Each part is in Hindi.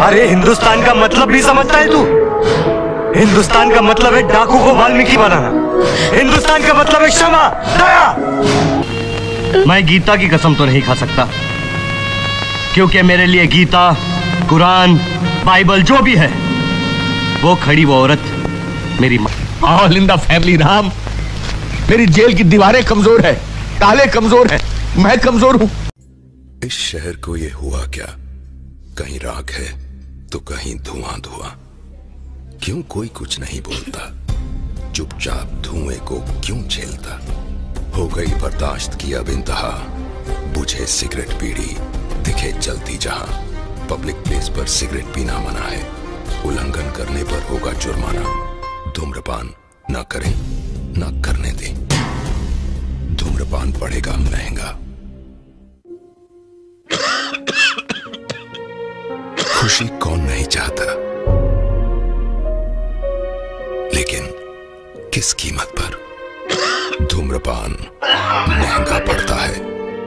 अरे हिंदुस्तान का मतलब भी समझता है तू? हिंदुस्तान का मतलब है डाकू को वाल्मीकि बनाना। हिंदुस्तान का मतलब है क्षमा, दया। मैं गीता की कसम तो नहीं खा सकता, क्योंकि मेरे लिए गीता, कुरान, बाइबल जो भी है, वो खड़ी वो औरत मेरी माँ। All in the family Ram. मेरी जेल की दीवारें कमजोर है, ताले कमजोर है, मैं कमजोर हूं। इस शहर को ये हुआ क्या? कहीं राख है तो कहीं धुआं धुआं। क्यों कोई कुछ नहीं बोलता? चुपचाप धुएं को क्यों झेलता? हो गई बर्दाश्त की अब इंतहा। बुझे सिगरेट बीड़ी दिखे जलती जहां। पब्लिक प्लेस पर सिगरेट पीना मना है, उल्लंघन करने पर होगा जुर्माना। धूम्रपान ना करें ना करने दें, धूम्रपान पड़ेगा महंगा। खुशी कौन नहीं चाहता, लेकिन किस कीमत पर? धूम्रपान महंगा पड़ता है।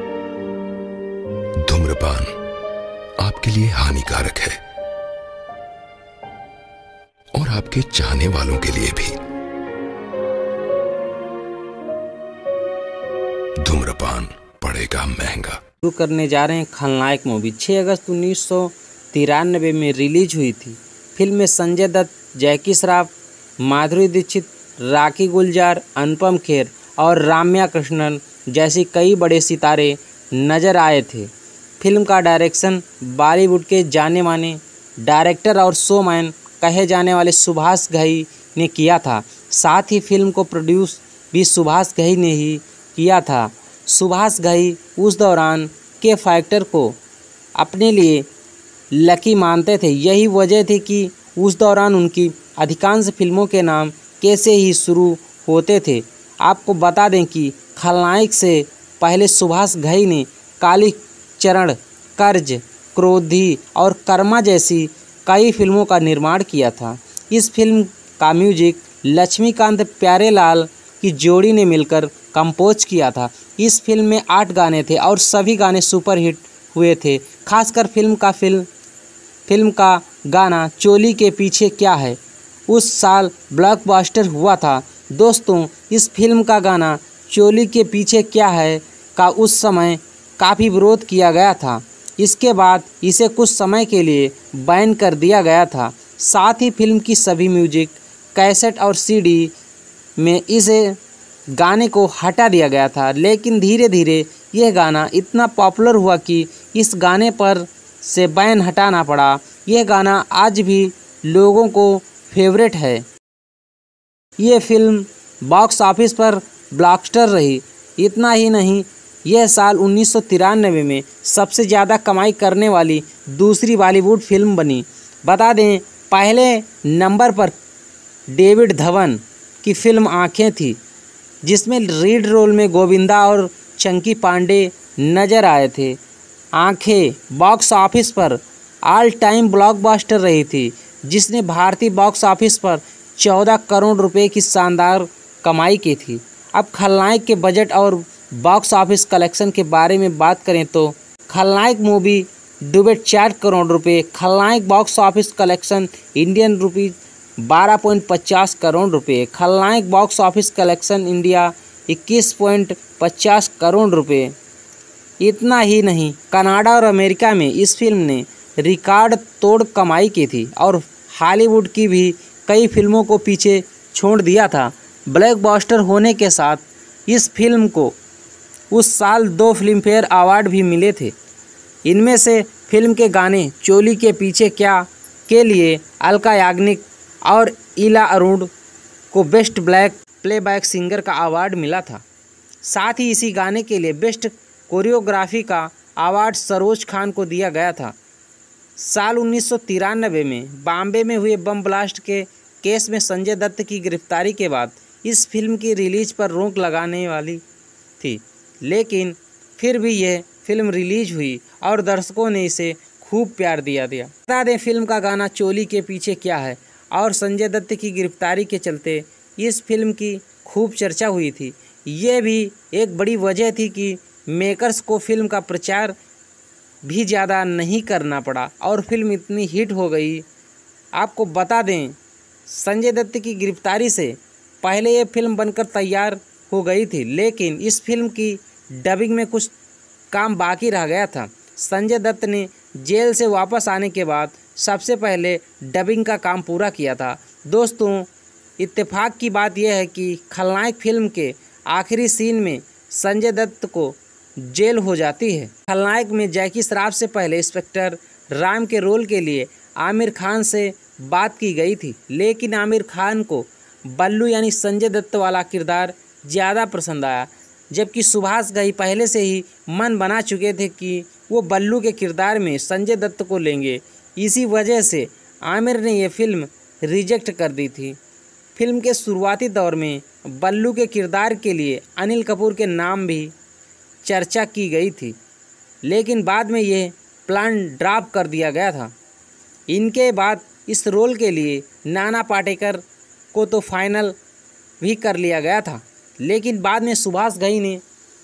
धूम्रपान आपके लिए हानिकारक है और आपके चाहने वालों के लिए भी। धूम्रपान पड़ेगा महंगा। शुरू करने जा रहे हैं खलनायक मूवी। 6 अगस्त 1993 में रिलीज हुई थी। फिल्म में संजय दत्त, जैकी श्रॉफ, माधुरी दीक्षित, राखी गुलजार, अनुपम खेर और रम्या कृष्णन जैसे कई बड़े सितारे नजर आए थे। फिल्म का डायरेक्शन बॉलीवुड के जाने माने डायरेक्टर और शोमैन कहे जाने वाले सुभाष घई ने किया था। साथ ही फिल्म को प्रोड्यूस भी सुभाष घई ने ही किया था। सुभाष घई उस दौरान के फैक्टर को अपने लिए लकी मानते थे। यही वजह थी कि उस दौरान उनकी अधिकांश फिल्मों के नाम कैसे ही शुरू होते थे। आपको बता दें कि खलनायक से पहले सुभाष घई ने काली चरण, कर्ज, क्रोधी और कर्मा जैसी कई फिल्मों का निर्माण किया था। इस फिल्म का म्यूजिक लक्ष्मीकांत प्यारेलाल की जोड़ी ने मिलकर कंपोज किया था। इस फिल्म में 8 गाने थे और सभी गाने सुपरहिट हुए थे। खासकर फिल्म का गाना चोली के पीछे क्या है उस साल ब्लॉकबस्टर हुआ था। दोस्तों, इस फिल्म का गाना चोली के पीछे क्या है का उस समय काफ़ी विरोध किया गया था। इसके बाद इसे कुछ समय के लिए बैन कर दिया गया था। साथ ही फिल्म की सभी म्यूजिक, कैसेट और सीडी में इसे गाने को हटा दिया गया था। लेकिन धीरे धीरे यह गाना इतना पॉपुलर हुआ कि इस गाने पर से बैन हटाना पड़ा। यह गाना आज भी लोगों को फेवरेट है। ये फिल्म बॉक्स ऑफिस पर ब्लॉकबस्टर रही। इतना ही नहीं, यह साल 1993 में सबसे ज़्यादा कमाई करने वाली दूसरी बॉलीवुड फिल्म बनी। बता दें, पहले नंबर पर डेविड धवन की फिल्म आँखें थी, जिसमें लीड रोल में गोविंदा और चंकी पांडे नजर आए थे। आँखें बॉक्स ऑफिस पर ऑल टाइम ब्लॉकबस्टर रही थी, जिसने भारतीय बॉक्स ऑफिस पर 14 करोड़ रुपए की शानदार कमाई की थी। अब खलनायक के बजट और बॉक्स ऑफिस कलेक्शन के बारे में बात करें तो खलनायक मूवी डूबे 4 करोड़ रुपए। Khalnayak box office collection Indian rupees 12.50 crore रुपए। Khalnayak box office collection India 21.50 crore रुपए। इतना ही नहीं, कनाडा और अमेरिका में इस फिल्म ने रिकॉर्ड तोड़ कमाई की थी और हॉलीवुड की भी कई फिल्मों को पीछे छोड़ दिया था। ब्लॉकबस्टर होने के साथ इस फिल्म को उस साल 2 फिल्मफेयर अवार्ड भी मिले थे। इनमें से फिल्म के गाने चोली के पीछे क्या के लिए अलका याग्निक और इला अरुण को बेस्ट ब्लैक प्लेबैक सिंगर का अवार्ड मिला था। साथ ही इसी गाने के लिए बेस्ट कोरियोग्राफी का अवार्ड सरोज खान को दिया गया था। साल 1993 में बॉम्बे में हुए बम ब्लास्ट के केस में संजय दत्त की गिरफ्तारी के बाद इस फिल्म की रिलीज पर रोक लगाने वाली थी, लेकिन फिर भी यह फिल्म रिलीज हुई और दर्शकों ने इसे खूब प्यार दिया। बता दें, फिल्म का गाना चोली के पीछे क्या है और संजय दत्त की गिरफ्तारी के चलते इस फिल्म की खूब चर्चा हुई थी। ये भी एक बड़ी वजह थी कि मेकर्स को फिल्म का प्रचार भी ज़्यादा नहीं करना पड़ा और फिल्म इतनी हिट हो गई। आपको बता दें, संजय दत्त की गिरफ्तारी से पहले ये फिल्म बनकर तैयार हो गई थी, लेकिन इस फिल्म की डबिंग में कुछ काम बाकी रह गया था। संजय दत्त ने जेल से वापस आने के बाद सबसे पहले डबिंग का काम पूरा किया था। दोस्तों, इत्तेफाक की बात यह है कि खलनायक फिल्म के आखिरी सीन में संजय दत्त को जेल हो जाती है। खलनायक में जैकी श्रॉफ से पहले इंस्पेक्टर राम के रोल के लिए आमिर खान से बात की गई थी, लेकिन आमिर खान को बल्लू यानी संजय दत्त वाला किरदार ज़्यादा पसंद आया, जबकि सुभाष घई पहले से ही मन बना चुके थे कि वो बल्लू के किरदार में संजय दत्त को लेंगे। इसी वजह से आमिर ने ये फिल्म रिजेक्ट कर दी थी। फिल्म के शुरुआती दौर में बल्लू के किरदार के लिए अनिल कपूर के नाम भी चर्चा की गई थी, लेकिन बाद में ये प्लान ड्रॉप कर दिया गया था। इनके बाद इस रोल के लिए नाना पाटेकर को तो फाइनल भी कर लिया गया था, लेकिन बाद में सुभाष घई ने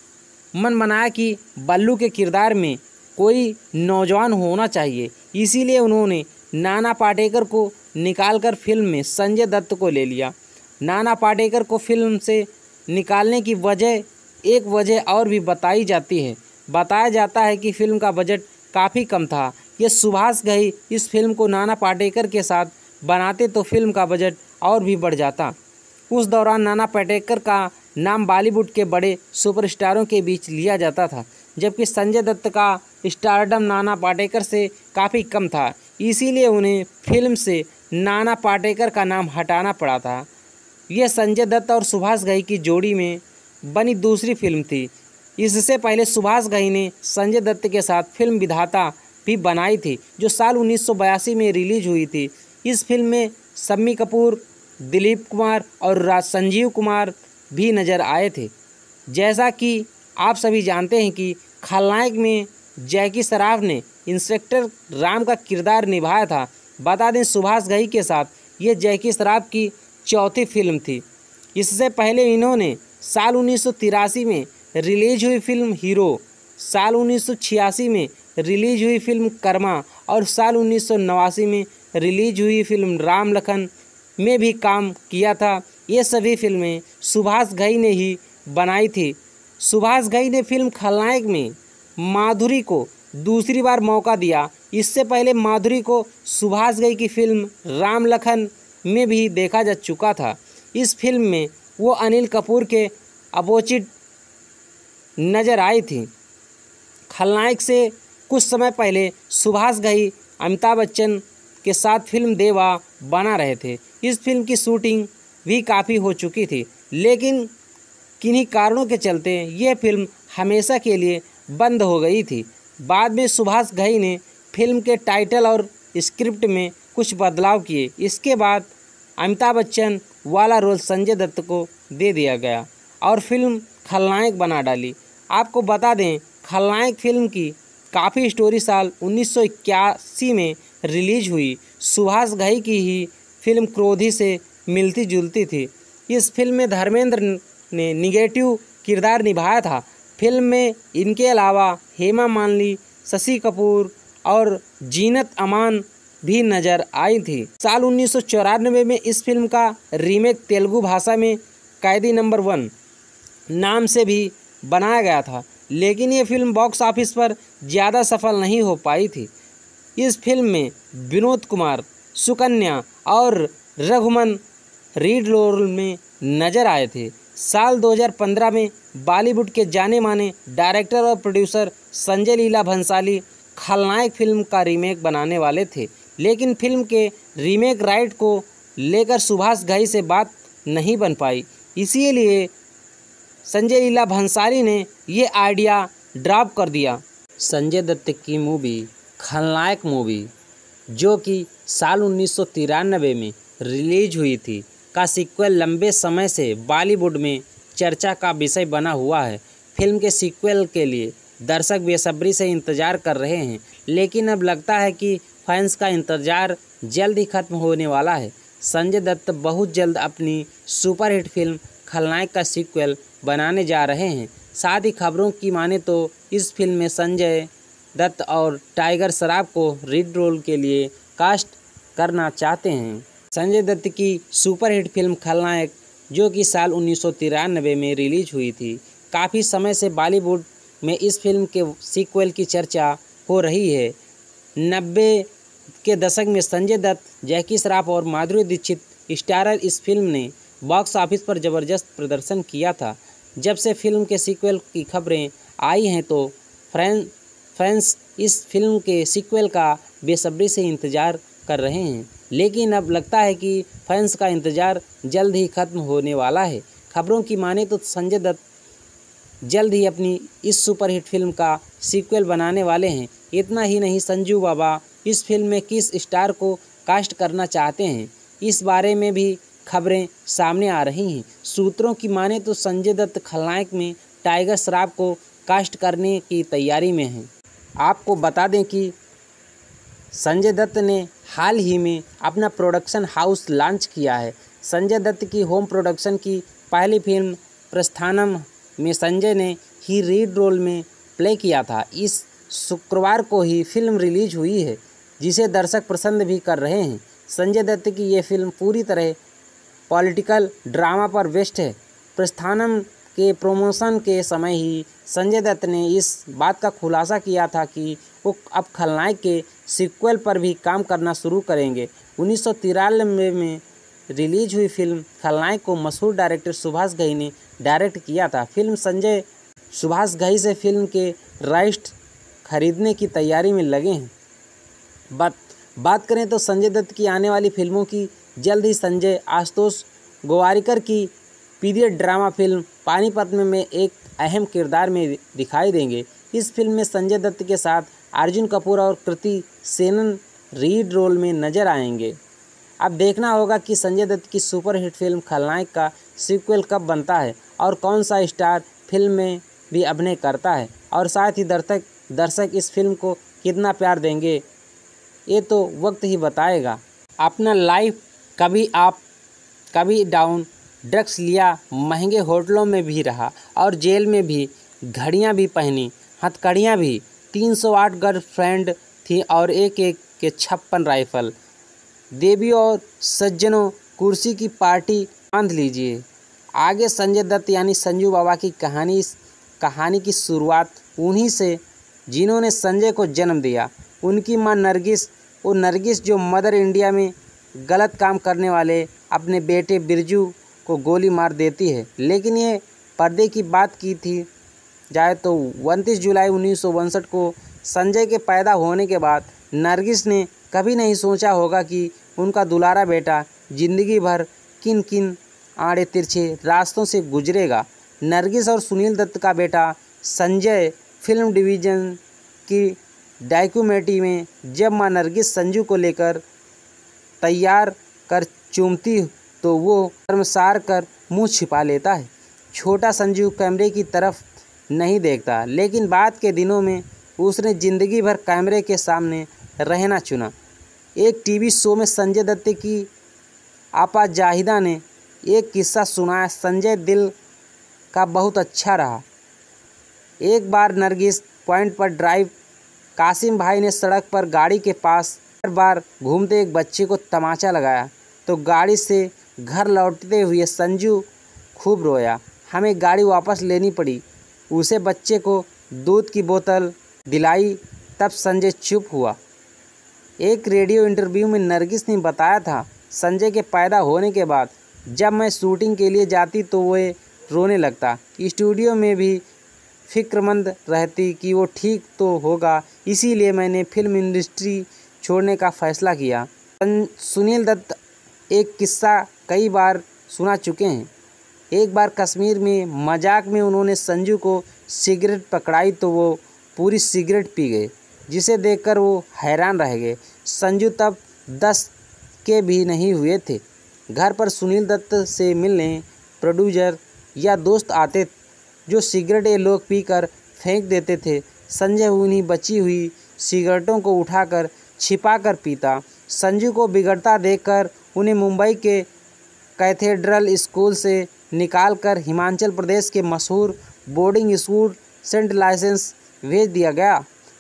मन बनाया कि बल्लू के किरदार में कोई नौजवान होना चाहिए, इसीलिए उन्होंने नाना पाटेकर को निकालकर फिल्म में संजय दत्त को ले लिया। नाना पाटेकर को फिल्म से निकालने की एक वजह और भी बताई जाती है। बताया जाता है कि फिल्म का बजट काफ़ी कम था। ये सुभाष घई इस फिल्म को नाना पाटेकर के साथ बनाते तो फिल्म का बजट और भी बढ़ जाता। उस दौरान नाना पाटेकर का नाम बॉलीवुड के बड़े सुपरस्टारों के बीच लिया जाता था, जबकि संजय दत्त का स्टारडम नाना पाटेकर से काफ़ी कम था, इसीलिए उन्हें फिल्म से नाना पाटेकर का नाम हटाना पड़ा था। यह संजय दत्त और सुभाष घई की जोड़ी में बनी दूसरी फिल्म थी। इससे पहले सुभाष घई ने संजय दत्त के साथ फिल्म विधाता भी बनाई थी, जो साल 1982 में रिलीज हुई थी। इस फिल्म में शम्मी कपूर, दिलीप कुमार और संजीव कुमार भी नज़र आए थे। जैसा कि आप सभी जानते हैं कि खलनायक में जैकी श्रॉफ ने इंस्पेक्टर राम का किरदार निभाया था। बता दें, सुभाष घई के साथ ये जैकी श्रॉफ की चौथी फिल्म थी। इससे पहले इन्होंने साल 1983 में रिलीज हुई फिल्म हीरो, साल 1986 में रिलीज हुई फिल्म कर्मा और साल 1989 में रिलीज हुई फिल्म राम लखन में भी काम किया था। ये सभी फिल्में सुभाष घई ने ही बनाई थी। सुभाष घई ने फिल्म खलनायक में माधुरी को दूसरी बार मौका दिया। इससे पहले माधुरी को सुभाष घई की फिल्म राम लखन में भी देखा जा चुका था। इस फिल्म में वो अनिल कपूर के अपोजिट नज़र आई थी। खलनायक से कुछ समय पहले सुभाष घई अमिताभ बच्चन के साथ फिल्म देवा बना रहे थे। इस फिल्म की शूटिंग भी काफ़ी हो चुकी थी, लेकिन किन्हीं कारणों के चलते यह फिल्म हमेशा के लिए बंद हो गई थी। बाद में सुभाष घई ने फिल्म के टाइटल और स्क्रिप्ट में कुछ बदलाव किए। इसके बाद अमिताभ बच्चन वाला रोल संजय दत्त को दे दिया गया और फिल्म खलनायक बना डाली। आपको बता दें, खलनायक फिल्म की काफ़ी स्टोरी साल 1981 में रिलीज हुई। सुभाष घई की ही फिल्म क्रोधी से मिलती जुलती थी। इस फिल्म में धर्मेंद्र ने निगेटिव किरदार निभाया था। फिल्म में इनके अलावा हेमा मालिनी, शशि कपूर और जीनत अमान भी नज़र आई थी। साल 1994 में इस फिल्म का रीमेक तेलुगु भाषा में कैदी नंबर 1 नाम से भी बनाया गया था, लेकिन ये फिल्म बॉक्स ऑफिस पर ज़्यादा सफल नहीं हो पाई थी। इस फिल्म में विनोद कुमार, सुकन्या और रघुमन रीड रोल में नज़र आए थे। साल 2015 में बॉलीवुड के जाने माने डायरेक्टर और प्रोड्यूसर संजय लीला भंसाली खलनायक फिल्म का रीमेक बनाने वाले थे, लेकिन फिल्म के रीमेक राइट को लेकर सुभाष घई से बात नहीं बन पाई। इसीलिए संजय लीला भंसाली ने ये आइडिया ड्रॉप कर दिया। संजय दत्त की मूवी खलनायक मूवी, जो कि साल 1993 में रिलीज हुई थी, का सीक्वल लंबे समय से बॉलीवुड में चर्चा का विषय बना हुआ है। फिल्म के सीक्वल के लिए दर्शक बेसब्री से इंतज़ार कर रहे हैं, लेकिन अब लगता है कि फैंस का इंतज़ार जल्द ही खत्म होने वाला है। संजय दत्त बहुत जल्द अपनी सुपरहिट फिल्म खलनायक का सीक्वल बनाने जा रहे हैं। साथ ही खबरों की माने तो इस फिल्म में संजय दत्त और टाइगर श्रॉफ को लीड रोल के लिए कास्ट करना चाहते हैं। संजय दत्त की सुपरहिट फिल्म खलनायक, जो कि साल 1993 में रिलीज हुई थी, काफ़ी समय से बॉलीवुड में इस फिल्म के सीक्वल की चर्चा हो रही है। 90 के दशक में संजय दत्त, जैकी श्रॉफ और माधुरी दीक्षित स्टारर इस फिल्म ने बॉक्स ऑफिस पर ज़बरदस्त प्रदर्शन किया था। जब से फिल्म के सीक्वल की खबरें आई हैं तो फैंस इस फिल्म के सीक्वल का बेसब्री से इंतज़ार कर रहे हैं, लेकिन अब लगता है कि फैंस का इंतज़ार जल्द ही ख़त्म होने वाला है। खबरों की माने तो संजय दत्त जल्द ही अपनी इस सुपरहिट फिल्म का सीक्वल बनाने वाले हैं। इतना ही नहीं, संजू बाबा इस फिल्म में किस स्टार को कास्ट करना चाहते हैं, इस बारे में भी खबरें सामने आ रही हैं। सूत्रों की माने तो संजय दत्त खलनायक में टाइगर श्रॉफ को कास्ट करने की तैयारी में हैं। आपको बता दें कि संजय दत्त ने हाल ही में अपना प्रोडक्शन हाउस लॉन्च किया है। संजय दत्त की होम प्रोडक्शन की पहली फिल्म प्रस्थानम में संजय ने ही लीड रोल में प्ले किया था। इस शुक्रवार को ही फिल्म रिलीज हुई है, जिसे दर्शक पसंद भी कर रहे हैं। संजय दत्त की ये फिल्म पूरी तरह पॉलिटिकल ड्रामा पर बेस्ड है। प्रस्थानम के प्रमोशन के समय ही संजय दत्त ने इस बात का खुलासा किया था कि वो अब खलनायक के सीक्वल पर भी काम करना शुरू करेंगे। 1993 में रिलीज हुई फिल्म खलनायक को मशहूर डायरेक्टर सुभाष घई ने डायरेक्ट किया था। फिल्म संजय सुभाष घई से फिल्म के राइट्स खरीदने की तैयारी में लगे हैं। बात करें तो संजय दत्त की आने वाली फिल्मों की, जल्द ही संजय आशुतोष गोवारिकर की पीरियड ड्रामा फिल्म पानीपत में एक अहम किरदार में दिखाई देंगे। इस फिल्म में संजय दत्त के साथ अर्जुन कपूर और कृति सेनन लीड रोल में नजर आएंगे। अब देखना होगा कि संजय दत्त की सुपरहिट फिल्म खलनायक का सीक्वल कब बनता है और कौन सा स्टार फिल्म में भी अभिनय करता है, और साथ ही दर्शक इस फिल्म को कितना प्यार देंगे, ये तो वक्त ही बताएगा। अपना लाइफ कभी अप कभी डाउन, ड्रग्स लिया, महंगे होटलों में भी रहा और जेल में भी घड़ियां भी पहनी, हथकड़ियां भी। 308 गर्लफ्रेंड थी और एक के 56 राइफल। देवी और सज्जनों, कुर्सी की पार्टी बांध लीजिए। आगे संजय दत्त यानी संजू बाबा की कहानी की शुरुआत उन्हीं से जिन्होंने संजय को जन्म दिया। उनकी मां नरगिस, वो नरगिस जो मदर इंडिया में गलत काम करने वाले अपने बेटे बिरजू को गोली मार देती है। लेकिन ये पर्दे की बात की थी जाए तो 29 जुलाई 1962 को संजय के पैदा होने के बाद नरगिस ने कभी नहीं सोचा होगा कि उनका दुलारा बेटा जिंदगी भर किन किन आड़े तिरछे रास्तों से गुजरेगा। नरगिस और सुनील दत्त का बेटा संजय फिल्म डिवीज़न की डॉक्यूमेंट्री में जब मां नरगिस संजू को लेकर तैयार कर चूमती तो वो शर्मसार कर मुंह छिपा लेता है। छोटा संजू कैमरे की तरफ नहीं देखता, लेकिन बाद के दिनों में उसने ज़िंदगी भर कैमरे के सामने रहना चुना। एक टीवी शो में संजय दत्त की आपा जाहिदा ने एक किस्सा सुनाया। संजय दिल का बहुत अच्छा रहा। एक बार नरगिस पॉइंट पर ड्राइव, कासिम भाई ने सड़क पर गाड़ी के पास हर बार घूमते एक बच्चे को तमाचा लगाया तो गाड़ी से घर लौटते हुए संजू खूब रोया। हमें गाड़ी वापस लेनी पड़ी। उसे बच्चे को दूध की बोतल दिलाई, तब संजय चुप हुआ। एक रेडियो इंटरव्यू में नरगिस ने बताया था, संजय के पैदा होने के बाद जब मैं शूटिंग के लिए जाती तो वो रोने लगता। स्टूडियो में भी फिक्रमंद रहती कि वो ठीक तो होगा, इसीलिए मैंने फिल्म इंडस्ट्री छोड़ने का फैसला किया। सुनील दत्त एक किस्सा कई बार सुना चुके हैं। एक बार कश्मीर में मजाक में उन्होंने संजू को सिगरेट पकड़ाई तो वो पूरी सिगरेट पी गए, जिसे देखकर वो हैरान रह गए। संजू तब 10 के भी नहीं हुए थे। घर पर सुनील दत्त से मिलने प्रोड्यूसर या दोस्त आते जो सिगरेट ये लोग पीकर फेंक देते थे। संजय उन्हीं बची हुई सिगरेटों को उठाकर छिपाकर पीता। संजू को बिगड़ता देखकर उन्हें मुंबई के कैथेड्रल स्कूल से निकालकर हिमाचल प्रदेश के मशहूर बोर्डिंग स्कूल सेंट लाइसेंस भेज दिया गया।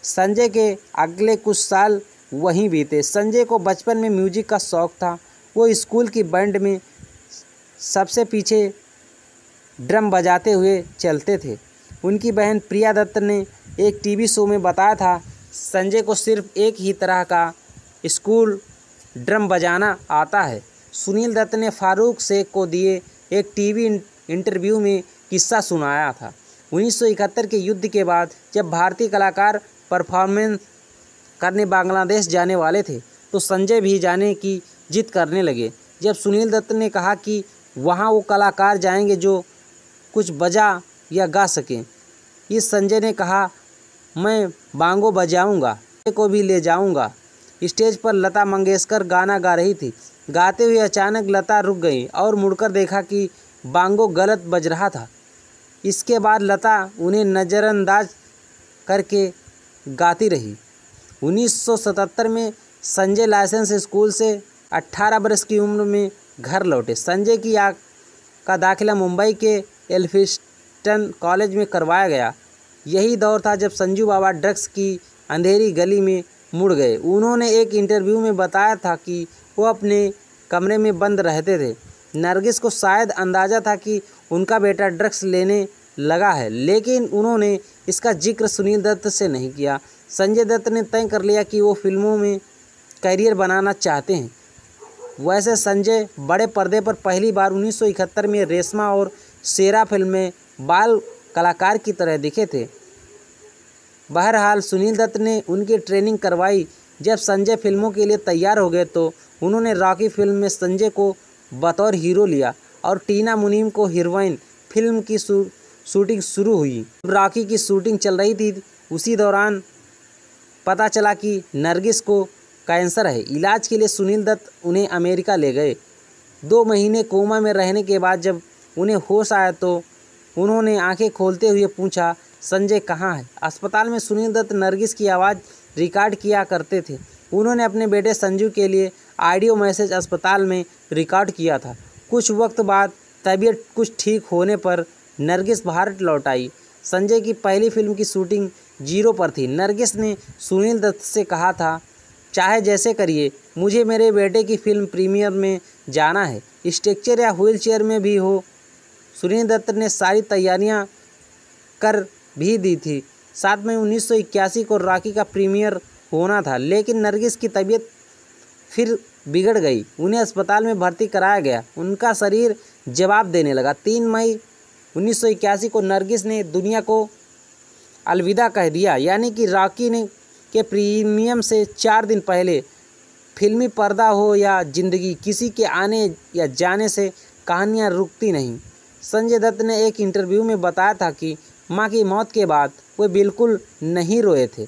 संजय के अगले कुछ साल वहीं बीते। संजय को बचपन में म्यूजिक का शौक़ था। वो स्कूल की बैंड में सबसे पीछे ड्रम बजाते हुए चलते थे। उनकी बहन प्रिया दत्त ने एक टीवी शो में बताया था, संजय को सिर्फ एक ही तरह का स्कूल ड्रम बजाना आता है। सुनील दत्त ने फारूक शेख को दिए एक टीवी इंटरव्यू में किस्सा सुनाया था। 1971 के युद्ध के बाद जब भारतीय कलाकार परफॉर्मेंस करने बांग्लादेश जाने वाले थे तो संजय भी जाने की जिद करने लगे। जब सुनील दत्त ने कहा कि वहाँ वो कलाकार जाएंगे जो कुछ बजा या गा सकें, इस संजय ने कहा, मैं बांगो बजाऊंगा, को भी ले जाऊंगा। स्टेज पर लता मंगेशकर गाना गा रही थी। गाते हुए अचानक लता रुक गई और मुड़कर देखा कि बांगो गलत बज रहा था। इसके बाद लता उन्हें नज़रअंदाज करके गाती रही। 1977 में संजय लाइसेंस स्कूल से 18 वर्ष की उम्र में घर लौटे। संजय का दाखिला मुंबई के एल्फिंस्टन कॉलेज में करवाया गया। यही दौर था जब संजू बाबा ड्रग्स की अंधेरी गली में मुड़ गए। उन्होंने एक इंटरव्यू में बताया था कि वो अपने कमरे में बंद रहते थे। नरगिस को शायद अंदाज़ा था कि उनका बेटा ड्रग्स लेने लगा है, लेकिन उन्होंने इसका जिक्र सुनील दत्त से नहीं किया। संजय दत्त ने तय कर लिया कि वो फिल्मों में करियर बनाना चाहते हैं। वैसे संजय बड़े पर्दे पर पहली बार 1971 में रेशमा और शेरा फिल्म में बाल कलाकार की तरह दिखे थे। बहरहाल सुनील दत्त ने उनकी ट्रेनिंग करवाई। जब संजय फिल्मों के लिए तैयार हो गए तो उन्होंने रॉकी फिल्म में संजय को बतौर हीरो लिया और टीना मुनीम को हीरोइन। फिल्म की शूटिंग शुरू हुई। रॉकी की शूटिंग चल रही थी, उसी दौरान पता चला कि नरगिस को कैंसर है। इलाज के लिए सुनील दत्त उन्हें अमेरिका ले गए। 2 महीने कोमा में रहने के बाद जब उन्हें होश आया तो उन्होंने आंखें खोलते हुए पूछा, संजय कहाँ है? अस्पताल में सुनील दत्त नरगिस की आवाज़ रिकॉर्ड किया करते थे। उन्होंने अपने बेटे संजू के लिए ऑडियो मैसेज अस्पताल में रिकॉर्ड किया था। कुछ वक्त बाद तबीयत कुछ ठीक होने पर नरगिस भारत लौट आई। संजय की पहली फिल्म की शूटिंग 0 पर थी। नरगिस ने सुनील दत्त से कहा था, चाहे जैसे करिए, मुझे मेरे बेटे की फिल्म प्रीमियर में जाना है, स्ट्रेचर या व्हीलचेयर में भी हो। सुनील दत्त ने सारी तैयारियां कर भी दी थी। 7 मई 1981 को रॉकी का प्रीमियर होना था, लेकिन नरगिस की तबीयत फिर बिगड़ गई। उन्हें अस्पताल में भर्ती कराया गया। उनका शरीर जवाब देने लगा। 3 मई 1981 को नरगिस ने दुनिया को अलविदा कह दिया, यानी कि रॉकी ने के प्रीमियम से 4 दिन पहले। फिल्मी पर्दा हो या जिंदगी, किसी के आने या जाने से कहानियाँ रुकती नहीं। संजय दत्त ने एक इंटरव्यू में बताया था कि मां की मौत के बाद वे बिल्कुल नहीं रोए थे।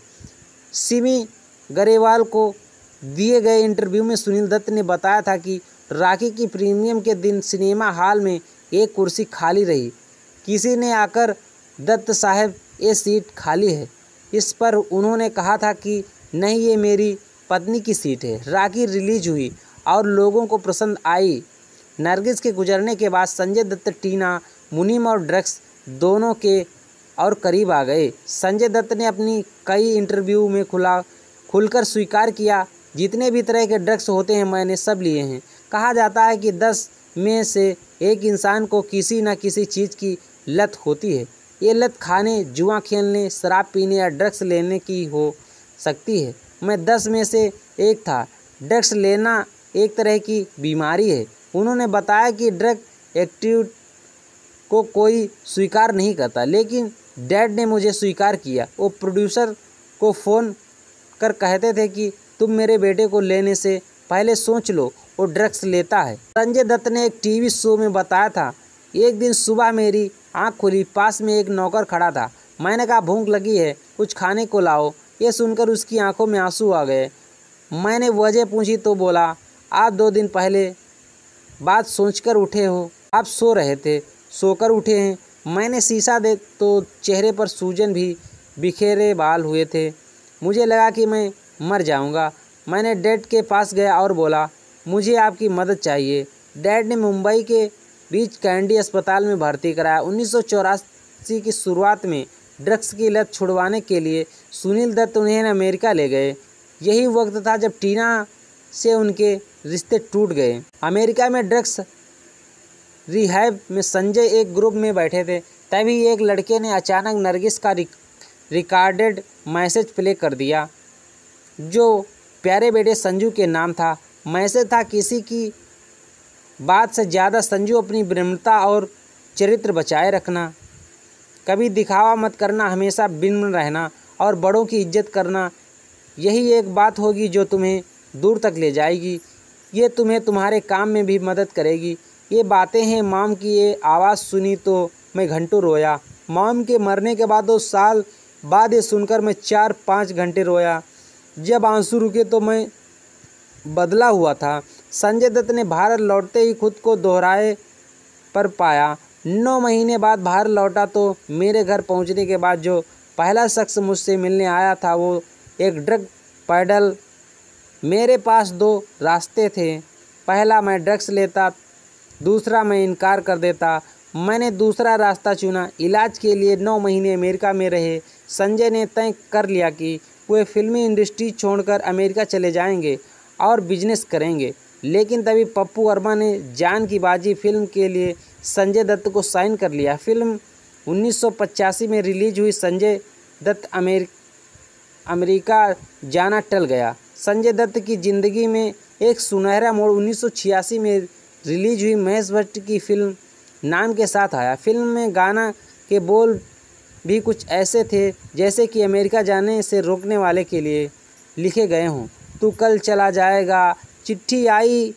सिमी गरेवाल को दिए गए इंटरव्यू में सुनील दत्त ने बताया था कि रॉकी की प्रीमियम के दिन सिनेमा हॉल में एक कुर्सी खाली रही। किसी ने आकर, दत्त साहब ये सीट खाली है। इस पर उन्होंने कहा था कि नहीं, ये मेरी पत्नी की सीट है। रॉकी रिलीज हुई और लोगों को पसंद आई। नरगिस के गुजरने के बाद संजय दत्त टीना मुनीम और ड्रग्स दोनों के और करीब आ गए। संजय दत्त ने अपनी कई इंटरव्यू में खुलकर स्वीकार किया, जितने भी तरह के ड्रग्स होते हैं मैंने सब लिए हैं। कहा जाता है कि 10 में से एक इंसान को किसी न किसी चीज़ की लत होती है। ये लत खाने, जुआ खेलने, शराब पीने या ड्रग्स लेने की हो सकती है। मैं 10 में से एक था। ड्रग्स लेना एक तरह की बीमारी है। उन्होंने बताया कि ड्रग एक्टिव को कोई स्वीकार नहीं करता, लेकिन डैड ने मुझे स्वीकार किया। वो प्रोड्यूसर को फ़ोन कर कहते थे कि तुम मेरे बेटे को लेने से पहले सोच लो, वो ड्रग्स लेता है। संजय दत्त ने एक टीवी शो में बताया था, एक दिन सुबह मेरी आँख खुली, पास में एक नौकर खड़ा था। मैंने कहा, भूख लगी है, कुछ खाने को लाओ। ये सुनकर उसकी आंखों में आंसू आ गए। मैंने वजह पूछी तो बोला, आप 2 दिन पहले बात सोचकर उठे हो। आप सो रहे थे, सोकर उठे हैं। मैंने शीशा दे तो चेहरे पर सूजन भी, बिखेरे बाल हुए थे। मुझे लगा कि मैं मर जाऊंगा। मैंने डैड के पास गया और बोला, मुझे आपकी मदद चाहिए। डैड ने मुंबई के बीच कैंडी अस्पताल में भर्ती कराया। 1984 की शुरुआत में ड्रग्स की लत छुड़वाने के लिए सुनील दत्त उन्हें अमेरिका ले गए। यही वक्त था जब टीना से उनके रिश्ते टूट गए। अमेरिका में ड्रग्स रिहैब में संजय एक ग्रुप में बैठे थे, तभी एक लड़के ने अचानक नरगिस का रिकॉर्डेड मैसेज प्ले कर दिया जो प्यारे बेटे संजू के नाम था। मैसेज था, किसी की बात से ज़्यादा संजू अपनी विनम्रता और चरित्र बचाए रखना, कभी दिखावा मत करना, हमेशा विनम्र रहना और बड़ों की इज्जत करना। यही एक बात होगी जो तुम्हें दूर तक ले जाएगी। ये तुम्हें तुम्हारे काम में भी मदद करेगी। ये बातें हैं मॉम की। ये आवाज़ सुनी तो मैं घंटों रोया। मॉम के मरने के बाद 2 साल बाद ये सुनकर मैं 4-5 घंटे रोया। जब आंसू रुके तो मैं बदला हुआ था। संजय दत्त ने भारत लौटते ही खुद को दोहराए पर पाया। 9 महीने बाद भारत लौटा तो मेरे घर पहुंचने के बाद जो पहला शख्स मुझसे मिलने आया था वो एक ड्रग पैडल। मेरे पास 2 रास्ते थे, पहला मैं ड्रग्स लेता, दूसरा मैं इनकार कर देता। मैंने दूसरा रास्ता चुना। इलाज के लिए 9 महीने अमेरिका में रहे। संजय ने तय कर लिया कि वे फिल्मी इंडस्ट्री छोड़कर अमेरिका चले जाएंगे और बिजनेस करेंगे। लेकिन तभी पप्पू वर्मा ने जान की बाजी फिल्म के लिए संजय दत्त को साइन कर लिया। फिल्म 1985 में रिलीज हुई। संजय दत्त अमेरिका जाना टल गया। संजय दत्त की ज़िंदगी में एक सुनहरा मोड़ 1986 में रिलीज हुई महेश भट्ट की फिल्म नाम के साथ आया। फिल्म में गाना के बोल भी कुछ ऐसे थे जैसे कि अमेरिका जाने से रोकने वाले के लिए लिखे गए हों। तू कल चला जाएगा, चिट्ठी आई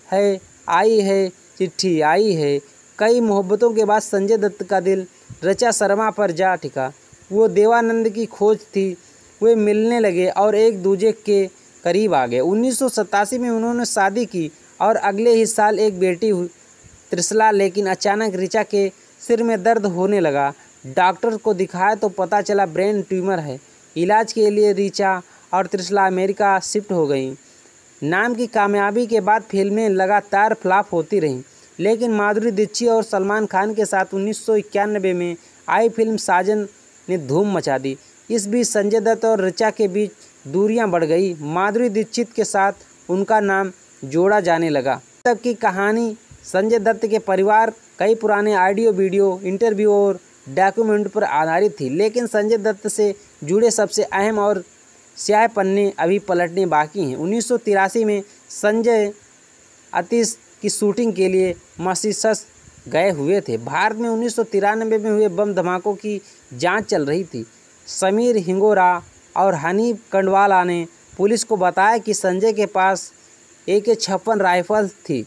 है, चिट्ठी आई है। कई मोहब्बतों के बाद संजय दत्त का दिल ऋचा शर्मा पर जा टिका। वो देवानंद की खोज थी। वे मिलने लगे और एक दूजे के करीब आ गए। 1987 में उन्होंने शादी की और अगले ही साल एक बेटी हुई त्रिशला। लेकिन अचानक ऋचा के सिर में दर्द होने लगा। डॉक्टर को दिखाया तो पता चला ब्रेन ट्यूमर है। इलाज के लिए ऋचा और त्रिशला अमेरिका शिफ्ट हो गई। नाम की कामयाबी के बाद फिल्में लगातार फ्लॉप होती रहीं, लेकिन माधुरी दीक्षित और सलमान खान के साथ 1991 में आई फिल्म साजन ने धूम मचा दी। इस बीच संजय दत्त और ऋचा के बीच दूरियां बढ़ गई। माधुरी दीक्षित के साथ उनका नाम जोड़ा जाने लगा। तब की कहानी संजय दत्त के परिवार, कई पुराने ऑडियो वीडियो, इंटरव्यू और डॉक्यूमेंट पर आधारित थी। लेकिन संजय दत्त से जुड़े सबसे अहम और स्याह पन्ने अभी पलटने बाकी हैं। 1983 में संजय अतीश की शूटिंग के लिए मॉरिशस गए हुए थे। भारत में 1993 में हुए बम धमाकों की जांच चल रही थी। समीर हिंगोरा और हनीफ कंडवाला ने पुलिस को बताया कि संजय के पास AK-56 राइफल थी।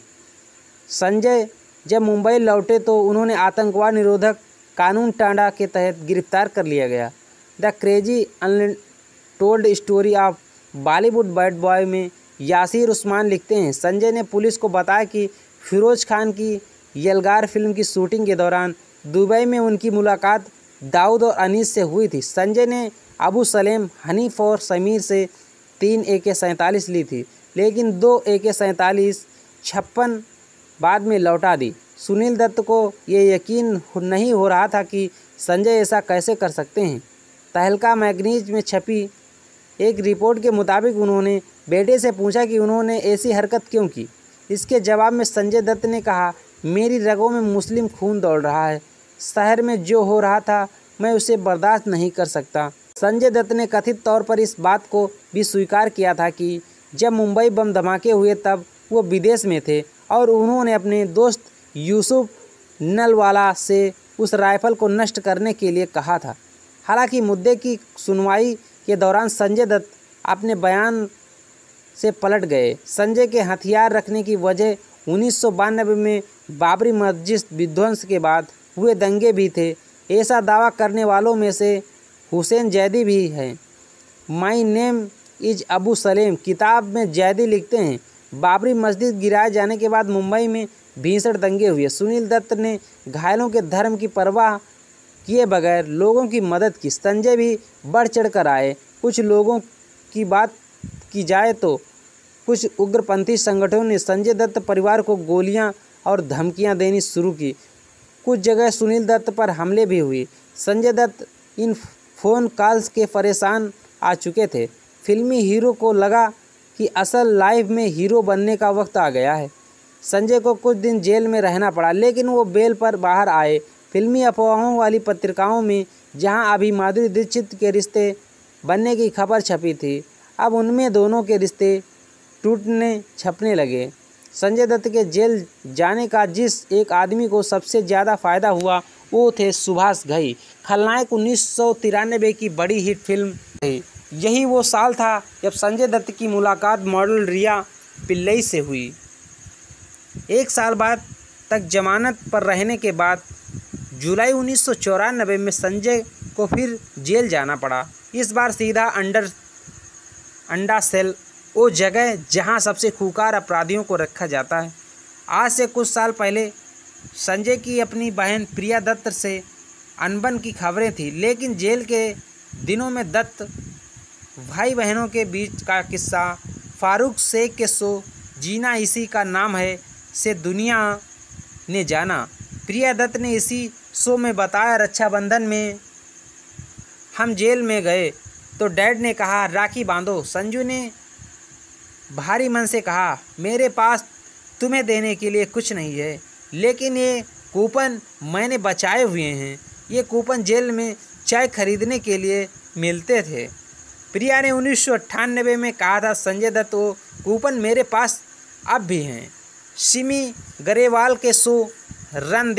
संजय जब मुंबई लौटे तो उन्होंने आतंकवाद निरोधक कानून टांडा के तहत गिरफ्तार कर लिया गया। The crazy untold story of Bollywood bad boy में यासिर उस्मान लिखते हैं, संजय ने पुलिस को बताया कि फिरोज खान की यलगार फिल्म की शूटिंग के दौरान दुबई में उनकी मुलाकात दाऊद और अनीस से हुई थी। संजय ने अबू सलेम, हनीफ और समीर से 3 AK-47 ली थी, लेकिन 2 AK-47 बाद में लौटा दी। सुनील दत्त को ये यकीन नहीं हो रहा था कि संजय ऐसा कैसे कर सकते हैं। तहलका मैगजीन में छपी एक रिपोर्ट के मुताबिक उन्होंने बेटे से पूछा कि उन्होंने ऐसी हरकत क्यों की। इसके जवाब में संजय दत्त ने कहा, मेरी रगों में मुस्लिम खून दौड़ रहा है। शहर में जो हो रहा था मैं उसे बर्दाश्त नहीं कर सकता। संजय दत्त ने कथित तौर पर इस बात को भी स्वीकार किया था कि जब मुंबई बम धमाके हुए तब वो विदेश में थे और उन्होंने अपने दोस्त यूसुफ नलवाला से उस राइफल को नष्ट करने के लिए कहा था। हालांकि मुद्दे की सुनवाई के दौरान संजय दत्त अपने बयान से पलट गए। संजय के हथियार रखने की वजह 1992 में बाबरी मस्जिद विध्वंस के बाद हुए दंगे भी थे। ऐसा दावा करने वालों में से हुसैन जैदी भी हैं। My name is Abu Salem किताब में जैदी लिखते हैं, बाबरी मस्जिद गिराए जाने के बाद मुंबई में भीषण दंगे हुए। सुनील दत्त ने घायलों के धर्म की परवाह किए बगैर लोगों की मदद की। संजय भी बढ़ चढ़कर आए। कुछ लोगों की बात की जाए तो कुछ उग्रपंथी संगठनों ने संजय दत्त परिवार को गोलियां और धमकियां देनी शुरू की। कुछ जगह सुनील दत्त पर हमले भी हुए। संजय दत्त इन फ़ोन कॉल्स के परेशान आ चुके थे। फिल्मी हीरो को लगा कि असल लाइफ में हीरो बनने का वक्त आ गया है। संजय को कुछ दिन जेल में रहना पड़ा, लेकिन वो बेल पर बाहर आए। फिल्मी अफवाहों वाली पत्रिकाओं में जहां अभी माधुरी दीक्षित के रिश्ते बनने की खबर छपी थी, अब उनमें दोनों के रिश्ते टूटने छपने लगे। संजय दत्त के जेल जाने का जिस एक आदमी को सबसे ज़्यादा फ़ायदा हुआ वो थे सुभाष घई। खलनायक 1993 की बड़ी हिट फिल्म थी। यही वो साल था जब संजय दत्त की मुलाकात मॉडल रिया पिल्लई से हुई। एक साल बाद तक जमानत पर रहने के बाद जुलाई 1994 में संजय को फिर जेल जाना पड़ा। इस बार सीधा अंडा सेल, वो जगह जहां सबसे खूंखार अपराधियों को रखा जाता है। आज से कुछ साल पहले संजय की अपनी बहन प्रिया दत्त से अनबन की खबरें थी, लेकिन जेल के दिनों में दत्त भाई बहनों के बीच का किस्सा फारूक शेख के शो जीना इसी का नाम है से दुनिया ने जाना। प्रिया दत्त ने इसी शो में बताया, रक्षाबंधन में हम जेल में गए तो डैड ने कहा राखी बांधो। संजू ने भारी मन से कहा, मेरे पास तुम्हें देने के लिए कुछ नहीं है, लेकिन ये कूपन मैंने बचाए हुए हैं। ये कूपन जेल में चाय खरीदने के लिए मिलते थे। प्रिया ने 1998 में कहा था, संजय दत्त वो कूपन मेरे पास अब भी हैं। सिमी गरेवाल के शो रन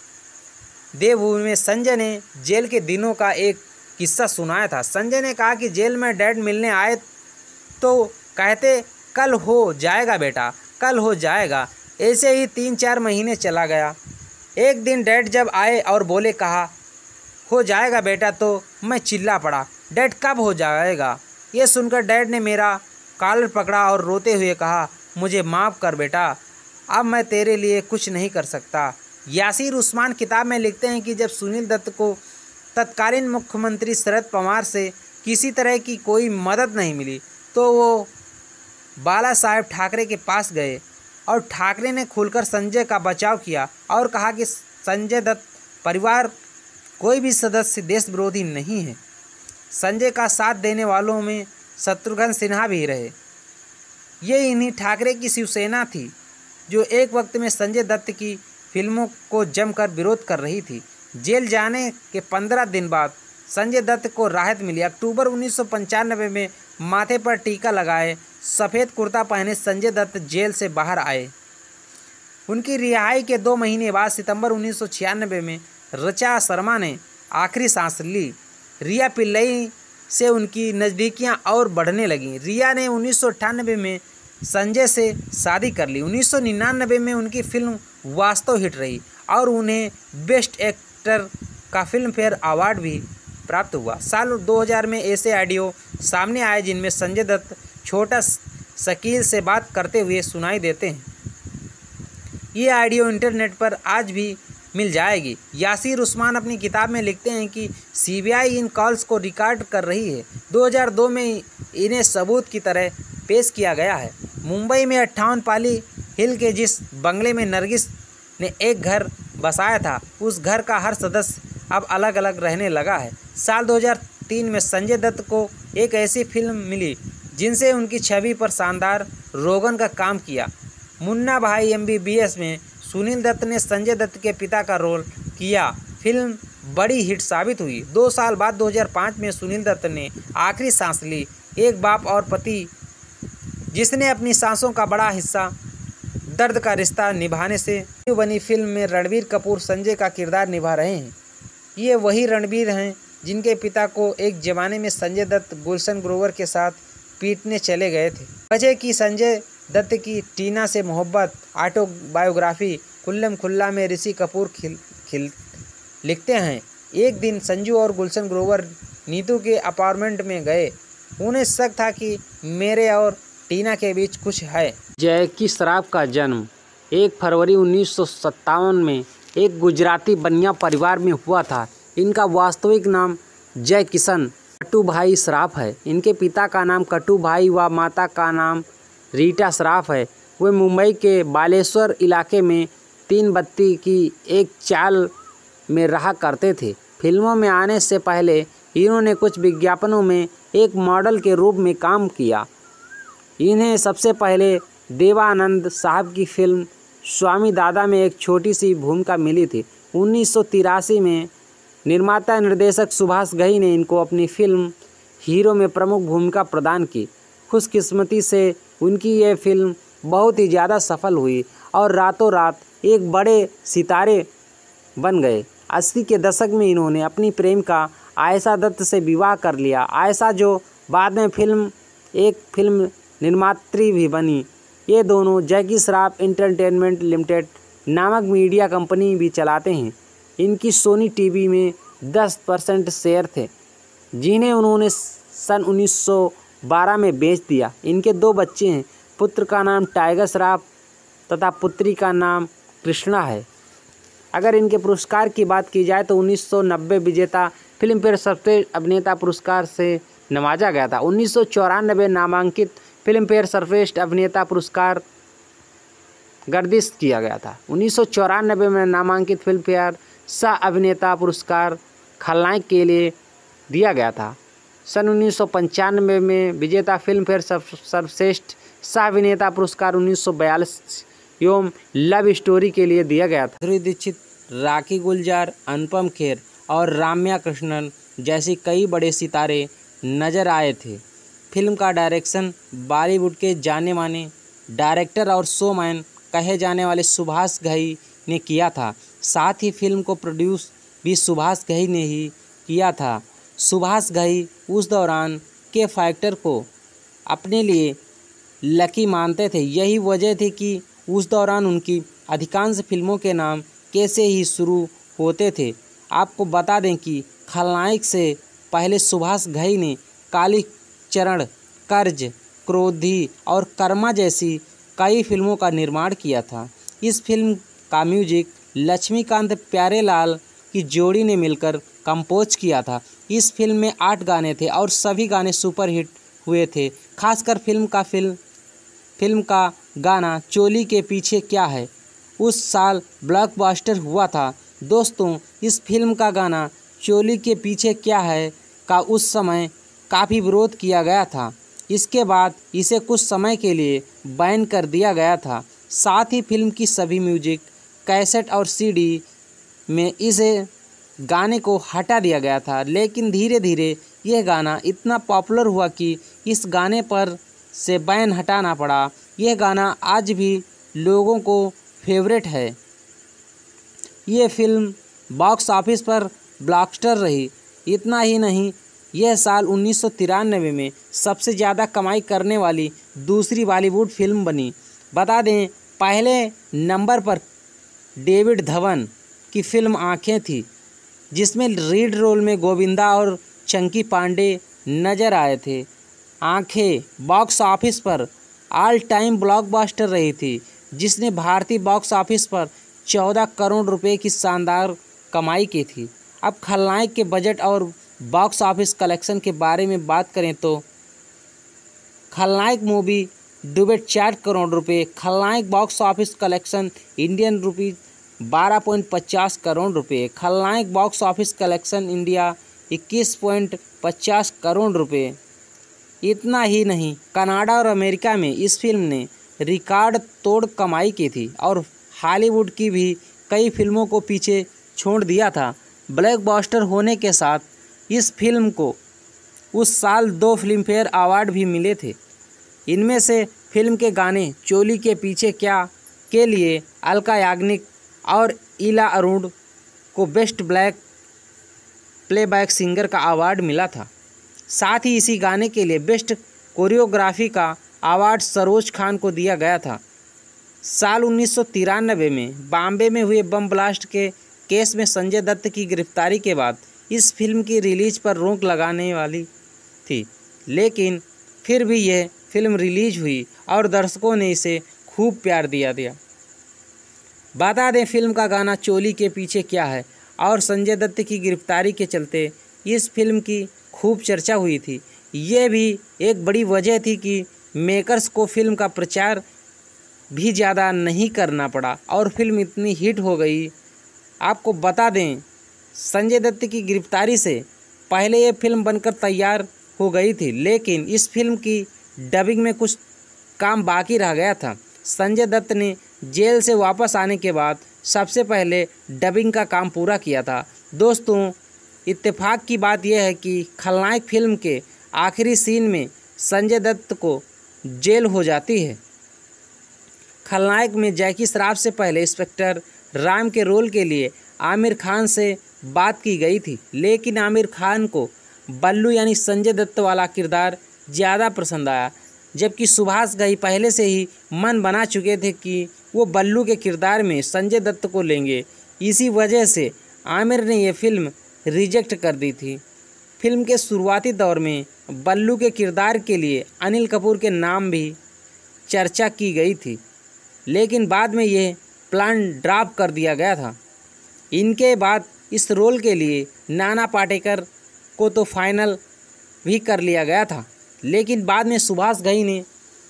देवभूमि में संजय ने जेल के दिनों का एक किस्सा सुनाया था। संजय ने कहा कि जेल में डैड मिलने आए तो कहते कल हो जाएगा बेटा, कल हो जाएगा। ऐसे ही 3-4 महीने चला गया। एक दिन डैड जब आए और बोले कहा हो जाएगा बेटा, तो मैं चिल्ला पड़ा, डैड कब हो जाएगा? ये सुनकर डैड ने मेरा कॉलर पकड़ा और रोते हुए कहा, मुझे माफ़ कर बेटा, अब मैं तेरे लिए कुछ नहीं कर सकता। यासिर उस्मान किताब में लिखते हैं कि जब सुनील दत्त को तत्कालीन मुख्यमंत्री शरद पवार से किसी तरह की कोई मदद नहीं मिली तो वो बाला साहेब ठाकरे के पास गए और ठाकरे ने खुलकर संजय का बचाव किया और कहा कि संजय दत्त परिवार कोई भी सदस्य देश विरोधी नहीं है। संजय का साथ देने वालों में शत्रुघ्न सिन्हा भी रहे। ये इन्हीं ठाकरे की शिवसेना थी जो एक वक्त में संजय दत्त की फिल्मों को जमकर विरोध कर रही थी। जेल जाने के 15 दिन बाद संजय दत्त को राहत मिली। अक्टूबर 1995 में माथे पर टीका लगाए, सफ़ेद कुर्ता पहने संजय दत्त जेल से बाहर आए। उनकी रिहाई के 2 महीने बाद सितंबर 1996 में ऋचा शर्मा ने आखिरी सांस ली। रिया पिल्लई से उनकी नज़दीकियां और बढ़ने लगीं। रिया ने 1998 में संजय से शादी कर ली। 1999 में उनकी फिल्म वास्तव हिट रही और उन्हें बेस्ट एक्टर का फिल्म फेयर अवार्ड भी प्राप्त हुआ। साल 2000 में ऐसे ऑडियो सामने आए जिनमें संजय दत्त छोटा शकील से बात करते हुए सुनाई देते हैं। ये ऑडियो इंटरनेट पर आज भी मिल जाएगी। यासिर उस्मान अपनी किताब में लिखते हैं कि सीबीआई इन कॉल्स को रिकॉर्ड कर रही है। 2002 में इन्हें सबूत की तरह पेश किया गया है। मुंबई में 58 पाली हिल के जिस बंगले में नरगिस ने एक घर बसाया था, उस घर का हर सदस्य अब अलग अलग रहने लगा है। साल 2003 में संजय दत्त को एक ऐसी फिल्म मिली जिनसे उनकी छवि पर शानदार रोगन का काम किया। मुन्ना भाई MBBS में सुनील दत्त ने संजय दत्त के पिता का रोल किया। फिल्म बड़ी हिट साबित हुई। 2 साल बाद 2005 में सुनील दत्त ने आखिरी सांस ली। एक बाप और पति जिसने अपनी सांसों का बड़ा हिस्सा दर्द का रिश्ता निभाने से बनी फिल्म में रणबीर कपूर संजय का किरदार निभा रहे हैं। ये वही रणबीर हैं जिनके पिता को एक ज़माने में संजय दत्त गुलशन ग्रोवर के साथ पीटने चले गए थे। वजह की संजय दत्त की टीना से मोहब्बत ऑटोबायोग्राफी खुल्लम खुल्ला में ऋषि कपूर लिखते हैं, एक दिन संजू और गुलशन ग्रोवर नीतू के अपार्टमेंट में गए। उन्हें शक था कि मेरे और टीना के बीच कुछ है। जैकी श्रॉफ का जन्म 1 फरवरी 1957 में एक गुजराती बनिया परिवार में हुआ था। इनका वास्तविक नाम जय किशन कटुभाई श्रॉफ है। इनके पिता का नाम कटुभाई व माता का नाम रीटा श्रॉफ है। वे मुंबई के बालेश्वर इलाके में 3 बत्ती की एक चाल में रहा करते थे। फिल्मों में आने से पहले इन्होंने कुछ विज्ञापनों में एक मॉडल के रूप में काम किया। इन्हें सबसे पहले देवानंद साहब की फिल्म स्वामी दादा में एक छोटी सी भूमिका मिली थी। 1983 में निर्माता निर्देशक सुभाष घई ने इनको अपनी फिल्म हीरो में प्रमुख भूमिका प्रदान की। खुशकिस्मती से उनकी ये फिल्म बहुत ही ज़्यादा सफल हुई और रातों रात एक बड़े सितारे बन गए। 80 के दशक में इन्होंने अपनी प्रेमिका आयशा दत्त से विवाह कर लिया। आयशा जो बाद में एक फिल्म निर्मात्री भी बनी। ये दोनों जैकी श्रॉफ एंटरटेनमेंट लिमिटेड नामक मीडिया कंपनी भी चलाते हैं। इनकी सोनी टीवी में 10% शेयर थे, जिन्हें उन्होंने सन 1912 में बेच दिया। इनके 2 बच्चे हैं। पुत्र का नाम टाइगर श्रॉफ तथा पुत्री का नाम कृष्णा है। अगर इनके पुरस्कार की बात की जाए तो 1990 विजेता फिल्म फेयर सर्वश्रेष्ठ अभिनेता पुरस्कार से नवाजा गया था। 1994 नामांकित फिल्म फेयर सर्वश्रेष्ठ अभिनेता पुरस्कार गर्दिश किया गया था। 1994 में नामांकित फिल्म फेयर सह अभिनेता पुरस्कार खलनायक के लिए दिया गया था। सन 1995 में विजेता फिल्म फेयर सर्वश्रेष्ठ सह अभिनेता पुरस्कार 1942 एवं लव स्टोरी के लिए दिया गया था। माधुरी दीक्षित, राखी गुलजार, अनुपम खेर और रम्या कृष्णन जैसी कई बड़े सितारे नजर आए थे। फिल्म का डायरेक्शन बॉलीवुड के जाने माने डायरेक्टर और शोमैन कहे जाने वाले सुभाष घई ने किया था। साथ ही फिल्म को प्रोड्यूस भी सुभाष घई ने ही किया था। सुभाष घई उस दौरान के फैक्टर को अपने लिए लकी मानते थे। यही वजह थी कि उस दौरान उनकी अधिकांश फिल्मों के नाम कैसे ही शुरू होते थे। आपको बता दें कि खलनायक से पहले सुभाष घई ने काली चरण, कर्ज, क्रोधी और कर्मा जैसी कई फिल्मों का निर्माण किया था। इस फिल्म का म्यूजिक लक्ष्मीकांत प्यारेलाल की जोड़ी ने मिलकर कंपोज किया था। इस फिल्म में 8 गाने थे और सभी गाने सुपरहिट हुए थे। खासकर फिल्म का गाना चोली के पीछे क्या है उस साल ब्लॉकबस्टर हुआ था। दोस्तों, इस फिल्म का गाना चोली के पीछे क्या है का उस समय काफ़ी विरोध किया गया था। इसके बाद इसे कुछ समय के लिए बैन कर दिया गया था। साथ ही फिल्म की सभी म्यूजिक कैसेट और सीडी में इस गाने को हटा दिया गया था। लेकिन धीरे धीरे यह गाना इतना पॉपुलर हुआ कि इस गाने पर से बैन हटाना पड़ा। यह गाना आज भी लोगों को फेवरेट है। ये फिल्म बॉक्स ऑफिस पर ब्लॉकबस्टर रही। इतना ही नहीं, यह साल 1993 में सबसे ज़्यादा कमाई करने वाली दूसरी बॉलीवुड फिल्म बनी। बता दें, पहले नंबर पर डेविड धवन की फिल्म आँखें थी, जिसमें लीड रोल में गोविंदा और चंकी पांडे नजर आए थे। आँखें बॉक्स ऑफिस पर ऑल टाइम ब्लॉकबस्टर रही थी, जिसने भारतीय बॉक्स ऑफिस पर 14 करोड़ रुपए की शानदार कमाई की थी। अब खलनायक के बजट और बॉक्स ऑफिस कलेक्शन के बारे में बात करें तो खलनायक मूवी डूबे 4 करोड़ रुपए। Khalnayak box office collection Indian rupees 12.50 crore रुपए। Khalnayak box office collection India 21.50 crore रुपए। इतना ही नहीं, कनाडा और अमेरिका में इस फिल्म ने रिकॉर्ड तोड़ कमाई की थी और हॉलीवुड की भी कई फिल्मों को पीछे छोड़ दिया था। ब्लॉकबस्टर होने के साथ इस फिल्म को उस साल 2 फिल्म फेयर अवार्ड भी मिले थे। इनमें से फिल्म के गाने चोली के पीछे क्या के लिए अलका याग्निक और इला अरुण को बेस्ट ब्लैक प्लेबैक सिंगर का अवार्ड मिला था। साथ ही इसी गाने के लिए बेस्ट कोरियोग्राफी का अवार्ड सरोज खान को दिया गया था। साल 1993 में बॉम्बे में हुए बम ब्लास्ट के केस में संजय दत्त की गिरफ्तारी के बाद इस फिल्म की रिलीज पर रोक लगाने वाली थी, लेकिन फिर भी यह फिल्म रिलीज हुई और दर्शकों ने इसे खूब प्यार दिया। बता दें, फिल्म का गाना चोली के पीछे क्या है और संजय दत्त की गिरफ्तारी के चलते इस फिल्म की खूब चर्चा हुई थी। ये भी एक बड़ी वजह थी कि मेकर्स को फिल्म का प्रचार भी ज़्यादा नहीं करना पड़ा और फिल्म इतनी हिट हो गई। आपको बता दें, संजय दत्त की गिरफ्तारी से पहले ये फिल्म बनकर तैयार हो गई थी, लेकिन इस फिल्म की डबिंग में कुछ काम बाकी रह गया था। संजय दत्त ने जेल से वापस आने के बाद सबसे पहले डबिंग का काम पूरा किया था। दोस्तों, इत्तेफाक की बात यह है कि खलनायक फिल्म के आखिरी सीन में संजय दत्त को जेल हो जाती है। खलनायक में जैकी श्रॉफ से पहले इंस्पेक्टर राम के रोल के लिए आमिर खान से बात की गई थी, लेकिन आमिर खान को बल्लू यानी संजय दत्त वाला किरदार ज़्यादा पसंद आया, जबकि सुभाष घई पहले से ही मन बना चुके थे कि वो बल्लू के किरदार में संजय दत्त को लेंगे। इसी वजह से आमिर ने ये फिल्म रिजेक्ट कर दी थी। फिल्म के शुरुआती दौर में बल्लू के किरदार के लिए अनिल कपूर के नाम भी चर्चा की गई थी, लेकिन बाद में ये प्लान ड्रॉप कर दिया गया था। इनके बाद इस रोल के लिए नाना पाटेकर को तो फाइनल भी कर लिया गया था, लेकिन बाद में सुभाष घई ने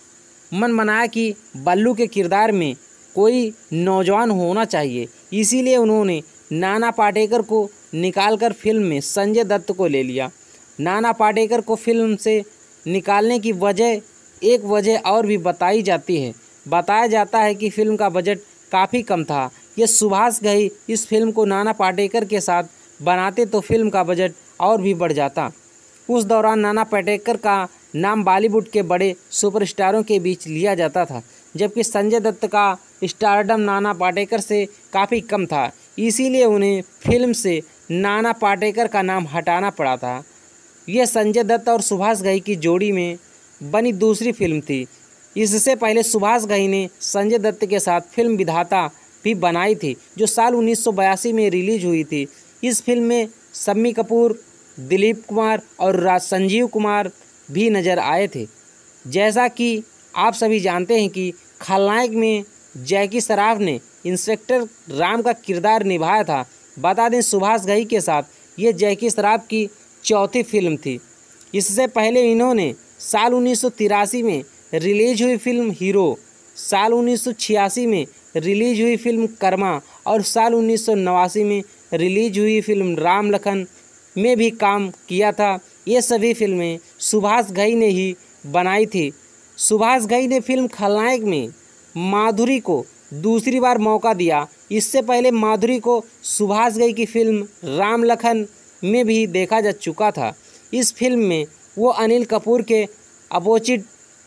मन बनाया कि बल्लू के किरदार में कोई नौजवान होना चाहिए, इसीलिए उन्होंने नाना पाटेकर को निकालकर फिल्म में संजय दत्त को ले लिया। नाना पाटेकर को फिल्म से निकालने की एक वजह और भी बताई जाती है। बताया जाता है कि फिल्म का बजट काफ़ी कम था। ये सुभाष घई इस फिल्म को नाना पाटेकर के साथ बनाते तो फिल्म का बजट और भी बढ़ जाता। उस दौरान नाना पाटेकर का नाम बॉलीवुड के बड़े सुपरस्टारों के बीच लिया जाता था, जबकि संजय दत्त का स्टारडम नाना पाटेकर से काफ़ी कम था, इसीलिए उन्हें फिल्म से नाना पाटेकर का नाम हटाना पड़ा था। यह संजय दत्त और सुभाष घई की जोड़ी में बनी दूसरी फिल्म थी। इससे पहले सुभाष घई ने संजय दत्त के साथ फिल्म विधाता भी बनाई थी, जो साल 1982 में रिलीज हुई थी। इस फिल्म में शम्मी कपूर, दिलीप कुमार और संजीव कुमार भी नज़र आए थे। जैसा कि आप सभी जानते हैं कि खलनायक में जैकी श्रॉफ ने इंस्पेक्टर राम का किरदार निभाया था। बता दें, सुभाष घई के साथ ये जैकी श्रॉफ की चौथी फिल्म थी। इससे पहले इन्होंने साल 1983 में रिलीज हुई फिल्म हीरो, साल 1986 में रिलीज हुई फिल्म कर्मा और साल 1989 में रिलीज हुई फिल्म राम लखन में भी काम किया था। ये सभी फिल्में सुभाष घई ने ही बनाई थी। सुभाष घई ने फिल्म खलनायक में माधुरी को दूसरी बार मौका दिया। इससे पहले माधुरी को सुभाष घई की फिल्म राम लखन में भी देखा जा चुका था। इस फिल्म में वो अनिल कपूर के अपोजिट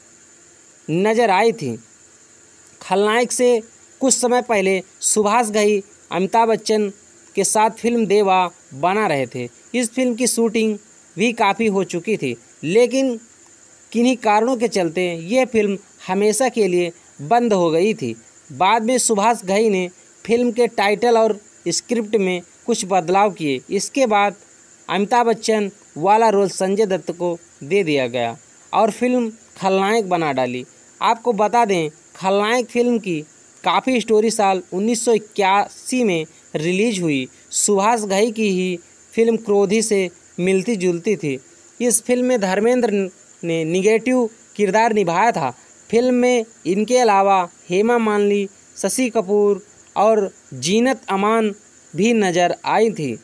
नज़र आई थी। खलनायक से कुछ समय पहले सुभाष घई अमिताभ बच्चन के साथ फिल्म देवा बना रहे थे। इस फिल्म की शूटिंग भी काफ़ी हो चुकी थी, लेकिन किन्हीं कारणों के चलते यह फिल्म हमेशा के लिए बंद हो गई थी। बाद में सुभाष घई ने फिल्म के टाइटल और स्क्रिप्ट में कुछ बदलाव किए। इसके बाद अमिताभ बच्चन वाला रोल संजय दत्त को दे दिया गया और फिल्म खलनायक बना डाली। आपको बता दें, खलनायक फिल्म की काफ़ी स्टोरी साल 1981 में रिलीज हुई। सुभाष घई की ही फिल्म क्रोधी से मिलती जुलती थी। इस फिल्म में धर्मेंद्र ने निगेटिव किरदार निभाया था। फिल्म में इनके अलावा हेमा मालिनी, शशि कपूर और जीनत अमान भी नज़र आई थी।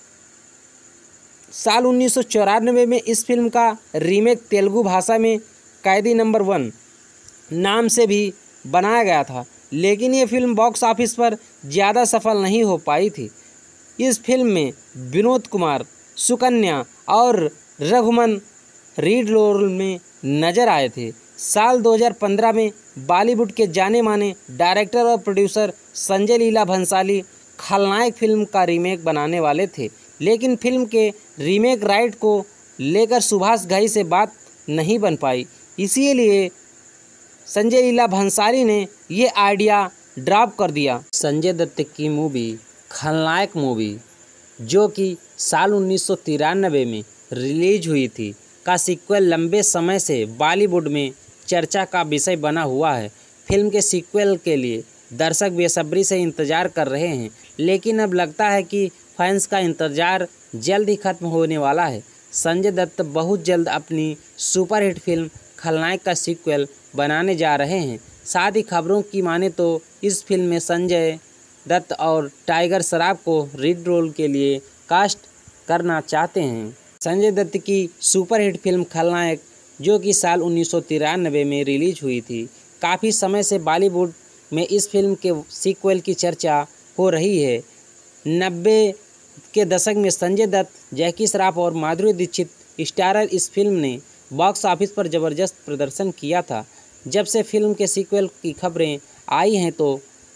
साल 1994 में इस फिल्म का रीमेक तेलुगु भाषा में कैदी नंबर 1 नाम से भी बनाया गया था, लेकिन ये फिल्म बॉक्स ऑफिस पर ज़्यादा सफल नहीं हो पाई थी। इस फिल्म में विनोद कुमार, सुकन्या और रघुमन रीड रोल में नज़र आए थे। साल 2015 में बॉलीवुड के जाने माने डायरेक्टर और प्रोड्यूसर संजय लीला भंसाली खलनायक फिल्म का रीमेक बनाने वाले थे, लेकिन फिल्म के रीमेक राइट को लेकर सुभाष घई से बात नहीं बन पाई। इसीलिए संजय लीला भंसाली ने ये आइडिया ड्रॉप कर दिया। संजय दत्त की मूवी खलनायक मूवी, जो कि साल 1993 में रिलीज हुई थी, का सीक्वल लंबे समय से बॉलीवुड में चर्चा का विषय बना हुआ है। फिल्म के सीक्वल के लिए दर्शक बेसब्री से इंतज़ार कर रहे हैं, लेकिन अब लगता है कि फैंस का इंतज़ार जल्द ही खत्म होने वाला है। संजय दत्त बहुत जल्द अपनी सुपरहिट फिल्म खलनायक का सीक्वल बनाने जा रहे हैं। साथ ही खबरों की माने तो इस फिल्म में संजय दत्त और टाइगर श्रॉफ को लीड रोल के लिए कास्ट करना चाहते हैं। संजय दत्त की सुपरहिट फिल्म खलनायक, जो कि साल 1993 में रिलीज हुई थी। काफ़ी समय से बॉलीवुड में इस फिल्म के सीक्वल की चर्चा हो रही है। 90 के दशक में संजय दत्त, जैकी श्रॉफ और माधुरी दीक्षित स्टारर इस फिल्म ने बॉक्स ऑफिस पर ज़बरदस्त प्रदर्शन किया था। जब से फिल्म के सीक्वल की खबरें आई हैं तो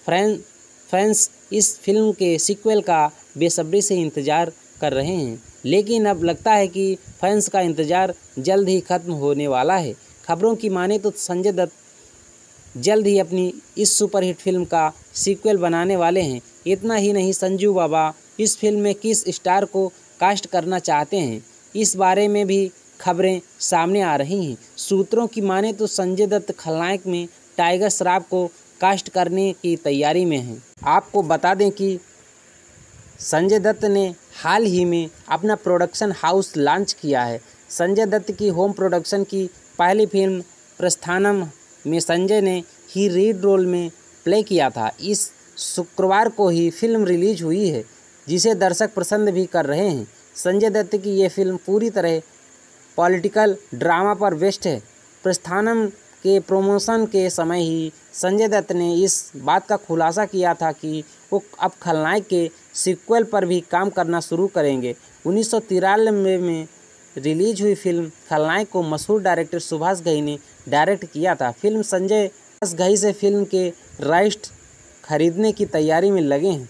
फैंस इस फिल्म के सीक्वल का बेसब्री से इंतज़ार कर रहे हैं, लेकिन अब लगता है कि फैंस का इंतज़ार जल्द ही ख़त्म होने वाला है। खबरों की माने तो संजय दत्त जल्द ही अपनी इस सुपरहिट फिल्म का सीक्वल बनाने वाले हैं। इतना ही नहीं, संजू बाबा इस फिल्म में किस स्टार को कास्ट करना चाहते हैं, इस बारे में भी खबरें सामने आ रही हैं। सूत्रों की माने तो संजय दत्त खलनायक में टाइगर श्रॉफ को कास्ट करने की तैयारी में हैं। आपको बता दें कि संजय दत्त ने हाल ही में अपना प्रोडक्शन हाउस लॉन्च किया है। संजय दत्त की होम प्रोडक्शन की पहली फिल्म प्रस्थानम में संजय ने ही लीड रोल में प्ले किया था। इस शुक्रवार को ही फिल्म रिलीज हुई है, जिसे दर्शक पसंद भी कर रहे हैं। संजय दत्त की ये फिल्म पूरी तरह पॉलिटिकल ड्रामा पर बेस्ड है। प्रस्थानम के प्रमोशन के समय ही संजय दत्त ने इस बात का खुलासा किया था कि वो अब खलनायक के सीक्वल पर भी काम करना शुरू करेंगे। 1993 में रिलीज हुई फिल्म खलनायक को मशहूर डायरेक्टर सुभाष घई ने डायरेक्ट किया था। फिल्म संजय सुभाष घई से फिल्म के राइट्स खरीदने की तैयारी में लगे हैं।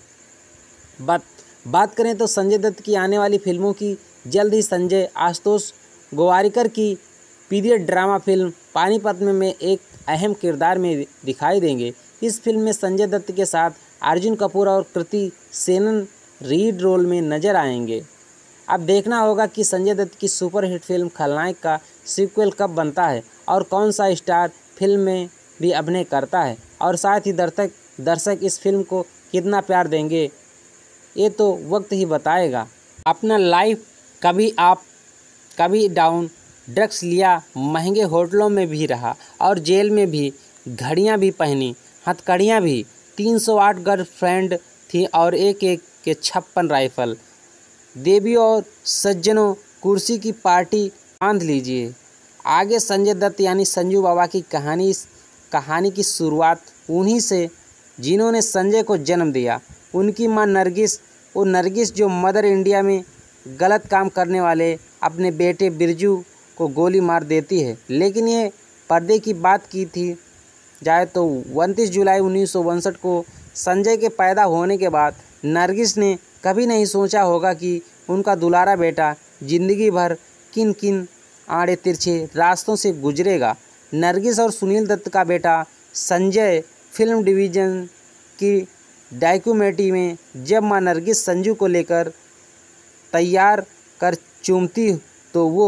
बात करें तो संजय दत्त की आने वाली फिल्मों की, जल्द ही संजय आशुतोष गोवारिकर की पीरियड ड्रामा फिल्म पानीपत में एक अहम किरदार में दिखाई देंगे। इस फिल्म में संजय दत्त के साथ अर्जुन कपूर और कृति सेनन लीड रोल में नजर आएंगे। अब देखना होगा कि संजय दत्त की सुपरहिट फिल्म खलनायक का सीक्वल कब बनता है और कौन सा स्टार फिल्म में भी अभिनय करता है, और साथ ही दर्शक इस फिल्म को कितना प्यार देंगे, ये तो वक्त ही बताएगा। अपना लाइफ कभी अप कभी डाउन, ड्रग्स लिया, महंगे होटलों में भी रहा और जेल में भी घड़ियां भी पहनी, हथकड़ियां भी। 308 गर्लफ्रेंड थी और एक के 56 राइफल। देवी और सज्जनों, कुर्सी की पार्टी बांध लीजिए। आगे संजय दत्त यानी संजू बाबा की कहानी की शुरुआत उन्हीं से जिन्होंने संजय को जन्म दिया। उनकी मां नरगिस जो मदर इंडिया में गलत काम करने वाले अपने बेटे बिरजू को गोली मार देती है। लेकिन ये पर्दे की बात की थी जाए तो 29 जुलाई 1962 को संजय के पैदा होने के बाद नरगिस ने कभी नहीं सोचा होगा कि उनका दुलारा बेटा जिंदगी भर किन किन आड़े तिरछे रास्तों से गुजरेगा। नरगिस और सुनील दत्त का बेटा संजय फिल्म डिवीज़न की डॉक्यूमेंट्री में जब मां नरगिस संजू को लेकर तैयार कर चूमती तो वो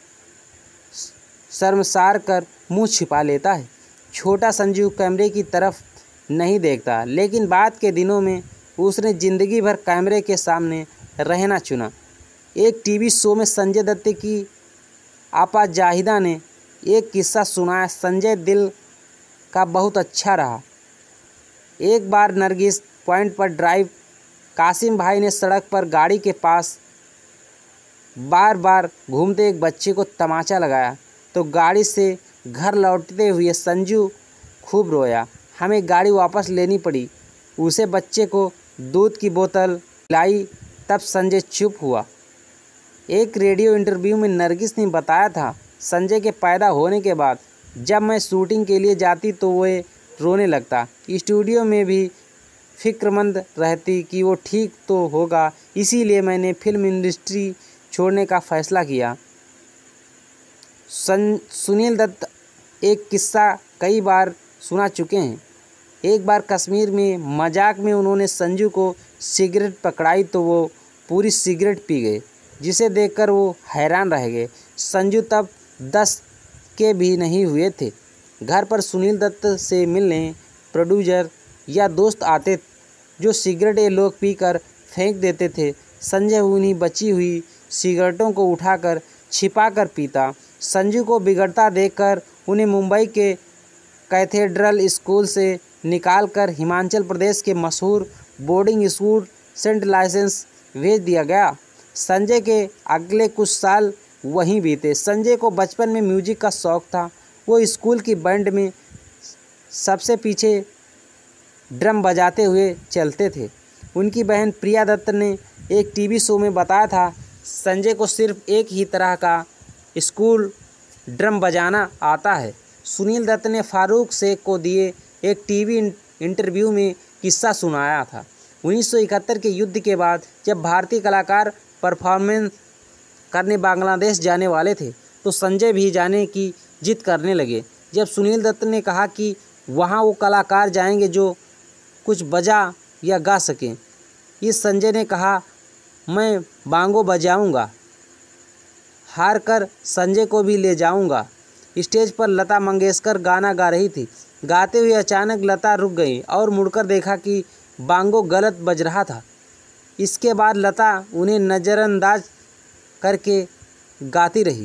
शर्मसार कर मुंह छिपा लेता है। छोटा संजू कैमरे की तरफ नहीं देखता, लेकिन बाद के दिनों में उसने ज़िंदगी भर कैमरे के सामने रहना चुना। एक टीवी शो में संजय दत्त की आपा जाहिदा ने एक किस्सा सुनाया। संजय दिल का बहुत अच्छा रहा। एक बार नरगिस पॉइंट पर ड्राइव कासिम भाई ने सड़क पर गाड़ी के पास बार बार घूमते एक बच्चे को तमाचा लगाया तो गाड़ी से घर लौटते हुए संजू खूब रोया। हमें गाड़ी वापस लेनी पड़ी। उसे बच्चे को दूध की बोतल लाई, तब संजय चुप हुआ। एक रेडियो इंटरव्यू में नरगिस ने बताया था, संजय के पैदा होने के बाद जब मैं शूटिंग के लिए जाती तो वो रोने लगता। स्टूडियो में भी फिक्रमंद रहती कि वो ठीक तो होगा, इसीलिए मैंने फिल्म इंडस्ट्री छोड़ने का फैसला किया। सुनील दत्त एक किस्सा कई बार सुना चुके हैं। एक बार कश्मीर में मजाक में उन्होंने संजू को सिगरेट पकड़ाई तो वो पूरी सिगरेट पी गए, जिसे देखकर वो हैरान रह गए। संजू तब 10 के भी नहीं हुए थे। घर पर सुनील दत्त से मिलने प्रोड्यूसर या दोस्त आते जो सिगरेट ये लोग पीकर फेंक देते थे। संजय उन्हीं बची हुई सिगरेटों को उठाकर छिपाकर पीता। संजू को बिगड़ता देखकर उन्हें मुंबई के कैथेड्रल स्कूल से निकालकर हिमाचल प्रदेश के मशहूर बोर्डिंग स्कूल सेंट लाइसेंस भेज दिया गया। संजय के अगले कुछ साल वहीं बीते। संजय को बचपन में म्यूजिक का शौक़ था। वो स्कूल की बैंड में सबसे पीछे ड्रम बजाते हुए चलते थे। उनकी बहन प्रिया दत्त ने एक टीवी शो में बताया था, संजय को सिर्फ एक ही तरह का स्कूल ड्रम बजाना आता है। सुनील दत्त ने फारूक शेख को दिए एक टीवी इंटरव्यू में किस्सा सुनाया था। 1971 के युद्ध के बाद जब भारतीय कलाकार परफॉर्मेंस करने बांग्लादेश जाने वाले थे तो संजय भी जाने की जिद करने लगे। जब सुनील दत्त ने कहा कि वहाँ वो कलाकार जाएंगे जो कुछ बजा या गा सकें, इस संजय ने कहा, मैं बांगो बजाऊंगा, हार कर संजय को भी ले जाऊंगा। स्टेज पर लता मंगेशकर गाना गा रही थी। गाते हुए अचानक लता रुक गई और मुड़कर देखा कि बांगो गलत बज रहा था। इसके बाद लता उन्हें नज़रअंदाज करके गाती रही।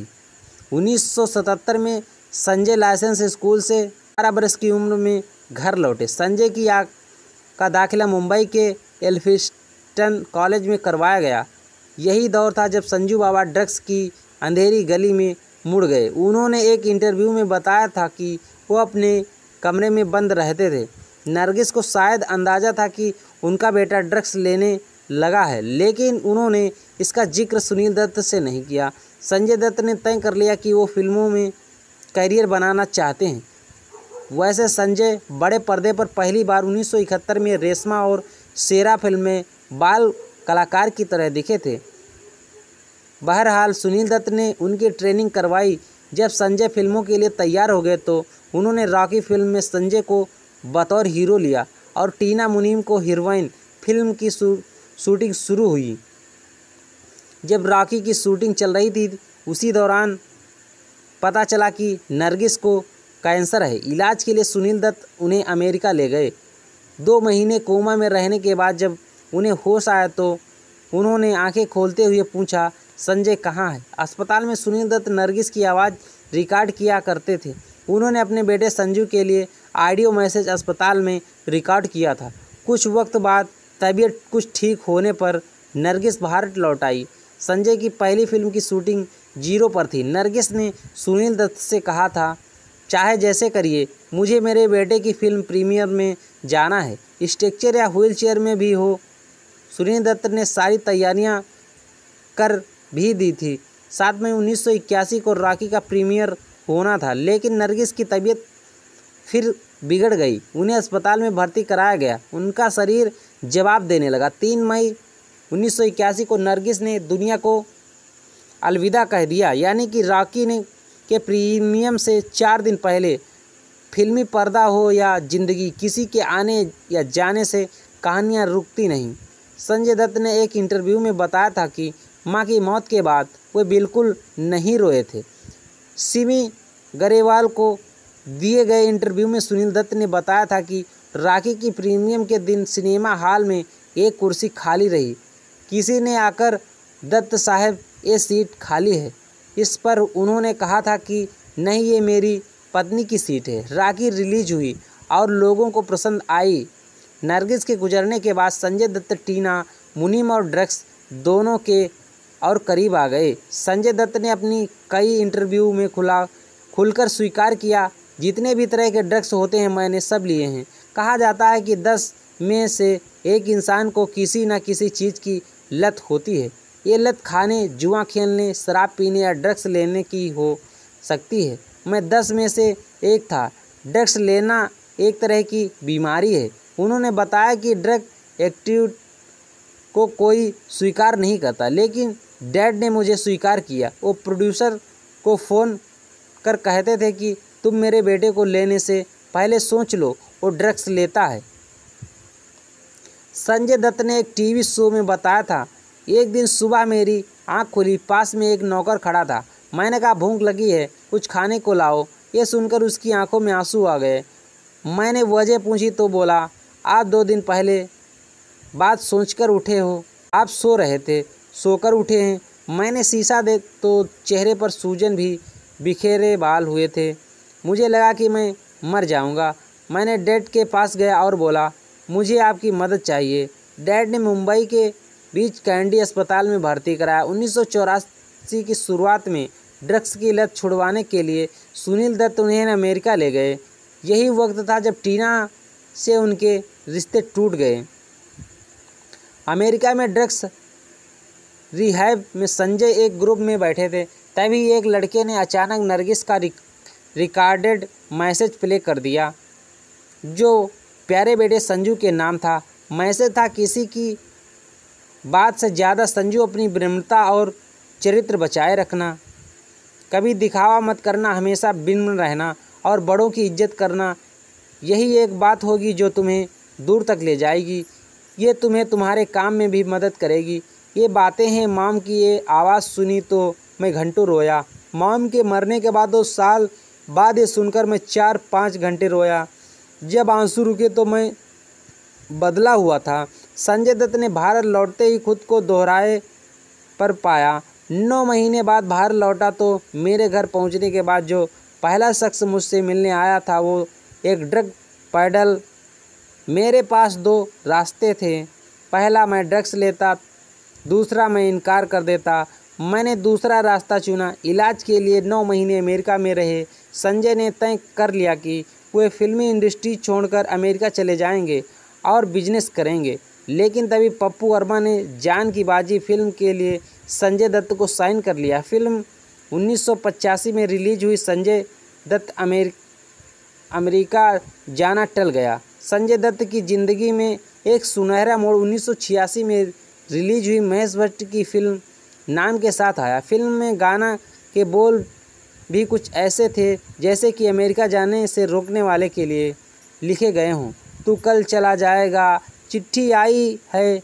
1977 में संजय लाइसेंस स्कूल से 12 बरस की उम्र में घर लौटे। संजय की का दाखिला मुंबई के एल्फिंस्टन कॉलेज में करवाया गया। यही दौर था जब संजू बाबा ड्रग्स की अंधेरी गली में मुड़ गए। उन्होंने एक इंटरव्यू में बताया था कि वो अपने कमरे में बंद रहते थे। नरगिस को शायद अंदाज़ा था कि उनका बेटा ड्रग्स लेने लगा है, लेकिन उन्होंने इसका जिक्र सुनील दत्त से नहीं किया। संजय दत्त ने तय कर लिया कि वो फिल्मों में करियर बनाना चाहते हैं। वैसे संजय बड़े पर्दे पर पहली बार 1971 में रेशमा और शेरा फिल्म में बाल कलाकार की तरह दिखे थे। बहरहाल सुनील दत्त ने उनकी ट्रेनिंग करवाई। जब संजय फिल्मों के लिए तैयार हो गए तो उन्होंने रॉकी फिल्म में संजय को बतौर हीरो लिया और टीना मुनीम को हीरोइन। फिल्म की शूटिंग शुरू हुई। जब रॉकी की शूटिंग चल रही थी उसी दौरान पता चला कि नरगिस को कैंसर है। इलाज के लिए सुनील दत्त उन्हें अमेरिका ले गए। 2 महीने कोमा में रहने के बाद जब उन्हें होश आया तो उन्होंने आंखें खोलते हुए पूछा, संजय कहाँ है? अस्पताल में सुनील दत्त नरगिस की आवाज़ रिकॉर्ड किया करते थे। उन्होंने अपने बेटे संजू के लिए ऑडियो मैसेज अस्पताल में रिकॉर्ड किया था। कुछ वक्त बाद तबीयत कुछ ठीक होने पर नरगिस भारत लौट आई। संजय की पहली फिल्म की शूटिंग 0 पर थी। नरगिस ने सुनील दत्त से कहा था, चाहे जैसे करिए, मुझे मेरे बेटे की फिल्म प्रीमियर में जाना है, स्ट्रेचर या व्हील चेयर में भी हो। सुनील दत्त ने सारी तैयारियां कर भी दी थी। 7 मई 1981 को रॉकी का प्रीमियर होना था, लेकिन नरगिस की तबीयत फिर बिगड़ गई। उन्हें अस्पताल में भर्ती कराया गया। उनका शरीर जवाब देने लगा। 3 मई 1981 को नरगिस ने दुनिया को अलविदा कह दिया, यानी कि रॉकी ने के प्रीमियम से 4 दिन पहले। फिल्मी पर्दा हो या जिंदगी, किसी के आने या जाने से कहानियाँ रुकती नहीं। संजय दत्त ने एक इंटरव्यू में बताया था कि मां की मौत के बाद वे बिल्कुल नहीं रोए थे। सिमी गरेवाल को दिए गए इंटरव्यू में सुनील दत्त ने बताया था कि रॉकी की प्रीमियम के दिन सिनेमा हॉल में एक कुर्सी खाली रही। किसी ने आकर, दत्त साहब ये सीट खाली है। इस पर उन्होंने कहा था कि नहीं, ये मेरी पत्नी की सीट है। रॉकी रिलीज हुई और लोगों को पसंद आई। नरगिस के गुजरने के बाद संजय दत्त टीना मुनीम और ड्रग्स दोनों के और करीब आ गए। संजय दत्त ने अपनी कई इंटरव्यू में खुलकर स्वीकार किया, जितने भी तरह के ड्रग्स होते हैं मैंने सब लिए हैं। कहा जाता है कि 10 में से 1 इंसान को किसी न किसी चीज़ की लत होती है। ये लत खाने, जुआ खेलने, शराब पीने या ड्रग्स लेने की हो सकती है। मैं 10 में से 1 था। ड्रग्स लेना एक तरह की बीमारी है। उन्होंने बताया कि ड्रग एक्टिव को कोई स्वीकार नहीं करता, लेकिन डैड ने मुझे स्वीकार किया। वो प्रोड्यूसर को फ़ोन कर कहते थे कि तुम मेरे बेटे को लेने से पहले सोच लो, वो ड्रग्स लेता है। संजय दत्त ने एक टीवी शो में बताया था, एक दिन सुबह मेरी आंख खुली, पास में एक नौकर खड़ा था। मैंने कहा, भूख लगी है, कुछ खाने को लाओ। ये सुनकर उसकी आंखों में आंसू आ गए। मैंने वजह पूछी तो बोला, आप 2 दिन पहले बात सोचकर उठे हो। आप सो रहे थे, सोकर उठे हैं। मैंने शीशा दे तो चेहरे पर सूजन भी, बिखेरे बाल हुए थे। मुझे लगा कि मैं मर जाऊंगा। मैंने डैड के पास गया और बोला, मुझे आपकी मदद चाहिए। डैड ने मुंबई के बीच कैंडी अस्पताल में भर्ती कराया। 1984 की शुरुआत में ड्रग्स की लत छुड़वाने के लिए सुनील दत्त उन्हें अमेरिका ले गए। यही वक्त था जब टीना से उनके रिश्ते टूट गए। अमेरिका में ड्रग्स रिहैब में संजय एक ग्रुप में बैठे थे, तभी एक लड़के ने अचानक नरगिस का रिकॉर्डेड मैसेज प्ले कर दिया, जो प्यारे बेटे संजू के नाम था। मैसेज था, किसी की बात से ज़्यादा संजू अपनी विनम्रता और चरित्र बचाए रखना, कभी दिखावा मत करना, हमेशा विनम्र रहना और बड़ों की इज्जत करना। यही एक बात होगी जो तुम्हें दूर तक ले जाएगी। ये तुम्हें तुम्हारे काम में भी मदद करेगी। ये बातें हैं मॉम की। ये आवाज़ सुनी तो मैं घंटों रोया। मॉम के मरने के बाद 2 साल बाद ये सुनकर मैं 4-5 घंटे रोया। जब आंसू रुके तो मैं बदला हुआ था। संजय दत्त ने भारत लौटते ही खुद को दोहराए पर पाया। 9 महीने बाद भारत लौटा तो मेरे घर पहुंचने के बाद जो पहला शख्स मुझसे मिलने आया था वो एक ड्रग पैडल। मेरे पास 2 रास्ते थे, पहला मैं ड्रग्स लेता, दूसरा मैं इनकार कर देता। मैंने दूसरा रास्ता चुना। इलाज के लिए 9 महीने अमेरिका में रहे। संजय ने तय कर लिया कि वे फिल्मी इंडस्ट्री छोड़कर अमेरिका चले जाएंगे और बिजनेस करेंगे। लेकिन तभी पप्पू वर्मा ने जान की बाजी फिल्म के लिए संजय दत्त को साइन कर लिया। फिल्म 1985 में रिलीज हुई। संजय दत्त अमेरिका जाना टल गया। संजय दत्त की ज़िंदगी में एक सुनहरा मोड़ 1986 में रिलीज हुई महेश भट्ट की फिल्म नाम के साथ आया। फिल्म में गाना के बोल भी कुछ ऐसे थे जैसे कि अमेरिका जाने से रोकने वाले के लिए लिखे गए हों। तू कल चला जाएगा, चिट्ठी आई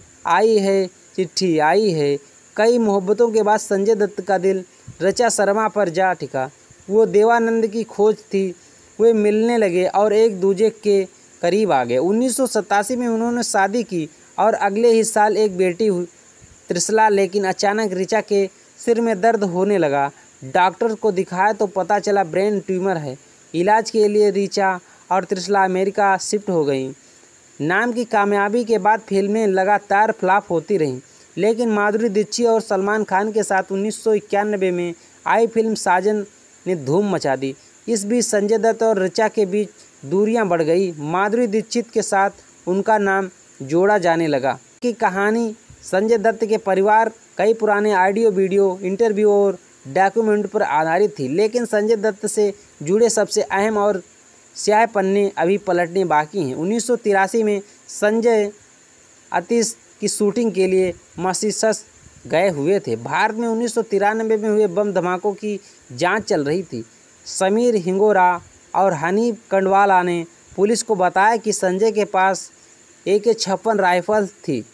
है, चिट्ठी आई है। कई मोहब्बतों के बाद संजय दत्त का दिल ऋचा शर्मा पर जा टिका। वो देवानंद की खोज थी। वे मिलने लगे और एक दूजे के करीब आ गए। 1987 में उन्होंने शादी की और अगले ही साल एक बेटी हुई त्रिशला। लेकिन अचानक ऋचा के सिर में दर्द होने लगा। डॉक्टर को दिखाया तो पता चला ब्रेन ट्यूमर है। इलाज के लिए ऋचा और त्रिशला अमेरिका शिफ्ट हो गई। नाम की कामयाबी के बाद फिल्में लगातार फ्लॉप होती रहीं, लेकिन माधुरी दीक्षित और सलमान खान के साथ 1991 में आई फिल्म साजन ने धूम मचा दी। इस बीच संजय दत्त और ऋचा के बीच दूरियां बढ़ गई। माधुरी दीक्षित के साथ उनका नाम जोड़ा जाने लगा। की कहानी संजय दत्त के परिवार, कई पुराने ऑडियो वीडियो, इंटरव्यू और डॉक्यूमेंट पर आधारित थी। लेकिन संजय दत्त से जुड़े सबसे अहम और स्याह पन्ने अभी पलटने बाकी हैं। 1983 में संजय आतिश की शूटिंग के लिए मॉरिशस गए हुए थे। भारत में 1993 में हुए बम धमाकों की जांच चल रही थी। समीर हिंगोरा और हनीफ कंडवाला ने पुलिस को बताया कि संजय के पास AK-56 राइफल थी।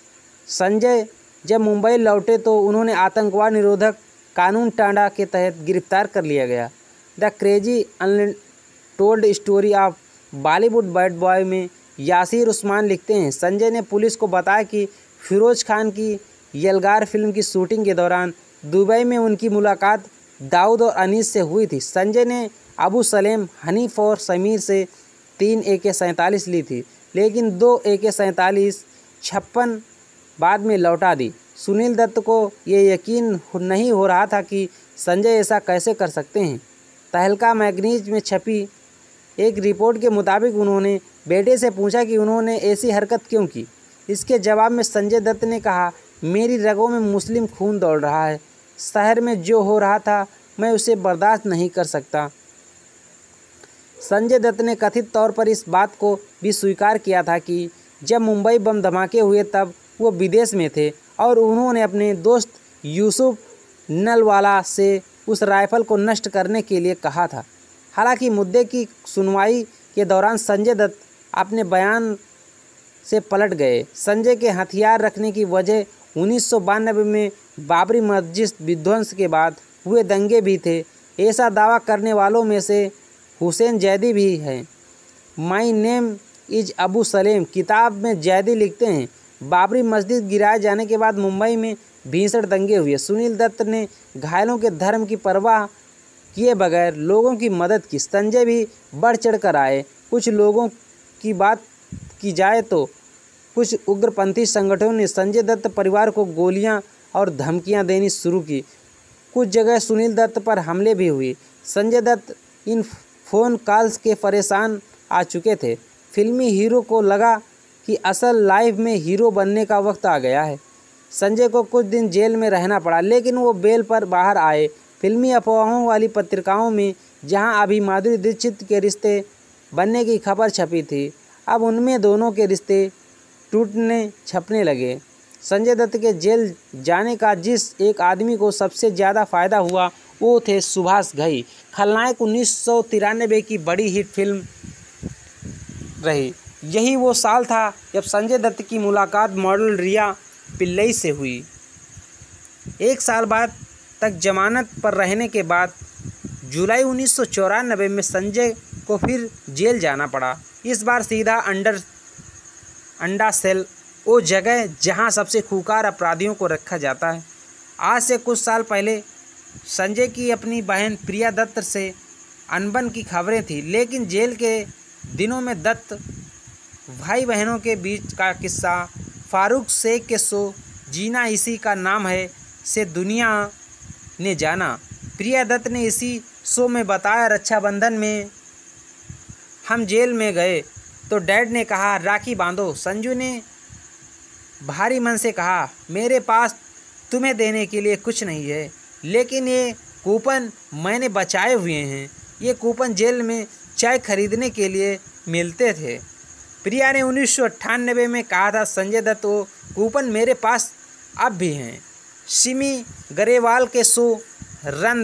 संजय जब मुंबई लौटे तो उन्होंने आतंकवाद निरोधक कानून टांडा के तहत गिरफ्तार कर लिया गया। The crazy untold story of Bollywood bad boy में यासिर उस्मान लिखते हैं, संजय ने पुलिस को बताया कि फिरोज खान की यलगार फिल्म की शूटिंग के दौरान दुबई में उनकी मुलाकात दाऊद और अनीस से हुई थी। संजय ने अबू सलेम, हनीफ और समीर से 3 AK-47 ली थी, लेकिन 2 AK-47 बाद में लौटा दी। सुनील दत्त को ये यकीन नहीं हो रहा था कि संजय ऐसा कैसे कर सकते हैं। तहलका मैगजीन में छपी एक रिपोर्ट के मुताबिक उन्होंने बेटे से पूछा कि उन्होंने ऐसी हरकत क्यों की। इसके जवाब में संजय दत्त ने कहा, मेरी रगों में मुस्लिम खून दौड़ रहा है। शहर में जो हो रहा था मैं उसे बर्दाश्त नहीं कर सकता। संजय दत्त ने कथित तौर पर इस बात को भी स्वीकार किया था कि जब मुंबई बम धमाके हुए तब वो विदेश में थे और उन्होंने अपने दोस्त यूसुफ नलवाला से उस राइफल को नष्ट करने के लिए कहा था। हालांकि मुद्दे की सुनवाई के दौरान संजय दत्त अपने बयान से पलट गए। संजय के हथियार रखने की वजह 1992 में बाबरी मस्जिद विध्वंस के बाद हुए दंगे भी थे। ऐसा दावा करने वालों में से हुसैन जैदी भी हैं। My name is Abu Salem किताब में जैदी लिखते हैं, बाबरी मस्जिद गिराए जाने के बाद मुंबई में भीषण दंगे हुए। सुनील दत्त ने घायलों के धर्म की परवाह किए बगैर लोगों की मदद की। संजय भी बढ़ चढ़ कर आए। कुछ लोगों की बात की जाए तो कुछ उग्रपंथी संगठनों ने संजय दत्त परिवार को गोलियां और धमकियां देनी शुरू की। कुछ जगह सुनील दत्त पर हमले भी हुए। संजय दत्त इन फ़ोन कॉल्स के परेशान आ चुके थे। फिल्मी हीरो को लगा कि असल लाइफ में हीरो बनने का वक्त आ गया है। संजय को कुछ दिन जेल में रहना पड़ा, लेकिन वो बेल पर बाहर आए। फिल्मी अफवाहों वाली पत्रिकाओं में जहां अभी माधुरी दीक्षित के रिश्ते बनने की खबर छपी थी, अब उनमें दोनों के रिश्ते टूटने छपने लगे। संजय दत्त के जेल जाने का जिस एक आदमी को सबसे ज़्यादा फायदा हुआ वो थे सुभाष घई। खलनायक 1993 की बड़ी हिट फिल्म रही। यही वो साल था जब संजय दत्त की मुलाकात मॉडल रिया पिल्लई से हुई। एक साल बाद तक जमानत पर रहने के बाद जुलाई 1994 में संजय को फिर जेल जाना पड़ा। इस बार सीधा अंडा सेल, वो जगह जहां सबसे खूंखार अपराधियों को रखा जाता है। आज से कुछ साल पहले संजय की अपनी बहन प्रिया दत्त से अनबन की खबरें थी, लेकिन जेल के दिनों में दत्त भाई बहनों के बीच का किस्सा फारूक शेख के शो जीना इसी का नाम है से दुनिया ने जाना। प्रिया दत्त ने इसी शो में बताया, रक्षाबंधन में हम जेल में गए तो डैड ने कहा राखी बांधो। संजू ने भारी मन से कहा, मेरे पास तुम्हें देने के लिए कुछ नहीं है, लेकिन ये कूपन मैंने बचाए हुए हैं। ये कूपन जेल में चाय खरीदने के लिए मिलते थे। प्रिया ने 1998 में कहा था, संजय दत्त वो कूपन मेरे पास अब भी हैं। सिमी गरेवाल के शो रन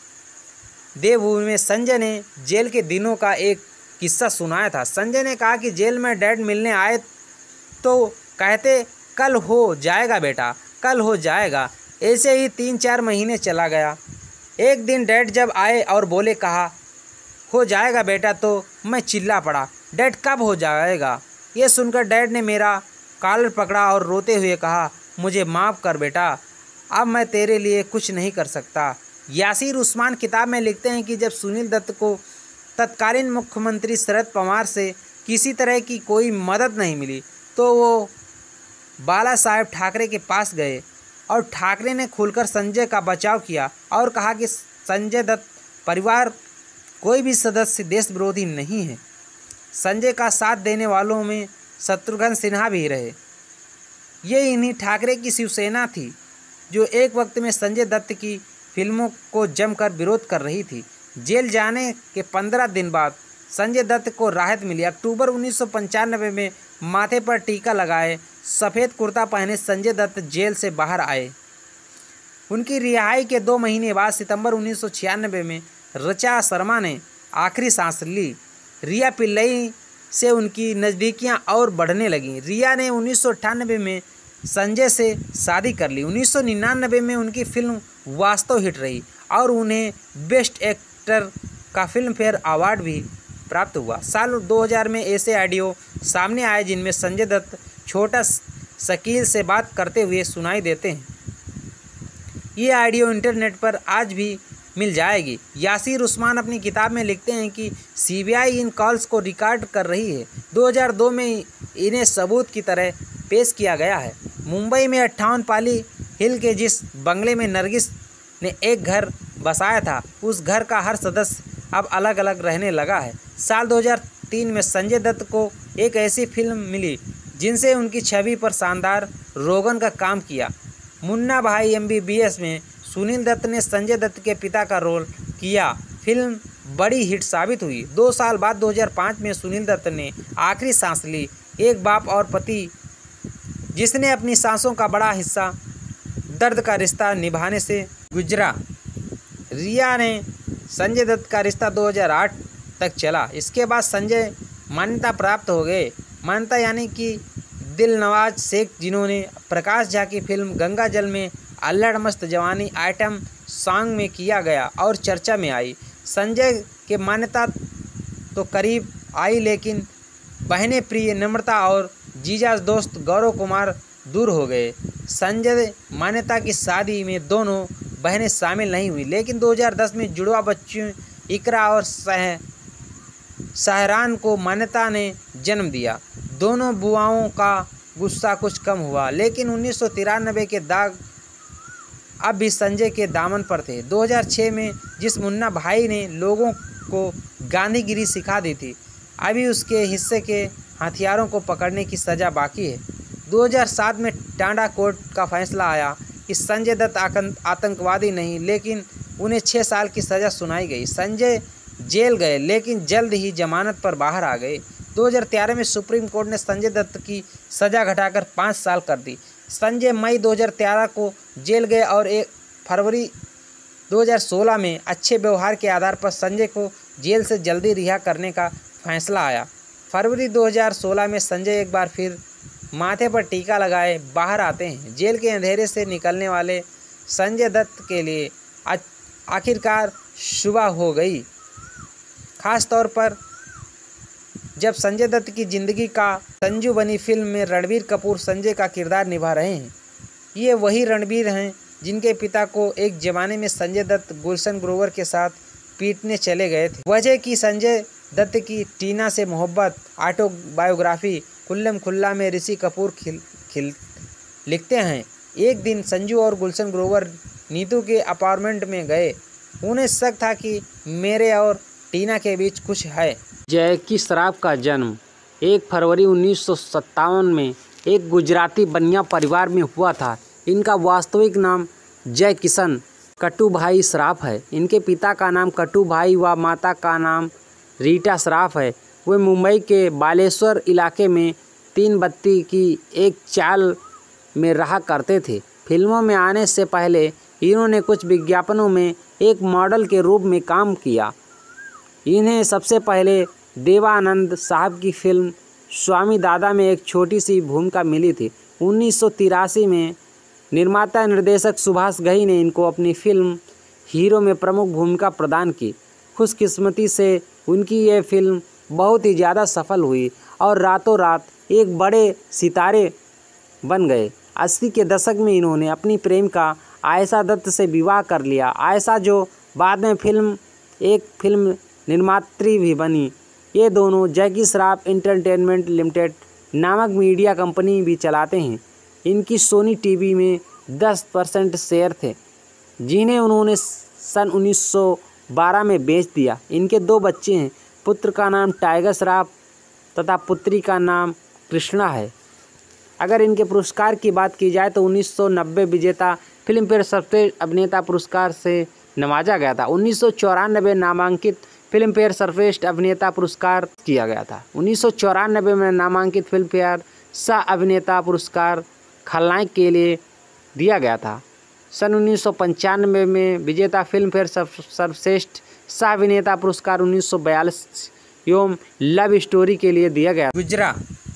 देवभूमि में संजय ने जेल के दिनों का एक किस्सा सुनाया था। संजय ने कहा कि जेल में डैड मिलने आए तो कहते कल हो जाएगा बेटा, कल हो जाएगा। ऐसे ही 3-4 महीने चला गया। एक दिन डैड जब आए और बोले कहा हो जाएगा बेटा, तो मैं चिल्ला पड़ा, डैड कब हो जाएगा? ये सुनकर डैड ने मेरा कॉलर पकड़ा और रोते हुए कहा, मुझे माफ़ कर बेटा, अब मैं तेरे लिए कुछ नहीं कर सकता। यासिर उस्मान किताब में लिखते हैं कि जब सुनील दत्त को तत्कालीन मुख्यमंत्री शरद पवार से किसी तरह की कोई मदद नहीं मिली तो वो बाला साहेब ठाकरे के पास गए और ठाकरे ने खुलकर संजय का बचाव किया और कहा कि संजय दत्त परिवार कोई भी सदस्य देश विरोधी नहीं है। संजय का साथ देने वालों में शत्रुघ्न सिन्हा भी रहे। ये इन्हीं ठाकरे की शिवसेना थी जो एक वक्त में संजय दत्त की फिल्मों को जमकर विरोध कर रही थी। जेल जाने के 15 दिन बाद संजय दत्त को राहत मिली। अक्टूबर 1995 में माथे पर टीका लगाए, सफ़ेद कुर्ता पहने संजय दत्त जेल से बाहर आए। उनकी रिहाई के 2 महीने बाद सितंबर 1996 में ऋचा शर्मा ने आखिरी सांस ली। रिया पिल्लई से उनकी नज़दीकियां और बढ़ने लगीं। रिया ने 1998 में संजय से शादी कर ली। 1999 में उनकी फिल्म वास्तव हिट रही और उन्हें बेस्ट एक्टर का फिल्म फेयर अवार्ड भी प्राप्त हुआ। साल 2000 में ऐसे ऑडियो सामने आए जिनमें संजय दत्त छोटा शकील से बात करते हुए सुनाई देते हैं। ये ऑडियो इंटरनेट पर आज भी मिल जाएगी। यासिर उस्मान अपनी किताब में लिखते हैं कि सीबीआई इन कॉल्स को रिकॉर्ड कर रही है। 2002 में इन्हें सबूत की तरह पेश किया गया है। मुंबई में 58 पाली हिल के जिस बंगले में नरगिस ने एक घर बसाया था, उस घर का हर सदस्य अब अलग अलग रहने लगा है। साल 2003 में संजय दत्त को एक ऐसी फिल्म मिली जिनसे उनकी छवि पर शानदार रोगन का काम किया। मुन्ना भाई MBBS में सुनील दत्त ने संजय दत्त के पिता का रोल किया। फिल्म बड़ी हिट साबित हुई। 2 साल बाद 2005 में सुनील दत्त ने आखिरी सांस ली, एक बाप और पति जिसने अपनी सांसों का बड़ा हिस्सा दर्द का रिश्ता निभाने से गुजरा। रिया ने संजय दत्त का रिश्ता 2008 तक चला। इसके बाद संजय मान्यता प्राप्त हो गए। मान्यता यानी कि दिलनवाज शेख, जिन्होंने प्रकाश झा की फिल्म गंगा जल में अल्लड़ मस्त जवानी आइटम सॉन्ग में किया गया और चर्चा में आई। संजय के मान्यता तो करीब आई, लेकिन बहनें प्रिय नम्रता और जीजा दोस्त गौरव कुमार दूर हो गए। संजय मान्यता की शादी में दोनों बहनें शामिल नहीं हुई, लेकिन 2010 में जुड़वा बच्चों इकरा और सहरान को मान्यता ने जन्म दिया। दोनों बुआओं का गुस्सा कुछ कम हुआ, लेकिन 1993 के दाग अब भी संजय के दामन पर थे। 2006 में जिस मुन्ना भाई ने लोगों को गांधीगिरी सिखा दी थी, अभी उसके हिस्से के हथियारों को पकड़ने की सज़ा बाकी है। 2007 में टांडा कोर्ट का फैसला आया कि संजय दत्त आतंकवादी नहीं, लेकिन उन्हें 6 साल की सज़ा सुनाई गई। संजय जेल गए, लेकिन जल्द ही जमानत पर बाहर आ गए। 2013 में सुप्रीम कोर्ट ने संजय दत्त की सज़ा घटाकर 5 साल कर दी। संजय मई 2013 को जेल गए और 1 फरवरी 2016 में अच्छे व्यवहार के आधार पर संजय को जेल से जल्दी रिहा करने का फैसला आया। फरवरी 2016 में संजय एक बार फिर माथे पर टीका लगाए बाहर आते हैं। जेल के अंधेरे से निकलने वाले संजय दत्त के लिए आखिरकार सुबह हो गई। खास तौर पर जब संजय दत्त की ज़िंदगी का संजू बनी फिल्म में रणबीर कपूर संजय का किरदार निभा रहे हैं। ये वही रणबीर हैं जिनके पिता को एक ज़माने में संजय दत्त गुलशन ग्रोवर के साथ पीटने चले गए थे। वजह की संजय दत्त की टीना से मोहब्बत ऑटोबायोग्राफी खुल्लम खुल्ला में ऋषि कपूर लिखते हैं, एक दिन संजू और गुलशन ग्रोवर नीतू के अपार्टमेंट में गए। उन्हें शक था कि मेरे और टीना के बीच कुछ है। जैकी श्रॉफ का जन्म 1 फरवरी 1957 में एक गुजराती बनिया परिवार में हुआ था। इनका वास्तविक नाम जय किशन कटुभाई श्रॉफ है। इनके पिता का नाम कटुभाई व माता का नाम रीटा श्रॉफ है। वे मुंबई के बालेश्वर इलाके में 3 बत्ती की एक चाल में रहा करते थे। फिल्मों में आने से पहले इन्होंने कुछ विज्ञापनों में एक मॉडल के रूप में काम किया। इन्हें सबसे पहले देवानंद साहब की फिल्म स्वामी दादा में एक छोटी सी भूमिका मिली थी। 1983 में निर्माता निर्देशक सुभाष घई ने इनको अपनी फिल्म हीरो में प्रमुख भूमिका प्रदान की। खुशकिस्मती से उनकी ये फिल्म बहुत ही ज़्यादा सफल हुई और रातों रात एक बड़े सितारे बन गए। 80 के दशक में इन्होंने अपनी प्रेमिका आयशा दत्त से विवाह कर लिया। आयशा जो बाद में फिल्म निर्मात्री भी बनी। ये दोनों जैकी श्रॉफ एंटरटेनमेंट लिमिटेड नामक मीडिया कंपनी भी चलाते हैं। इनकी सोनी टीवी में 10% शेयर थे, जिन्हें उन्होंने सन 1912 में बेच दिया। इनके 2 बच्चे हैं। पुत्र का नाम टाइगर श्रॉफ तथा पुत्री का नाम कृष्णा है। अगर इनके पुरस्कार की बात की जाए तो 1990 विजेता फिल्म फेयर सर्वश्रेष्ठ अभिनेता पुरस्कार से नवाजा गया था। 1994 नामांकित फिल्म फेयर सर्वश्रेष्ठ अभिनेता पुरस्कार किया गया था। 1994 में नामांकित फिल्म फेयर सह अभिनेता पुरस्कार खलनायक के लिए दिया गया था। सन 1995 में विजेता फिल्म फेयर सर्वश्रेष्ठ सह अभिनेता पुरस्कार 1942 एवं लव स्टोरी के लिए दिया गया। गुजरा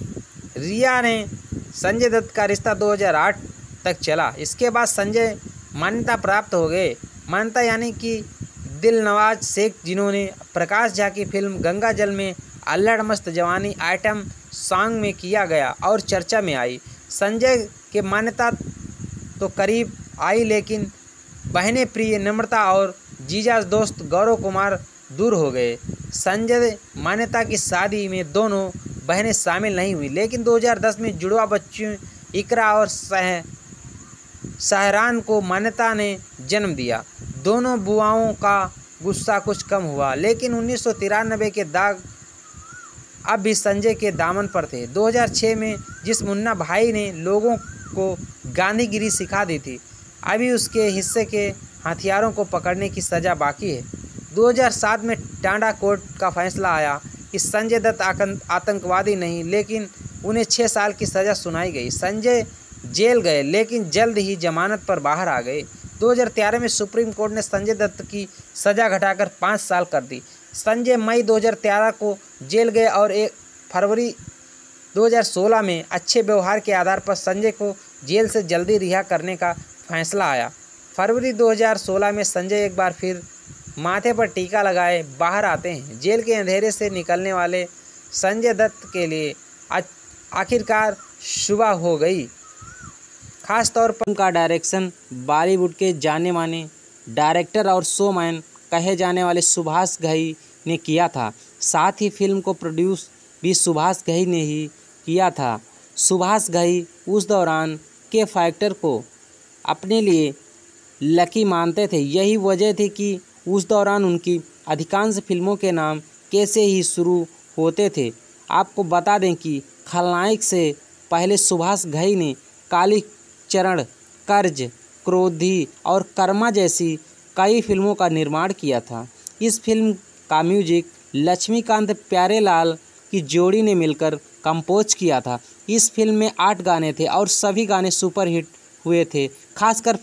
रिया ने संजय दत्त का रिश्ता 2008 तक चला। इसके बाद संजय मान्यता प्राप्त हो गए। मान्यता यानी कि दिलनवाज शेख, जिन्होंने प्रकाश झा की फिल्म गंगा जल में अल्लड़ मस्त जवानी आइटम सॉन्ग में किया गया और चर्चा में आई। संजय के मान्यता तो करीब आई, लेकिन बहनें प्रिय नम्रता और जीजा दोस्त गौरव कुमार दूर हो गए। संजय मान्यता की शादी में दोनों बहनें शामिल नहीं हुई, लेकिन 2010 में जुड़वा बच्चों इकरा और सहरान को मान्यता ने जन्म दिया। दोनों बुआओं का गुस्सा कुछ कम हुआ, लेकिन 1993 के दाग अब भी संजय के दामन पर थे। 2006 में जिस मुन्ना भाई ने लोगों को गांधीगिरी सिखा दी थी, अभी उसके हिस्से के हथियारों को पकड़ने की सज़ा बाकी है। 2007 में टांडा कोर्ट का फैसला आया कि संजय दत्त आतंकवादी नहीं, लेकिन उन्हें 6 साल की सज़ा सुनाई गई। संजय जेल गए, लेकिन जल्द ही जमानत पर बाहर आ गए। 2013 में सुप्रीम कोर्ट ने संजय दत्त की सज़ा घटाकर 5 साल कर दी। संजय मई 2013 को जेल गए और 1 फरवरी 2016 में अच्छे व्यवहार के आधार पर संजय को जेल से जल्दी रिहा करने का फैसला आया। फरवरी 2016 में संजय एक बार फिर माथे पर टीका लगाए बाहर आते हैं। जेल के अंधेरे से निकलने वाले संजय दत्त के लिए आखिरकार सुबह हो गई। खास तौर पर उनका डायरेक्शन बॉलीवुड के जाने माने डायरेक्टर और शोमैन कहे जाने वाले सुभाष घई ने किया था। साथ ही फिल्म को प्रोड्यूस भी सुभाष घई ने ही किया था। सुभाष घई उस दौरान के फैक्टर को अपने लिए लकी मानते थे। यही वजह थी कि उस दौरान उनकी अधिकांश फिल्मों के नाम कैसे ही शुरू होते थे। आपको बता दें कि खलनायक से पहले सुभाष घई ने कालीचरण, कर्ज, क्रोधी और कर्मा जैसी कई फिल्मों का निर्माण किया था। इस फिल्म का म्यूजिक लक्ष्मीकांत प्यारेलाल की जोड़ी ने मिलकर कंपोज किया था। इस फिल्म में 8 गाने थे और सभी गाने सुपरहिट हुए थे। खासकर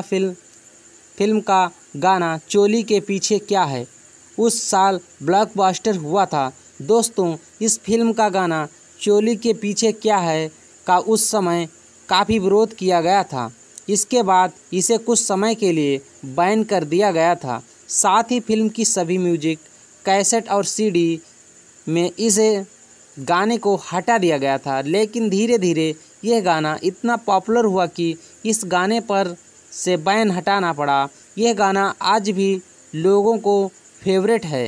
फिल्म का गाना चोली के पीछे क्या है उस साल ब्लॉकबस्टर हुआ था। दोस्तों, इस फिल्म का गाना चोली के पीछे क्या है का उस समय काफ़ी विरोध किया गया था। इसके बाद इसे कुछ समय के लिए बैन कर दिया गया था। साथ ही फिल्म की सभी म्यूजिक कैसेट और सीडी में इसे गाने को हटा दिया गया था। लेकिन धीरे धीरे यह गाना इतना पॉपुलर हुआ कि इस गाने पर से बैन हटाना पड़ा। यह गाना आज भी लोगों को फेवरेट है।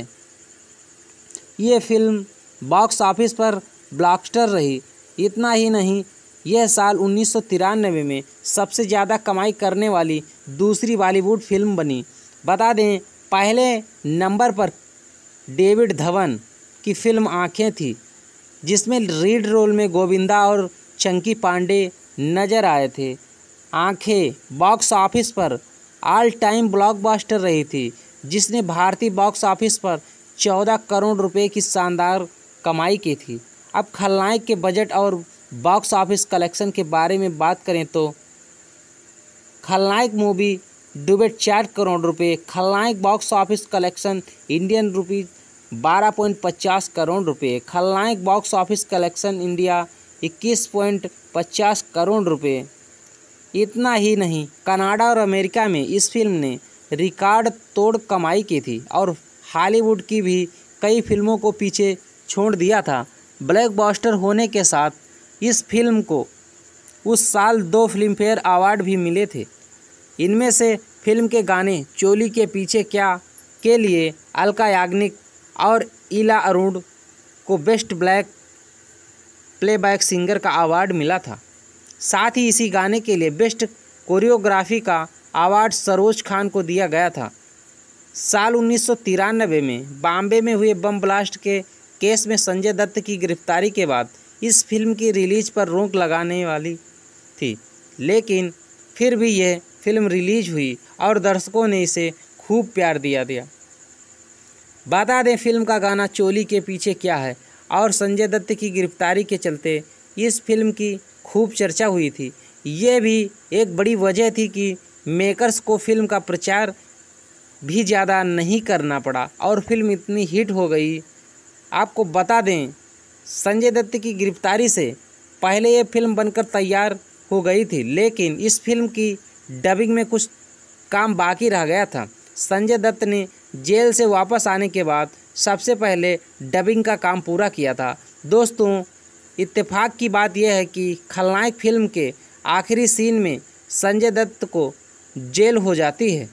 ये फिल्म बॉक्स ऑफिस पर ब्लॉकबस्टर रही। इतना ही नहीं, यह साल 1993 में सबसे ज़्यादा कमाई करने वाली दूसरी बॉलीवुड फिल्म बनी। बता दें, पहले नंबर पर डेविड धवन की फिल्म आँखें थी, जिसमें लीड रोल में गोविंदा और चंकी पांडे नजर आए थे। आँखें बॉक्स ऑफिस पर ऑल टाइम ब्लॉकबस्टर रही थी, जिसने भारतीय बॉक्स ऑफिस पर 14 करोड़ रुपए की शानदार कमाई की थी। अब खलनायक के बजट और बॉक्स ऑफिस कलेक्शन के बारे में बात करें तो खलनायक मूवी डूबे 4 करोड़ रुपए। Khalnayak box office collection Indian rupees 12.50 crore रुपए। Khalnayak box office collection India 21.50 crore रुपए। इतना ही नहीं, कनाडा और अमेरिका में इस फिल्म ने रिकॉर्ड तोड़ कमाई की थी और हॉलीवुड की भी कई फिल्मों को पीछे छोड़ दिया था। ब्लॉकबस्टर होने के साथ इस फिल्म को उस साल 2 फिल्मफेयर अवार्ड भी मिले थे। इनमें से फिल्म के गाने चोली के पीछे क्या के लिए अलका याग्निक और इला अरुण को बेस्ट ब्लैक प्लेबैक सिंगर का अवार्ड मिला था। साथ ही इसी गाने के लिए बेस्ट कोरियोग्राफी का अवार्ड सरोज खान को दिया गया था। साल 1993 में बॉम्बे में हुए बम ब्लास्ट के केस में संजय दत्त की गिरफ्तारी के बाद इस फिल्म की रिलीज पर रोक लगाने वाली थी, लेकिन फिर भी यह फिल्म रिलीज हुई और दर्शकों ने इसे खूब प्यार दिया। बता दें, फिल्म का गाना चोली के पीछे क्या है और संजय दत्त की गिरफ्तारी के चलते इस फिल्म की खूब चर्चा हुई थी। ये भी एक बड़ी वजह थी कि मेकर्स को फिल्म का प्रचार भी ज़्यादा नहीं करना पड़ा और फिल्म इतनी हिट हो गई। आपको बता दें, संजय दत्त की गिरफ्तारी से पहले ये फिल्म बनकर तैयार हो गई थी, लेकिन इस फिल्म की डबिंग में कुछ काम बाकी रह गया था। संजय दत्त ने जेल से वापस आने के बाद सबसे पहले डबिंग का काम पूरा किया था। दोस्तों, इत्तेफाक की बात यह है कि खलनायक फिल्म के आखिरी सीन में संजय दत्त को जेल हो जाती है।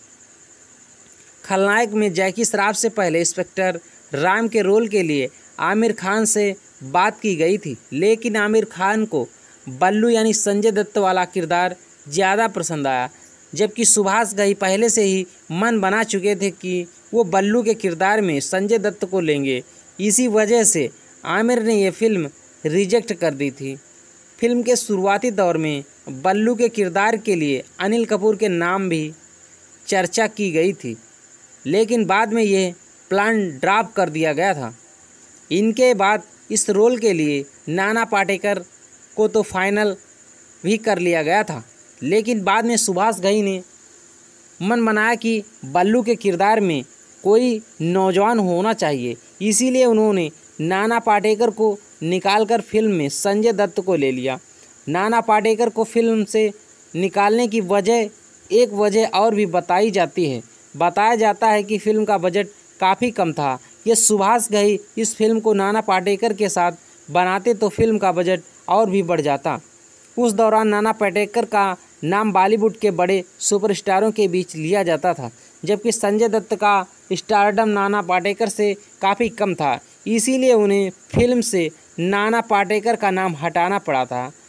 खलनायक में जैकी श्रॉफ से पहले इंस्पेक्टर राम के रोल के लिए आमिर खान से बात की गई थी, लेकिन आमिर खान को बल्लू यानी संजय दत्त वाला किरदार ज़्यादा पसंद आया, जबकि सुभाष घई पहले से ही मन बना चुके थे कि वो बल्लू के किरदार में संजय दत्त को लेंगे। इसी वजह से आमिर ने ये फिल्म रिजेक्ट कर दी थी। फिल्म के शुरुआती दौर में बल्लू के किरदार के लिए अनिल कपूर के नाम भी चर्चा की गई थी, लेकिन बाद में ये प्लान ड्रॉप कर दिया गया था। इनके बाद इस रोल के लिए नाना पाटेकर को तो फाइनल भी कर लिया गया था, लेकिन बाद में सुभाष घई ने मन बनाया कि बल्लू के किरदार में कोई नौजवान होना चाहिए, इसीलिए उन्होंने नाना पाटेकर को निकालकर फिल्म में संजय दत्त को ले लिया। नाना पाटेकर को फिल्म से निकालने की एक वजह और भी बताई जाती है। बताया जाता है कि फिल्म का बजट काफ़ी कम था। ये सुभाष घई इस फिल्म को नाना पाटेकर के साथ बनाते तो फिल्म का बजट और भी बढ़ जाता। उस दौरान नाना पाटेकर का नाम बॉलीवुड के बड़े सुपरस्टारों के बीच लिया जाता था, जबकि संजय दत्त का स्टारडम नाना पाटेकर से काफ़ी कम था, इसीलिए उन्हें फिल्म से नाना पाटेकर का नाम हटाना पड़ा था।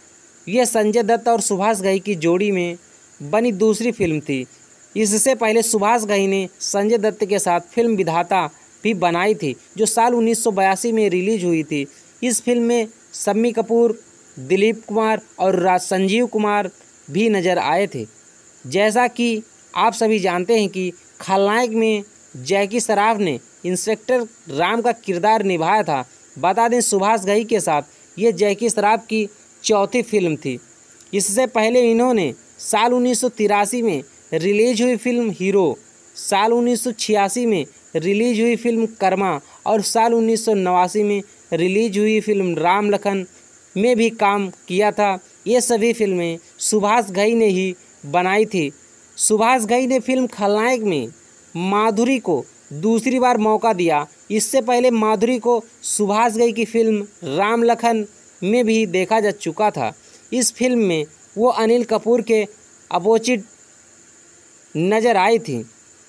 यह संजय दत्त और सुभाष घई की जोड़ी में बनी दूसरी फिल्म थी। इससे पहले सुभाष घई ने संजय दत्त के साथ फिल्म विधाता भी बनाई थी, जो साल 1982 में रिलीज हुई थी। इस फिल्म में शम्मी कपूर, दिलीप कुमार और संजीव कुमार भी नजर आए थे। जैसा कि आप सभी जानते हैं कि खलनायक में जैकी श्रॉफ ने इंस्पेक्टर राम का किरदार निभाया था। बता दें, सुभाष घई के साथ ये जैकी श्रॉफ की चौथी फिल्म थी। इससे पहले इन्होंने साल 1983 में रिलीज हुई फिल्म हीरो, साल 1986 में रिलीज हुई फिल्म कर्मा और साल 1989 में रिलीज हुई फिल्म राम लखन में भी काम किया था। ये सभी फिल्में सुभाष घई ने ही बनाई थी। सुभाष घई ने फिल्म खलनायक में माधुरी को दूसरी बार मौका दिया। इससे पहले माधुरी को सुभाष घई की फिल्म राम लखन में भी देखा जा चुका था। इस फिल्म में वो अनिल कपूर के अपोजिट नजर आई थी।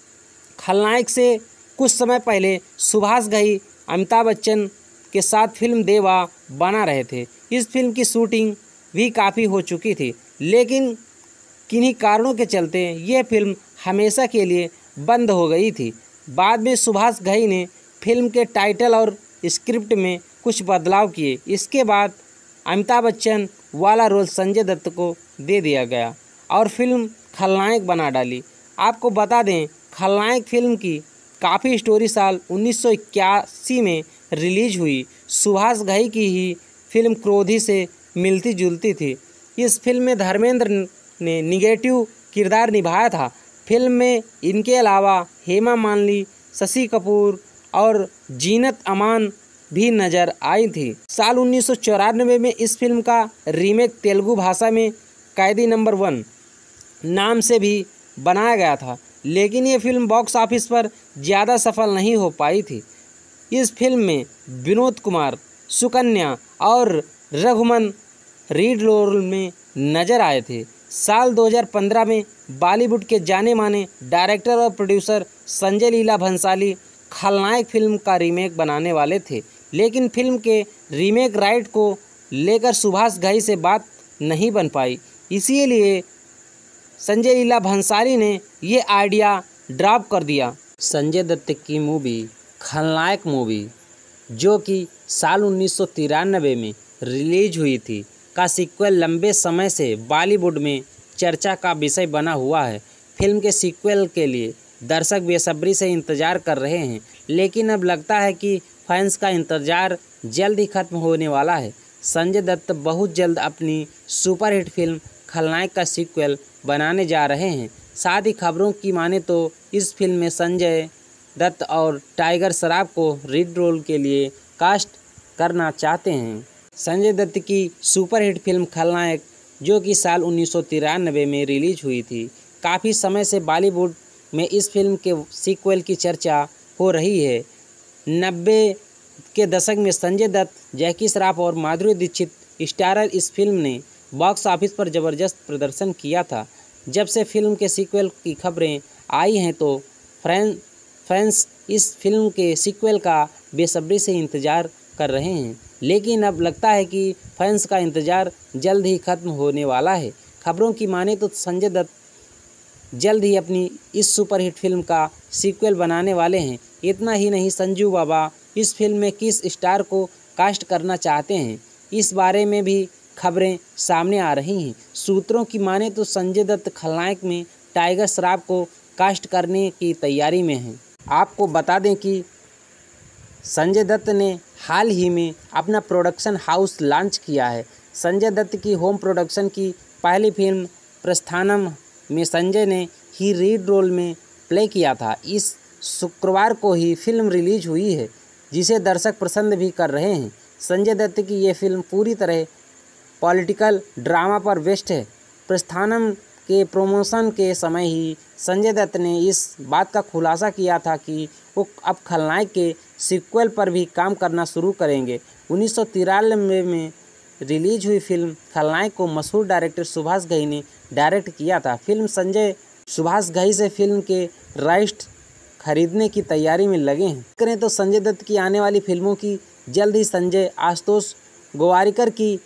खलनायक से कुछ समय पहले सुभाष घई अमिताभ बच्चन के साथ फिल्म देवा बना रहे थे। इस फिल्म की शूटिंग भी काफ़ी हो चुकी थी, लेकिन किन्हीं कारणों के चलते यह फिल्म हमेशा के लिए बंद हो गई थी। बाद में सुभाष घई ने फिल्म के टाइटल और स्क्रिप्ट में कुछ बदलाव किए। इसके बाद अमिताभ बच्चन वाला रोल संजय दत्त को दे दिया गया और फिल्म खलनायक बना डाली। आपको बता दें, खलनायक फिल्म की काफ़ी स्टोरी साल 1981 में रिलीज हुई। सुभाष घई की ही फिल्म क्रोधी से मिलती जुलती थी। इस फिल्म में धर्मेंद्र ने निगेटिव किरदार निभाया था। फिल्म में इनके अलावा हेमा मालिनी, शशि कपूर और जीनत अमान भी नज़र आई थी। साल 1994 में इस फिल्म का रीमेक तेलुगु भाषा में कैदी नंबर 1 नाम से भी बनाया गया था, लेकिन ये फिल्म बॉक्स ऑफिस पर ज़्यादा सफल नहीं हो पाई थी। इस फिल्म में विनोद कुमार, सुकन्या और रघुमन लीड रोल में नजर आए थे। साल 2015 में बॉलीवुड के जाने माने डायरेक्टर और प्रोड्यूसर संजय लीला भंसाली खलनायक फिल्म का रीमेक बनाने वाले थे, लेकिन फिल्म के रीमेक राइट को लेकर सुभाष घई से बात नहीं बन पाई। इसीलिए संजय लीला भंसाली ने ये आइडिया ड्रॉप कर दिया। संजय दत्त की मूवी खलनायक मूवी, जो कि साल 1993 में रिलीज हुई थी, का सीक्वल लंबे समय से बॉलीवुड में चर्चा का विषय बना हुआ है। फिल्म के सीक्वल के लिए दर्शक बेसब्री से इंतज़ार कर रहे हैं, लेकिन अब लगता है कि फैंस का इंतज़ार जल्द ही खत्म होने वाला है। संजय दत्त बहुत जल्द अपनी सुपरहिट फिल्म खलनायक का सीक्वल बनाने जा रहे हैं। साथ ही खबरों की माने तो इस फिल्म में संजय दत्त और टाइगर श्रॉफ को लीड रोल के लिए कास्ट करना चाहते हैं। संजय दत्त की सुपरहिट फिल्म खलनायक, जो कि साल 1993 में रिलीज हुई थी, काफ़ी समय से बॉलीवुड में इस फिल्म के सीक्वल की चर्चा हो रही है। 90 के दशक में संजय दत्त, जैकी श्रॉफ और माधुरी दीक्षित स्टारर इस फिल्म ने बॉक्स ऑफिस पर ज़बरदस्त प्रदर्शन किया था। जब से फिल्म के सीक्वल की खबरें आई हैं तो फैंस इस फिल्म के सीक्वल का बेसब्री से इंतज़ार कर रहे हैं, लेकिन अब लगता है कि फैंस का इंतज़ार जल्द ही ख़त्म होने वाला है। खबरों की माने तो संजय दत्त जल्द ही अपनी इस सुपरहिट फिल्म का सीक्वल बनाने वाले हैं। इतना ही नहीं, संजू बाबा इस फिल्म में किस स्टार को कास्ट करना चाहते हैं, इस बारे में भी खबरें सामने आ रही हैं। सूत्रों की माने तो संजय दत्त खलनायक में टाइगर श्रॉफ को कास्ट करने की तैयारी में हैं। आपको बता दें कि संजय दत्त ने हाल ही में अपना प्रोडक्शन हाउस लॉन्च किया है। संजय दत्त की होम प्रोडक्शन की पहली फिल्म प्रस्थानम में संजय ने ही लीड रोल में प्ले किया था। इस शुक्रवार को ही फिल्म रिलीज हुई है, जिसे दर्शक पसंद भी कर रहे हैं। संजय दत्त की ये फिल्म पूरी तरह पॉलिटिकल ड्रामा पर बेस्ड है। प्रस्थानम के प्रमोशन के समय ही संजय दत्त ने इस बात का खुलासा किया था कि वो अब खलनायक के सीक्वल पर भी काम करना शुरू करेंगे। 1993 में रिलीज हुई फिल्म खलनायक को मशहूर डायरेक्टर सुभाष घई ने डायरेक्ट किया था। फिल्म संजय सुभाष घई से फिल्म के राइट्स खरीदने की तैयारी में लगे हैं। करें तो संजय दत्त की आने वाली फिल्मों की जल्द ही संजय आशुतोष गोवारिकर की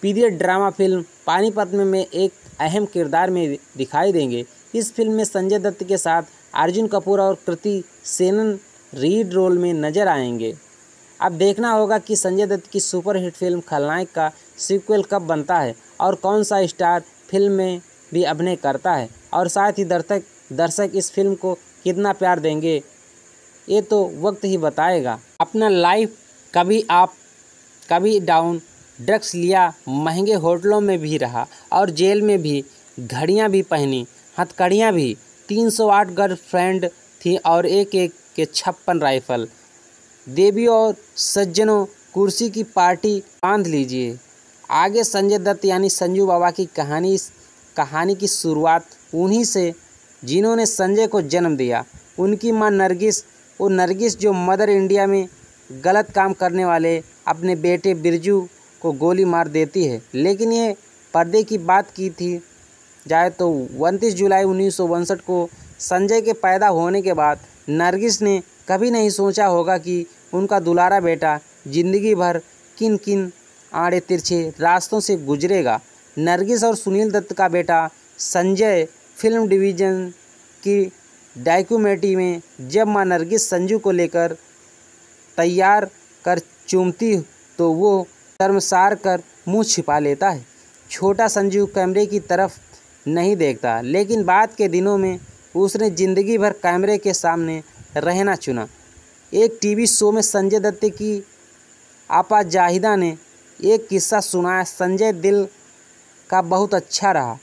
पीरियड ड्रामा फिल्म पानीपत में एक अहम किरदार में दिखाई देंगे। इस फिल्म में संजय दत्त के साथ अर्जुन कपूर और कृति सेनन लीड रोल में नजर आएंगे। अब देखना होगा कि संजय दत्त की सुपरहिट फिल्म खलनायक का सीक्वल कब बनता है और कौन सा स्टार फिल्म में भी अभिनय करता है, और साथ ही दर्शक इस फिल्म को कितना प्यार देंगे, ये तो वक्त ही बताएगा। अपना लाइफ कभी अप कभी डाउन, ड्रग्स लिया, महंगे होटलों में भी रहा और जेल में भी घड़ियां भी पहनी, हथकड़ियां भी, 308 गर्लफ्रेंड थी और एक एक के 56 राइफल। देवी और सज्जनों, कुर्सी की पार्टी बांध लीजिए। आगे संजय दत्त यानी संजू बाबा की कहानी की शुरुआत उन्हीं से जिन्होंने संजय को जन्म दिया। उनकी मां नरगिस, वो नरगिस जो मदर इंडिया में गलत काम करने वाले अपने बेटे बिरजू को गोली मार देती है। लेकिन ये पर्दे की बात की थी जाए तो 29 जुलाई 1962 को संजय के पैदा होने के बाद नरगिस ने कभी नहीं सोचा होगा कि उनका दुलारा बेटा जिंदगी भर किन किन आड़े तिरछे रास्तों से गुजरेगा। नरगिस और सुनील दत्त का बेटा संजय फिल्म डिवीज़न की डॉक्यूमेंट्री में जब मां नरगिस संजू को लेकर तैयार कर चूमती तो वो शर्मसार कर मुंह छिपा लेता है। छोटा संजू कैमरे की तरफ नहीं देखता, लेकिन बाद के दिनों में उसने ज़िंदगी भर कैमरे के सामने रहना चुना। एक टीवी शो में संजय दत्त की आपा जाहिदा ने एक किस्सा सुनाया। संजय दिल का बहुत अच्छा रहा।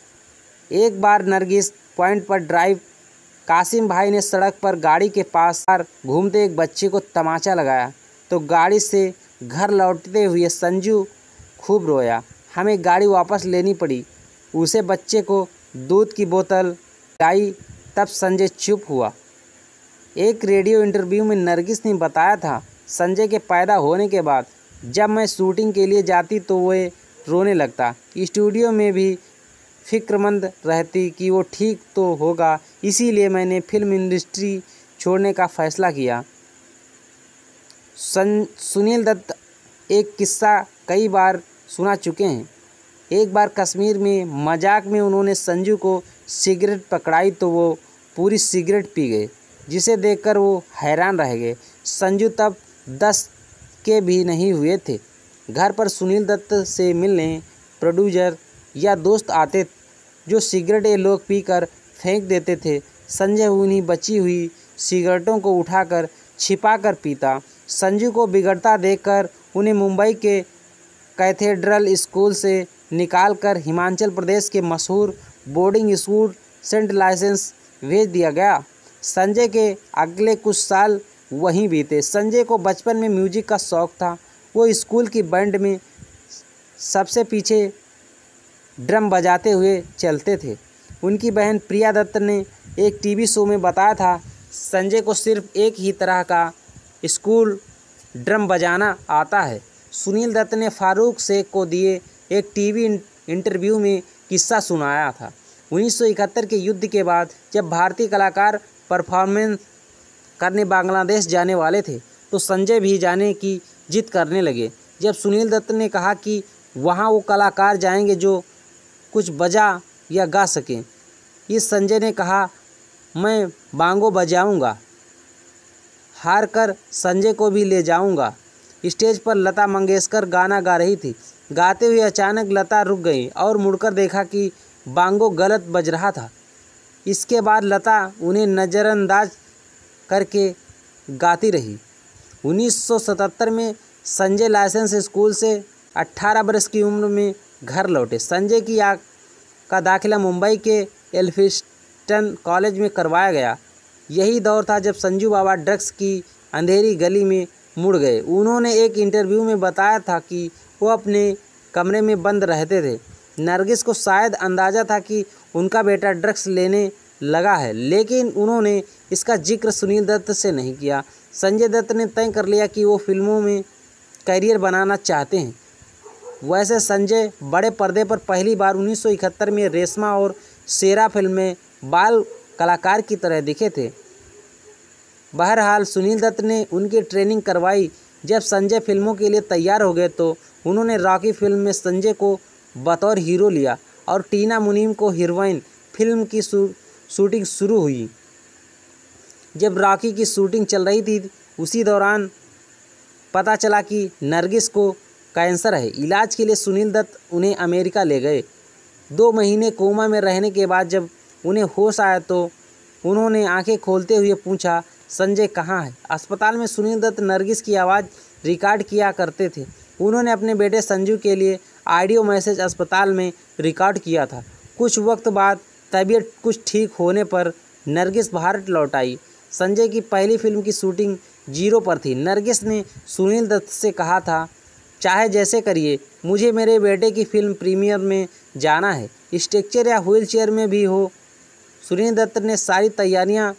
एक बार नरगिस पॉइंट पर ड्राइव कासिम भाई ने सड़क पर गाड़ी के पास घूमते एक बच्चे को तमाचा लगाया तो गाड़ी से घर लौटते हुए संजू खूब रोया। हमें गाड़ी वापस लेनी पड़ी। उसे बच्चे को दूध की बोतल लाई, तब संजय चुप हुआ। एक रेडियो इंटरव्यू में नरगिस ने बताया था, संजय के पैदा होने के बाद जब मैं शूटिंग के लिए जाती तो वो रोने लगता। स्टूडियो में भी फिक्रमंद रहती कि वो ठीक तो होगा, इसीलिए मैंने फिल्म इंडस्ट्री छोड़ने का फैसला किया। सुनील दत्त एक किस्सा कई बार सुना चुके हैं। एक बार कश्मीर में मजाक में उन्होंने संजू को सिगरेट पकड़ाई तो वो पूरी सिगरेट पी गए, जिसे देखकर वो हैरान रह गए। संजू तब 10 के भी नहीं हुए थे। घर पर सुनील दत्त से मिलने प्रोड्यूसर या दोस्त आते जो सिगरेट ये लोग पीकर फेंक देते थे। संजय उन्हीं बची हुई सिगरेटों को उठाकर छिपाकर पीता। संजू को बिगड़ता देखकर उन्हें मुंबई के कैथेड्रल स्कूल से निकालकर हिमाचल प्रदेश के मशहूर बोर्डिंग स्कूल सेंट लाइसेंस भेज दिया गया। संजय के अगले कुछ साल वहीं बीते। संजय को बचपन में म्यूजिक का शौक था। वो स्कूल की बैंड में सबसे पीछे ड्रम बजाते हुए चलते थे। उनकी बहन प्रिया दत्त ने एक टीवी शो में बताया था, संजय को सिर्फ एक ही तरह का स्कूल ड्रम बजाना आता है। सुनील दत्त ने फारूक शेख को दिए एक टीवी इंटरव्यू में किस्सा सुनाया था। 1971 के युद्ध के बाद जब भारतीय कलाकार परफॉर्मेंस करने बांग्लादेश जाने वाले थे तो संजय भी जाने की जिद करने लगे। जब सुनील दत्त ने कहा कि वहां वो कलाकार जाएंगे जो कुछ बजा या गा सकें, इस संजय ने कहा, मैं बांगो बजाऊंगा, हार कर संजय को भी ले जाऊंगा। स्टेज पर लता मंगेशकर गाना गा रही थी। गाते हुए अचानक लता रुक गई और मुड़कर देखा कि बांगो गलत बज रहा था। इसके बाद लता उन्हें नज़रअंदाज करके गाती रही। 1977 में संजय लाइसेंस स्कूल से 18 वर्ष की उम्र में घर लौटे। संजय की का दाखिला मुंबई के एल्फिंस्टन कॉलेज में करवाया गया। यही दौर था जब संजू बाबा ड्रग्स की अंधेरी गली में मुड़ गए। उन्होंने एक इंटरव्यू में बताया था कि वो अपने कमरे में बंद रहते थे। नरगिस को शायद अंदाज़ा था कि उनका बेटा ड्रग्स लेने लगा है, लेकिन उन्होंने इसका जिक्र सुनील दत्त से नहीं किया। संजय दत्त ने तय कर लिया कि वो फिल्मों में करियर बनाना चाहते हैं। वैसे संजय बड़े पर्दे पर पहली बार 1971 में रेशमा और शेरा फिल्म में बाल कलाकार की तरह दिखे थे। बहरहाल सुनील दत्त ने उनकी ट्रेनिंग करवाई। जब संजय फिल्मों के लिए तैयार हो गए तो उन्होंने रॉकी फिल्म में संजय को बतौर हीरो लिया और टीना मुनीम को हीरोइन। फिल्म की शूटिंग शुरू हुई। जब रॉकी की शूटिंग चल रही थी उसी दौरान पता चला कि नरगिस को कैंसर है। इलाज के लिए सुनील दत्त उन्हें अमेरिका ले गए। 2 महीने कोमा में रहने के बाद जब उन्हें होश आया तो उन्होंने आंखें खोलते हुए पूछा, संजय कहाँ है? अस्पताल में सुनील दत्त नरगिस की आवाज़ रिकॉर्ड किया करते थे। उन्होंने अपने बेटे संजू के लिए ऑडियो मैसेज अस्पताल में रिकॉर्ड किया था। कुछ वक्त बाद तबीयत कुछ ठीक होने पर नरगिस भारत लौट आई। संजय की पहली फिल्म की शूटिंग 0 पर थी। नरगिस ने सुनील दत्त से कहा था, चाहे जैसे करिए, मुझे मेरे बेटे की फिल्म प्रीमियर में जाना है, स्ट्रेचर या व्हील चेयर में भी हो। सुनील दत्त ने सारी तैयारियां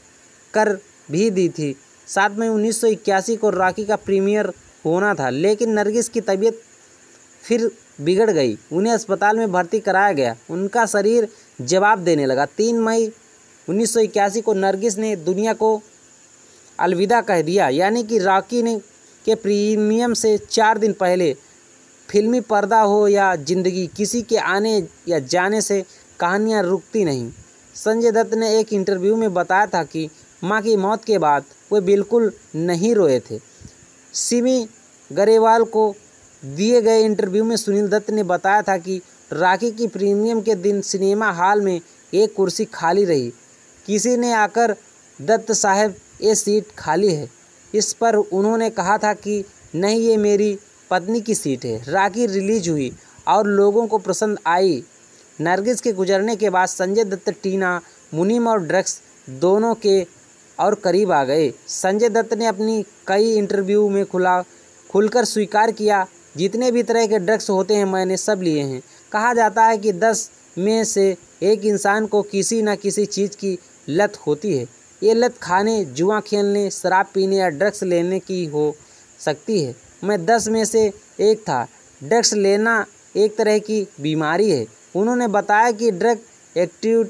कर भी दी थी। 7 मई 1981 को रॉकी का प्रीमियर होना था, लेकिन नरगिस की तबीयत फिर बिगड़ गई। उन्हें अस्पताल में भर्ती कराया गया। उनका शरीर जवाब देने लगा। 3 मई 1981 को नरगिस ने दुनिया को अलविदा कह दिया, यानी कि रॉकी ने के प्रीमियम से 4 दिन पहले। फिल्मी पर्दा हो या जिंदगी, किसी के आने या जाने से कहानियाँ रुकती नहीं। संजय दत्त ने एक इंटरव्यू में बताया था कि मां की मौत के बाद वे बिल्कुल नहीं रोए थे। सिमी गरेवाल को दिए गए इंटरव्यू में सुनील दत्त ने बताया था कि रॉकी की प्रीमियम के दिन सिनेमा हॉल में एक कुर्सी खाली रही। किसी ने आकर, दत्त साहब ये सीट खाली है। इस पर उन्होंने कहा था कि नहीं, ये मेरी पत्नी की सीट है। रॉकी रिलीज हुई और लोगों को पसंद आई। नरगिस के गुजरने के बाद संजय दत्त टीना मुनीम और ड्रग्स दोनों के और करीब आ गए। संजय दत्त ने अपनी कई इंटरव्यू में खुलकर स्वीकार किया, जितने भी तरह के ड्रग्स होते हैं मैंने सब लिए हैं। कहा जाता है कि 10 में से एक इंसान को किसी न किसी चीज़ की लत होती है। ये लत खाने, जुआ खेलने, शराब पीने या ड्रग्स लेने की हो सकती है। मैं 10 में से एक था। ड्रग्स लेना एक तरह की बीमारी है। उन्होंने बताया कि ड्रग एक्टिव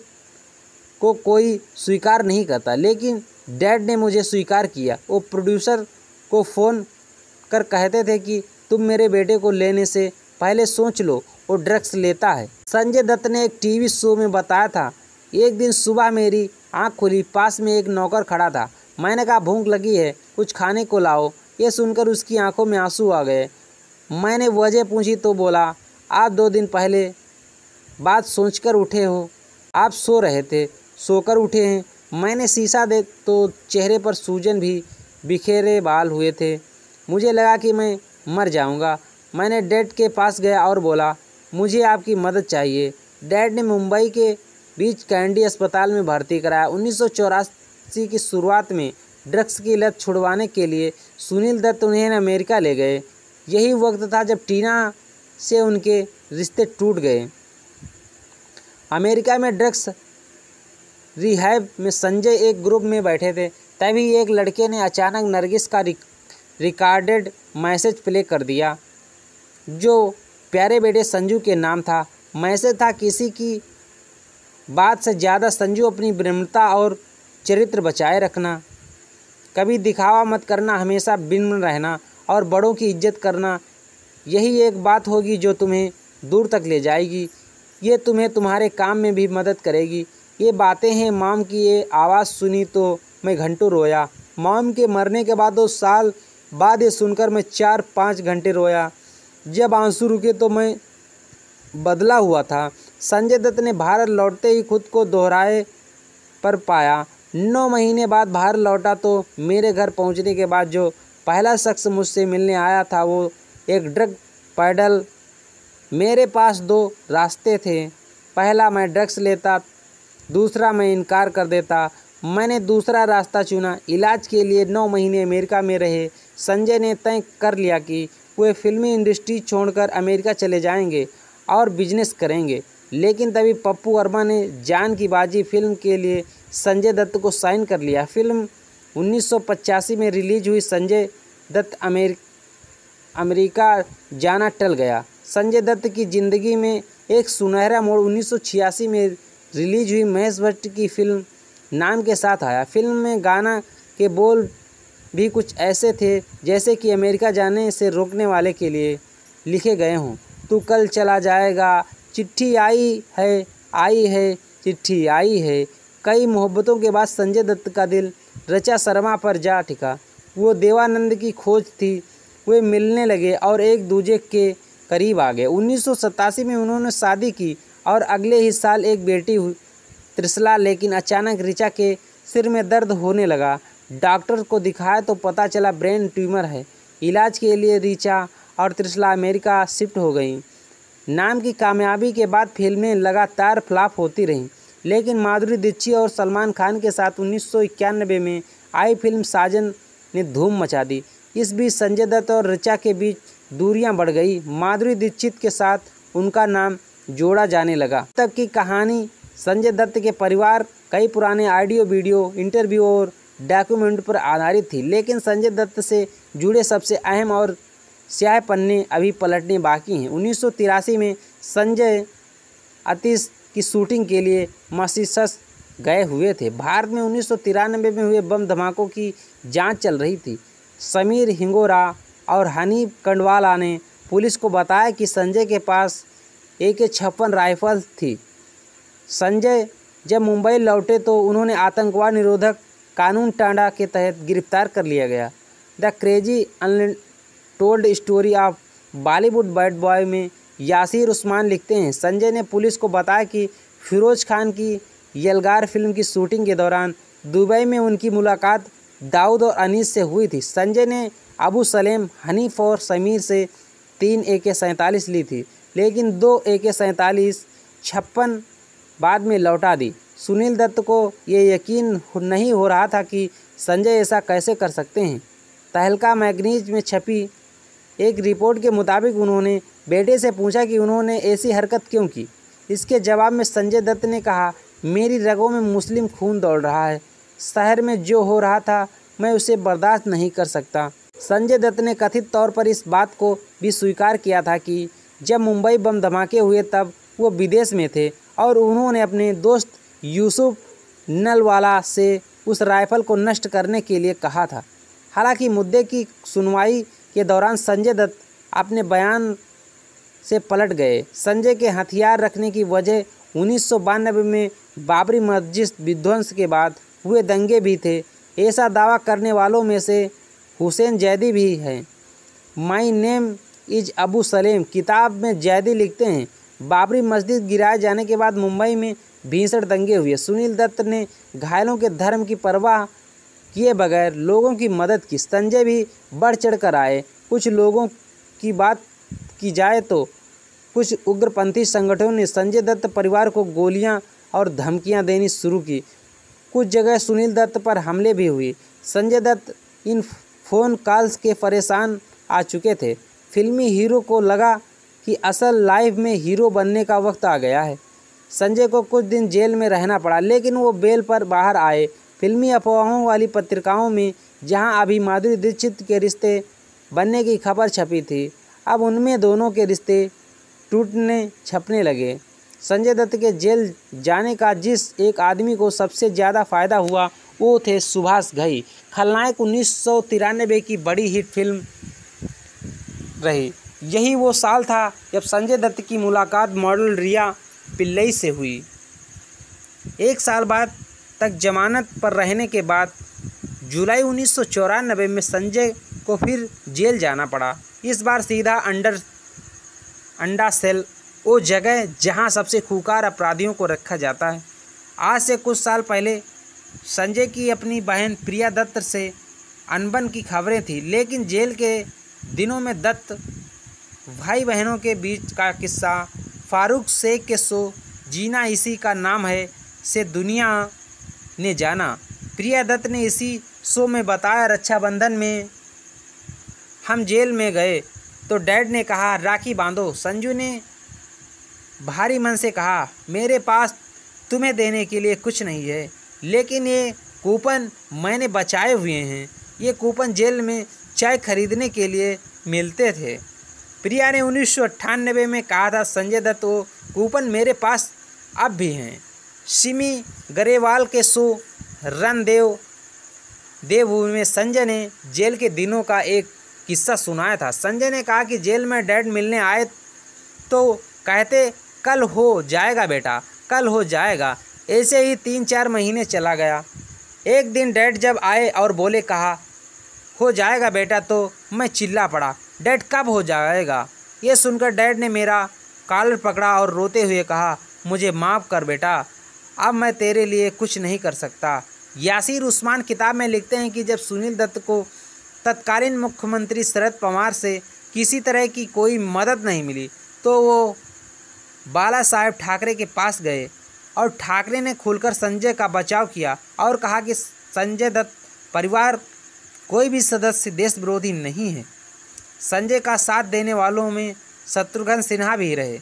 को कोई स्वीकार नहीं करता, लेकिन डैड ने मुझे स्वीकार किया। वो प्रोड्यूसर को फ़ोन कर कहते थे कि तुम मेरे बेटे को लेने से पहले सोच लो, वो ड्रग्स लेता है। संजय दत्त ने एक टीवी शो में बताया था, एक दिन सुबह मेरी आंख खुली, पास में एक नौकर खड़ा था। मैंने कहा, भूख लगी है, कुछ खाने को लाओ। ये सुनकर उसकी आंखों में आंसू आ गए। मैंने वजह पूछी तो बोला, आप 2 दिन पहले बात सोचकर उठे हो। आप सो रहे थे, सोकर उठे हैं। मैंने शीशा दे तो चेहरे पर सूजन भी, बिखेरे बाल हुए थे। मुझे लगा कि मैं मर जाऊंगा। मैंने डैड के पास गया और बोला, मुझे आपकी मदद चाहिए। डैड ने मुंबई के बीच कैंडी अस्पताल में भर्ती कराया। 1984 की शुरुआत में ड्रग्स की लत छुड़वाने के लिए सुनील दत्त उन्हें अमेरिका ले गए। यही वक्त था जब टीना से उनके रिश्ते टूट गए। अमेरिका में ड्रग्स रिहैब में संजय एक ग्रुप में बैठे थे, तभी एक लड़के ने अचानक नरगिस का रिकॉर्डेड मैसेज प्ले कर दिया, जो प्यारे बेटे संजू के नाम था। मैसेज था, किसी की बात से ज़्यादा संजू अपनी विनम्रता और चरित्र बचाए रखना, कभी दिखावा मत करना, हमेशा विनम्र रहना और बड़ों की इज्जत करना। यही एक बात होगी जो तुम्हें दूर तक ले जाएगी। ये तुम्हें तुम्हारे काम में भी मदद करेगी। ये बातें हैं मॉम की। ये आवाज़ सुनी तो मैं घंटों रोया। मॉम के मरने के बाद 2 साल बाद ये सुनकर मैं 4-5 घंटे रोया। जब आंसू रुके तो मैं बदला हुआ था। संजय दत्त ने भारत लौटते ही खुद को दोहराए पर पाया। 9 महीने बाद भारत लौटा तो मेरे घर पहुंचने के बाद जो पहला शख्स मुझसे मिलने आया था वो एक ड्रग पैडल। मेरे पास 2 रास्ते थे, पहला मैं ड्रग्स लेता, दूसरा मैं इनकार कर देता। मैंने दूसरा रास्ता चुना। इलाज के लिए 9 महीने अमेरिका में रहे। संजय ने तय कर लिया कि वे फिल्मी इंडस्ट्री छोड़कर अमेरिका चले जाएंगे और बिजनेस करेंगे। लेकिन तभी पप्पू वर्मा ने जान की बाजी फिल्म के लिए संजय दत्त को साइन कर लिया। फिल्म 1985 में रिलीज हुई। संजय दत्त अमेरिका जाना टल गया। संजय दत्त की ज़िंदगी में एक सुनहरा मोड़ 1986 में रिलीज हुई महेश भट्ट की फिल्म नाम के साथ आया। फिल्म में गाना के बोल भी कुछ ऐसे थे जैसे कि अमेरिका जाने से रोकने वाले के लिए लिखे गए हों। तू कल चला जाएगा, चिट्ठी आई है चिट्ठी आई है। कई मोहब्बतों के बाद संजय दत्त का दिल ऋचा शर्मा पर जा टिका। वो देवानंद की खोज थी। वे मिलने लगे और एक दूजे के करीब आ गए। 1987 में उन्होंने शादी की और अगले ही साल एक बेटी हुई त्रिशला। लेकिन अचानक ऋचा के सिर में दर्द होने लगा। डॉक्टर को दिखाया तो पता चला ब्रेन ट्यूमर है। इलाज के लिए ऋचा और त्रिशला अमेरिका शिफ्ट हो गई। नाम की कामयाबी के बाद फिल्में लगातार फ्लॉप होती रहीं, लेकिन माधुरी दीक्षित और सलमान खान के साथ 1991 में आई फिल्म साजन ने धूम मचा दी। इस बीच संजय दत्त और ऋचा के बीच दूरियां बढ़ गई। माधुरी दीक्षित के साथ उनका नाम जोड़ा जाने लगा। तब की कहानी संजय दत्त के परिवार, कई पुराने ऑडियो वीडियो, इंटरव्यू और डॉक्यूमेंट पर आधारित थी, लेकिन संजय दत्त से जुड़े सबसे अहम और स्याह पन्ने अभी पलटने बाकी हैं। 1983 में संजय आतिश की शूटिंग के लिए मॉरिशस गए हुए थे। भारत में 1993 में हुए बम धमाकों की जांच चल रही थी। समीर हिंगोरा और हनीफ कंडवाला ने पुलिस को बताया कि संजय के पास AK-56 राइफल थी। संजय जब मुंबई लौटे तो उन्होंने आतंकवाद निरोधक कानून टांडा के तहत गिरफ्तार कर लिया गया। The crazy untold story of Bollywood bad boy में यासिर उस्मान लिखते हैं, संजय ने पुलिस को बताया कि फिरोज खान की यलगार फिल्म की शूटिंग के दौरान दुबई में उनकी मुलाकात दाऊद और अनीस से हुई थी। संजय ने अबू सलेम, हनीफ और समीर से 3 AK-47 ली थी, लेकिन 2 AK-47 बाद में लौटा दी। सुनील दत्त को ये यकीन नहीं हो रहा था कि संजय ऐसा कैसे कर सकते हैं। तहलका मैगजीन में छपी एक रिपोर्ट के मुताबिक उन्होंने बेटे से पूछा कि उन्होंने ऐसी हरकत क्यों की। इसके जवाब में संजय दत्त ने कहा, मेरी रगों में मुस्लिम खून दौड़ रहा है। शहर में जो हो रहा था मैं उसे बर्दाश्त नहीं कर सकता। संजय दत्त ने कथित तौर पर इस बात को भी स्वीकार किया था कि जब मुंबई बम धमाके हुए तब वो विदेश में थे और उन्होंने अपने दोस्त यूसुफ नलवाला से उस राइफल को नष्ट करने के लिए कहा था। हालांकि मुद्दे की सुनवाई के दौरान संजय दत्त अपने बयान से पलट गए। संजय के हथियार रखने की वजह 1992 में बाबरी मस्जिद विध्वंस के बाद हुए दंगे भी थे। ऐसा दावा करने वालों में से हुसैन जैदी भी हैं। My name is Abu Salem किताब में जैदी लिखते हैं, बाबरी मस्जिद गिराए जाने के बाद मुंबई में भीषण दंगे हुए। सुनील दत्त ने घायलों के धर्म की परवाह किए बगैर लोगों की मदद की। संजय भी बढ़ चढ़ कर आए। कुछ लोगों की बात की जाए तो कुछ उग्रपंथी संगठनों ने संजय दत्त परिवार को गोलियां और धमकियां देनी शुरू की। कुछ जगह सुनील दत्त पर हमले भी हुए। संजय दत्त इन फ़ोन कॉल्स के परेशान आ चुके थे। फिल्मी हीरो को लगा कि असल लाइफ में हीरो बनने का वक्त आ गया है। संजय को कुछ दिन जेल में रहना पड़ा, लेकिन वो बेल पर बाहर आए। फिल्मी अफवाहों वाली पत्रिकाओं में जहां अभी माधुरी दीक्षित के रिश्ते बनने की खबर छपी थी, अब उनमें दोनों के रिश्ते टूटने छपने लगे। संजय दत्त के जेल जाने का जिस एक आदमी को सबसे ज़्यादा फायदा हुआ वो थे सुभाष घई। खलनायक 1993 की बड़ी हिट फिल्म रही। यही वो साल था जब संजय दत्त की मुलाकात मॉडल रिया पिल्लई से हुई। 1 साल बाद तक जमानत पर रहने के बाद जुलाई 1994 में संजय को फिर जेल जाना पड़ा। इस बार सीधा अंडा सेल, वो जगह जहां सबसे खूंखार अपराधियों को रखा जाता है। आज से कुछ साल पहले संजय की अपनी बहन प्रिया दत्त से अनबन की खबरें थी, लेकिन जेल के दिनों में दत्त भाई बहनों के बीच का किस्सा फारूक शेख के शो जीना इसी का नाम है से दुनिया ने जाना। प्रिया दत्त ने इसी शो में बताया, रक्षाबंधन में हम जेल में गए तो डैड ने कहा राखी बांधो। संजू ने भारी मन से कहा, मेरे पास तुम्हें देने के लिए कुछ नहीं है, लेकिन ये कूपन मैंने बचाए हुए हैं। ये कूपन जेल में चाय खरीदने के लिए मिलते थे। प्रिया ने 1998 में कहा था, संजय दत्त वो कूपन मेरे पास अब भी हैं। सिमी गरेवाल के शो रन देवभूमि में संजय ने जेल के दिनों का एक किस्सा सुनाया था। संजय ने कहा कि जेल में डैड मिलने आए तो कहते कल हो जाएगा बेटा, कल हो जाएगा। ऐसे ही 3-4 महीने चला गया। एक दिन डैड जब आए और बोले कहा हो जाएगा बेटा, तो मैं चिल्ला पड़ा, डैड कब हो जाएगा? ये सुनकर डैड ने मेरा कॉलर पकड़ा और रोते हुए कहा, मुझे माफ़ कर बेटा, अब मैं तेरे लिए कुछ नहीं कर सकता। यासिर उस्मान किताब में लिखते हैं कि जब सुनील दत्त को तत्कालीन मुख्यमंत्री शरद पवार से किसी तरह की कोई मदद नहीं मिली तो वो बाला साहेब ठाकरे के पास गए और ठाकरे ने खुलकर संजय का बचाव किया और कहा कि संजय दत्त परिवार कोई भी सदस्य देश विरोधी नहीं है। संजय का साथ देने वालों में शत्रुघ्न सिन्हा भी रहे।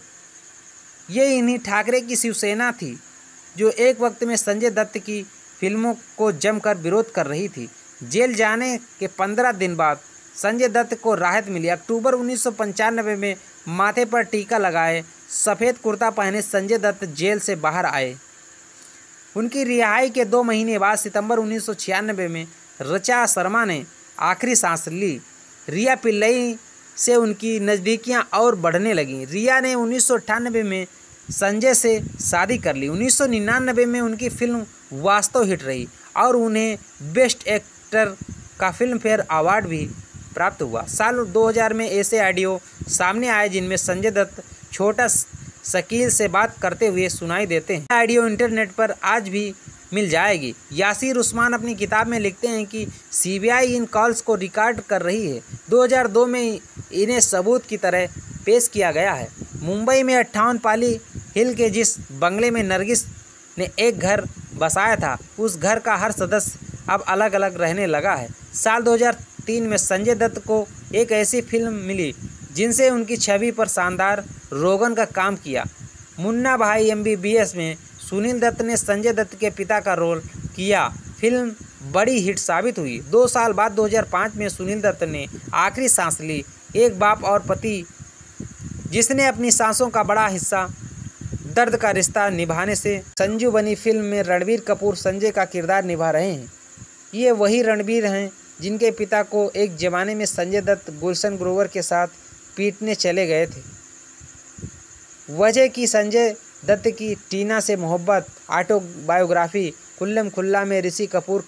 ये इन्हीं ठाकरे की शिवसेना थी जो एक वक्त में संजय दत्त की फिल्मों को जमकर विरोध कर रही थी। जेल जाने के 15 दिन बाद संजय दत्त को राहत मिली। अक्टूबर 1995 में माथे पर टीका लगाए सफ़ेद कुर्ता पहने संजय दत्त जेल से बाहर आए। उनकी रिहाई के 2 महीने बाद सितंबर 1996 में ऋचा शर्मा ने आखिरी सांस ली। रिया पिल्लई से उनकी नज़दीकियां और बढ़ने लगीं। रिया ने 1998 में संजय से शादी कर ली। 1999 में उनकी फिल्म वास्तव हिट रही और उन्हें बेस्ट एक्टर का फिल्म फेयर अवार्ड भी प्राप्त हुआ। साल 2000 में ऐसे ऑडियो सामने आए जिनमें संजय दत्त छोटा शकील से बात करते हुए सुनाई देते हैं। ऑडियो इंटरनेट पर आज भी मिल जाएगी। यासिर उस्मान अपनी किताब में लिखते हैं कि सीबीआई इन कॉल्स को रिकॉर्ड कर रही है। 2002 में इन्हें सबूत की तरह पेश किया गया है। मुंबई में 58 पाली हिल के जिस बंगले में नरगिस ने एक घर बसाया था, उस घर का हर सदस्य अब अलग अलग रहने लगा है। साल 2003 में संजय दत्त को एक ऐसी फिल्म मिली जिनसे उनकी छवि पर शानदार रोगन का काम किया। मुन्ना भाई MBBS में सुनील दत्त ने संजय दत्त के पिता का रोल किया। फिल्म बड़ी हिट साबित हुई। 2 साल बाद 2005 में सुनील दत्त ने आखिरी सांस ली। एक बाप और पति जिसने अपनी सांसों का बड़ा हिस्सा दर्द का रिश्ता निभाने से संजू बनी फिल्म में रणबीर कपूर संजय का किरदार निभा रहे हैं। ये वही रणबीर हैं जिनके पिता को एक ज़माने में संजय दत्त गुलशन ग्रोवर के साथ पीटने चले गए थे। वजह की संजय दत्त की टीना से मोहब्बत ऑटोबायोग्राफी कुल्लम खुल्ला में ऋषि कपूर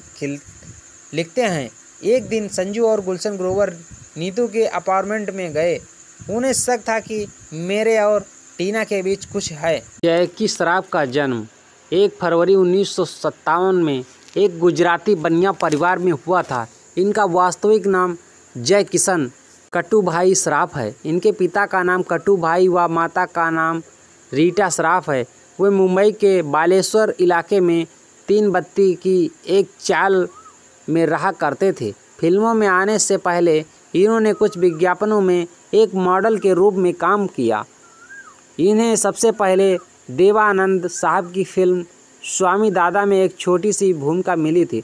लिखते हैं, एक दिन संजू और गुलशन ग्रोवर नीतू के अपार्टमेंट में गए। उन्हें शक था कि मेरे और टीना के बीच कुछ है। जैकी श्रॉफ का जन्म 1 फरवरी 1957 में एक गुजराती बनिया परिवार में हुआ था। इनका वास्तविक नाम जय किशन कटुभाई श्रॉफ है। इनके पिता का नाम कटुभाई व माता का नाम रीटा श्रॉफ है। वे मुंबई के बालेश्वर इलाके में 3 बत्ती की एक चाल में रहा करते थे। फिल्मों में आने से पहले इन्होंने कुछ विज्ञापनों में एक मॉडल के रूप में काम किया। इन्हें सबसे पहले देवानंद साहब की फिल्म स्वामी दादा में एक छोटी सी भूमिका मिली थी।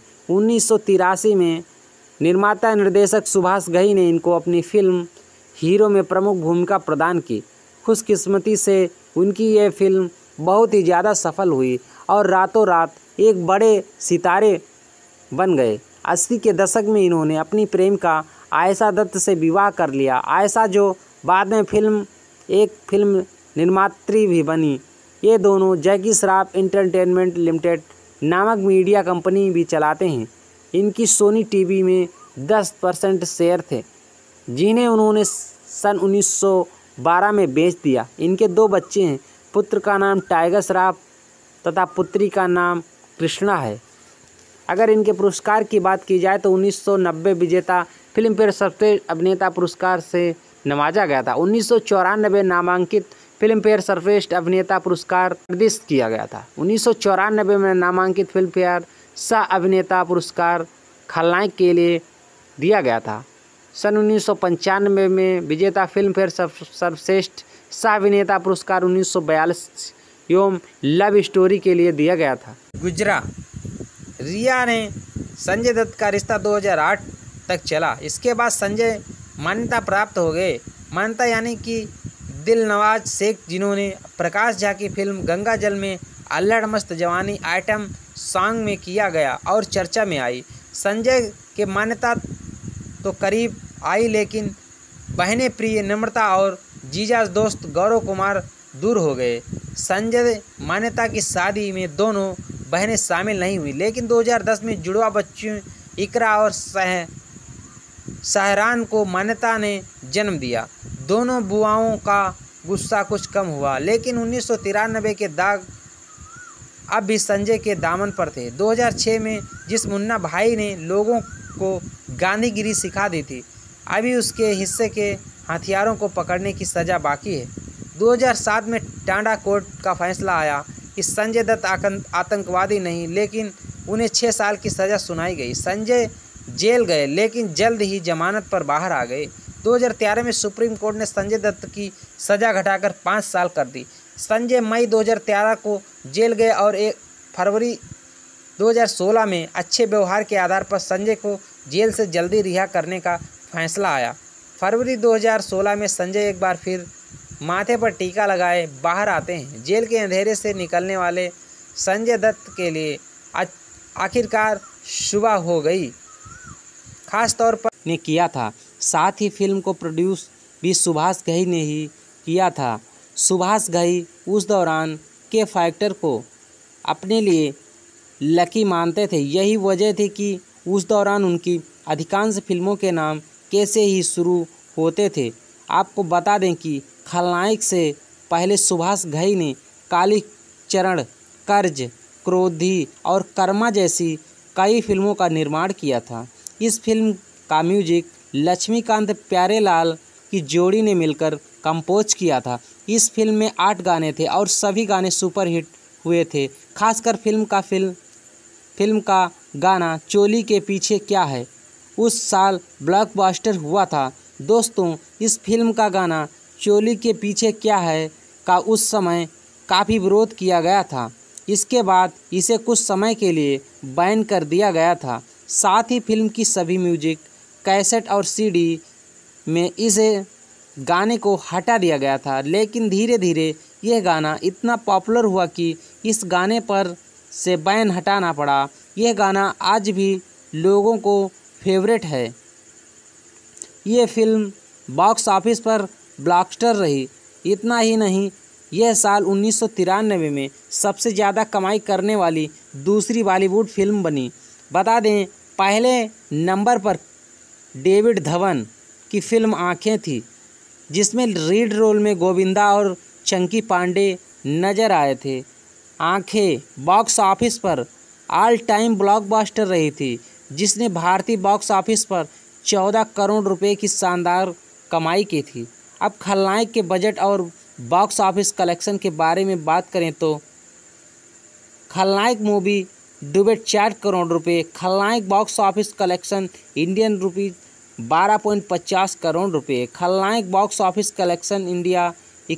1983 में निर्माता निर्देशक सुभाष घई ने इनको अपनी फिल्म हीरो में प्रमुख भूमिका प्रदान की। खुशकिस्मती से उनकी यह फिल्म बहुत ही ज़्यादा सफल हुई और रातों रात एक बड़े सितारे बन गए। 80 के दशक में इन्होंने अपनी प्रेमिका आयशा दत्त से विवाह कर लिया। आयशा जो बाद में एक फिल्म निर्मात्री भी बनी। ये दोनों जैकी श्रॉफ एंटरटेनमेंट लिमिटेड नामक मीडिया कंपनी भी चलाते हैं। इनकी सोनी टीवी में 10% शेयर थे जिन्हें उन्होंने सन 1912 में बेच दिया। इनके 2 बच्चे हैं। पुत्र का नाम टाइगर श्रॉफ तथा पुत्री का नाम कृष्णा है। अगर इनके पुरस्कार की बात की जाए तो 1990 विजेता फिल्म फेयर सर्वश्रेष्ठ अभिनेता पुरस्कार से नवाजा गया था। 1994 नामांकित फिल्म फेयर सर्वश्रेष्ठ अभिनेता पुरस्कार निर्दिष्ट किया गया था। 1994 में नामांकित फिल्म फेयर सह अभिनेता पुरस्कार खलनायक के लिए दिया गया था। सन 1995 में विजेता फिल्म फेयर सर्वश्रेष्ठ सह अभिनेता पुरस्कार 1942 एवं लव स्टोरी के लिए दिया गया था। गुजरा रिया ने संजय दत्त का रिश्ता 2008 तक चला। इसके बाद संजय मान्यता प्राप्त हो गए। मान्यता यानी कि दिलनवाज शेख जिन्होंने प्रकाश झा की फिल्म गंगा जल में अल्लड़ मस्त जवानी आइटम सॉन्ग में किया गया और चर्चा में आई। संजय के मान्यता तो करीब आई, लेकिन बहनें प्रिय नम्रता और जीजा दोस्त गौरव कुमार दूर हो गए। संजय मान्यता की शादी में दोनों बहनें शामिल नहीं हुई, लेकिन 2010 में जुड़वा बच्चों इकरा और सहरान को मान्यता ने जन्म दिया। दोनों बुआओं का गुस्सा कुछ कम हुआ, लेकिन 1993 के दाग अब भी संजय के दामन पर थे। 2006 में जिस मुन्ना भाई ने लोगों को गांधीगिरी सिखा दी थी, अभी उसके हिस्से के हथियारों को पकड़ने की सज़ा बाकी है। 2007 में टांडा कोर्ट का फैसला आया कि संजय दत्त आतंकवादी नहीं, लेकिन उन्हें 6 साल की सज़ा सुनाई गई। संजय जेल गए, लेकिन जल्द ही जमानत पर बाहर आ गए। 2013 में सुप्रीम कोर्ट ने संजय दत्त की सज़ा घटाकर 5 साल कर दी। संजय मई 2013 को जेल गए और 1 फरवरी 2016 में अच्छे व्यवहार के आधार पर संजय को जेल से जल्दी रिहा करने का फैसला आया। फरवरी 2016 में संजय एक बार फिर माथे पर टीका लगाए बाहर आते हैं। जेल के अंधेरे से निकलने वाले संजय दत्त के लिए आखिरकार सुबह हो गई, खास तौर पर ने किया था। साथ ही फिल्म को प्रोड्यूस भी सुभाष घई ने ही किया था। सुभाष घई उस दौरान के फैक्टर को अपने लिए लकी मानते थे। यही वजह थी कि उस दौरान उनकी अधिकांश फिल्मों के नाम कैसे ही शुरू होते थे। आपको बता दें कि खलनायक से पहले सुभाष घई ने काली चरण, कर्ज, क्रोधी और कर्मा जैसी कई फिल्मों का निर्माण किया था। इस फिल्म का म्यूजिक लक्ष्मीकांत प्यारेलाल की जोड़ी ने मिलकर कंपोज किया था। इस फिल्म में 8 गाने थे और सभी गाने सुपरहिट हुए थे। खासकर फिल्म का गाना चोली के पीछे क्या है उस साल ब्लॉकबस्टर हुआ था। दोस्तों, इस फिल्म का गाना चोली के पीछे क्या है का उस समय काफ़ी विरोध किया गया था। इसके बाद इसे कुछ समय के लिए बैन कर दिया गया था। साथ ही फिल्म की सभी म्यूजिक कैसेट और सीडी में इस गाने को हटा दिया गया था, लेकिन धीरे धीरे यह गाना इतना पॉपुलर हुआ कि इस गाने पर से बैन हटाना पड़ा। यह गाना आज भी लोगों को फेवरेट है। ये फिल्म बॉक्स ऑफिस पर ब्लॉकबस्टर रही। इतना ही नहीं, यह साल 1993 में सबसे ज़्यादा कमाई करने वाली दूसरी बॉलीवुड फिल्म बनी। बता दें, पहले नंबर पर डेविड धवन की फिल्म आँखें थी, जिसमें लीड रोल में गोविंदा और चंकी पांडे नजर आए थे। आँखें बॉक्स ऑफिस पर ऑल टाइम ब्लॉकबस्टर रही थी, जिसने भारतीय बॉक्स ऑफिस पर 14 करोड़ रुपए की शानदार कमाई की थी। अब खलनायक के बजट और बॉक्स ऑफिस कलेक्शन के बारे में बात करें तो खलनायक मूवी डूबे 4 करोड़ रुपए। Khalnayak box office collection Indian rupees 12.50 crore रुपए। Khalnayak box office collection India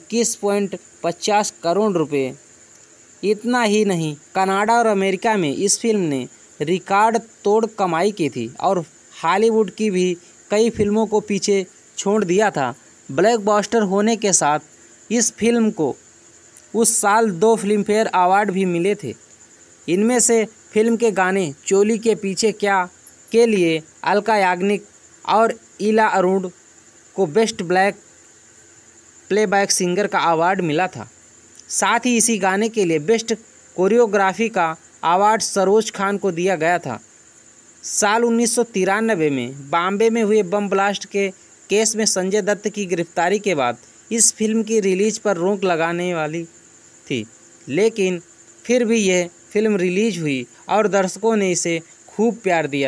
21.50 crore रुपए। इतना ही नहीं, कनाडा और अमेरिका में इस फिल्म ने रिकॉर्ड तोड़ कमाई की थी और हॉलीवुड की भी कई फिल्मों को पीछे छोड़ दिया था। ब्लॉकबस्टर होने के साथ इस फिल्म को उस साल 2 फिल्मफेयर अवार्ड भी मिले थे। इनमें से फिल्म के गाने चोली के पीछे क्या के लिए अलका याग्निक और इला अरुण को बेस्ट ब्लैक प्लेबैक सिंगर का अवार्ड मिला था। साथ ही इसी गाने के लिए बेस्ट कोरियोग्राफी का अवार्ड सरोज खान को दिया गया था। साल 1993 में बॉम्बे में हुए बम ब्लास्ट के केस में संजय दत्त की गिरफ्तारी के बाद इस फिल्म की रिलीज पर रोक लगाने वाली थी, लेकिन फिर भी यह फिल्म रिलीज हुई और दर्शकों ने इसे खूब प्यार दिया।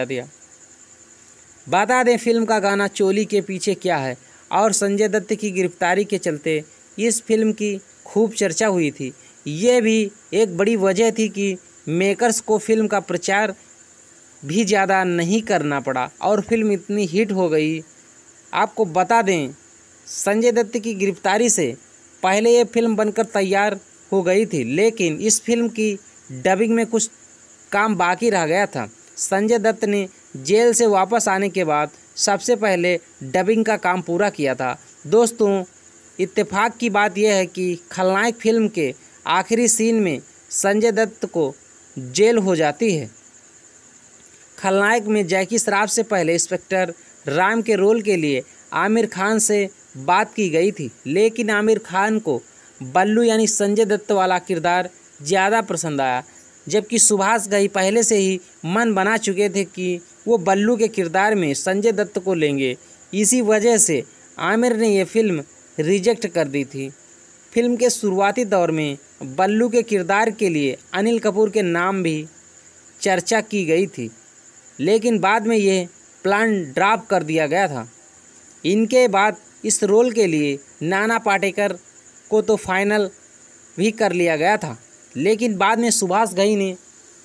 बता दें, फिल्म का गाना चोली के पीछे क्या है और संजय दत्त की गिरफ्तारी के चलते इस फिल्म की खूब चर्चा हुई थी। ये भी एक बड़ी वजह थी कि मेकर्स को फिल्म का प्रचार भी ज़्यादा नहीं करना पड़ा और फिल्म इतनी हिट हो गई। आपको बता दें, संजय दत्त की गिरफ्तारी से पहले ये फिल्म बनकर तैयार हो गई थी, लेकिन इस फिल्म की डबिंग में कुछ काम बाकी रह गया था। संजय दत्त ने जेल से वापस आने के बाद सबसे पहले डबिंग का काम पूरा किया था। दोस्तों, इत्तेफाक की बात यह है कि खलनायक फिल्म के आखिरी सीन में संजय दत्त को जेल हो जाती है। खलनायक में जैकी श्रॉफ से पहले इंस्पेक्टर राम के रोल के लिए आमिर खान से बात की गई थी, लेकिन आमिर खान को बल्लू यानी संजय दत्त वाला किरदार ज़्यादा पसंद आया, जबकि सुभाष घई पहले से ही मन बना चुके थे कि वो बल्लू के किरदार में संजय दत्त को लेंगे। इसी वजह से आमिर ने ये फिल्म रिजेक्ट कर दी थी। फिल्म के शुरुआती दौर में बल्लू के किरदार के लिए अनिल कपूर के नाम भी चर्चा की गई थी, लेकिन बाद में ये प्लान ड्रॉप कर दिया गया था। इनके बाद इस रोल के लिए नाना पाटेकर को तो फाइनल भी कर लिया गया था, लेकिन बाद में सुभाष घई ने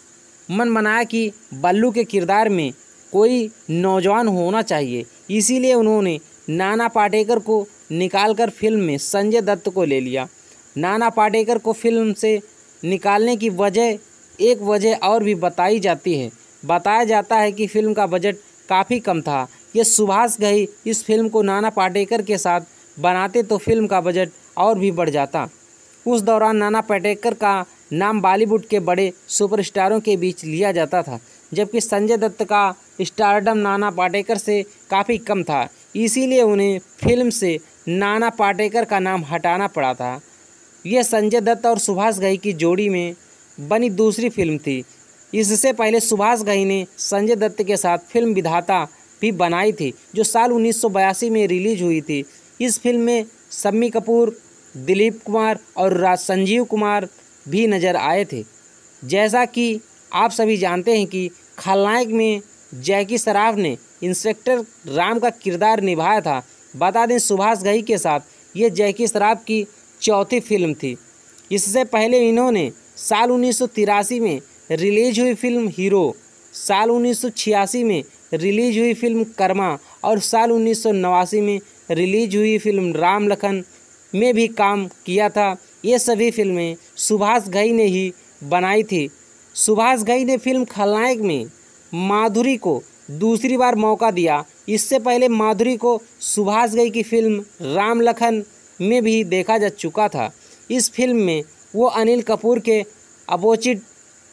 मन बनाया कि बल्लू के किरदार में कोई नौजवान होना चाहिए, इसीलिए उन्होंने नाना पाटेकर को निकालकर फिल्म में संजय दत्त को ले लिया। नाना पाटेकर को फिल्म से निकालने की एक वजह और भी बताई जाती है। बताया जाता है कि फिल्म का बजट काफ़ी कम था। ये सुभाष घई इस फिल्म को नाना पाटेकर के साथ बनाते तो फिल्म का बजट और भी बढ़ जाता। उस दौरान नाना पाटेकर का नाम बॉलीवुड के बड़े सुपरस्टारों के बीच लिया जाता था, जबकि संजय दत्त का स्टारडम नाना पाटेकर से काफ़ी कम था, इसीलिए उन्हें फिल्म से नाना पाटेकर का नाम हटाना पड़ा था। यह संजय दत्त और सुभाष घई की जोड़ी में बनी दूसरी फिल्म थी। इससे पहले सुभाष घई ने संजय दत्त के साथ फिल्म विधाता भी बनाई थी, जो साल 1982 में रिलीज हुई थी। इस फिल्म में शम्मी कपूर, दिलीप कुमार और संजीव कुमार भी नज़र आए थे। जैसा कि आप सभी जानते हैं कि खलनायक में जैकी श्रॉफ ने इंस्पेक्टर राम का किरदार निभाया था। बता दें सुभाष घई के साथ ये जैकी श्रॉफ की चौथी फिल्म थी। इससे पहले इन्होंने साल 1983 में रिलीज हुई फिल्म हीरो, साल 1986 में रिलीज हुई फिल्म कर्मा और साल 1989 में रिलीज हुई फिल्म राम लखन में भी काम किया था। ये सभी फिल्में सुभाष घई ने ही बनाई थी। सुभाष घई ने फिल्म खलनायक में माधुरी को दूसरी बार मौका दिया। इससे पहले माधुरी को सुभाष घई की फिल्म राम लखन में भी देखा जा चुका था। इस फिल्म में वो अनिल कपूर के अपोजिट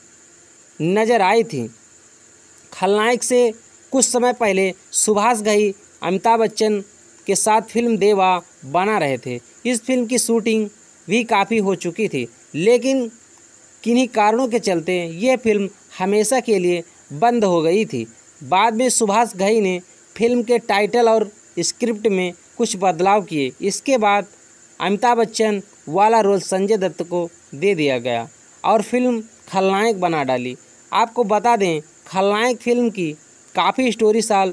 नज़र आई थी। खलनायक से कुछ समय पहले सुभाष घई अमिताभ बच्चन के साथ फिल्म देवा बना रहे थे। इस फिल्म की शूटिंग भी काफ़ी हो चुकी थी, लेकिन किन्हीं कारणों के चलते यह फिल्म हमेशा के लिए बंद हो गई थी। बाद में सुभाष घई ने फिल्म के टाइटल और स्क्रिप्ट में कुछ बदलाव किए। इसके बाद अमिताभ बच्चन वाला रोल संजय दत्त को दे दिया गया और फिल्म खलनायक बना डाली। आपको बता दें, खलनायक फिल्म की काफ़ी स्टोरी साल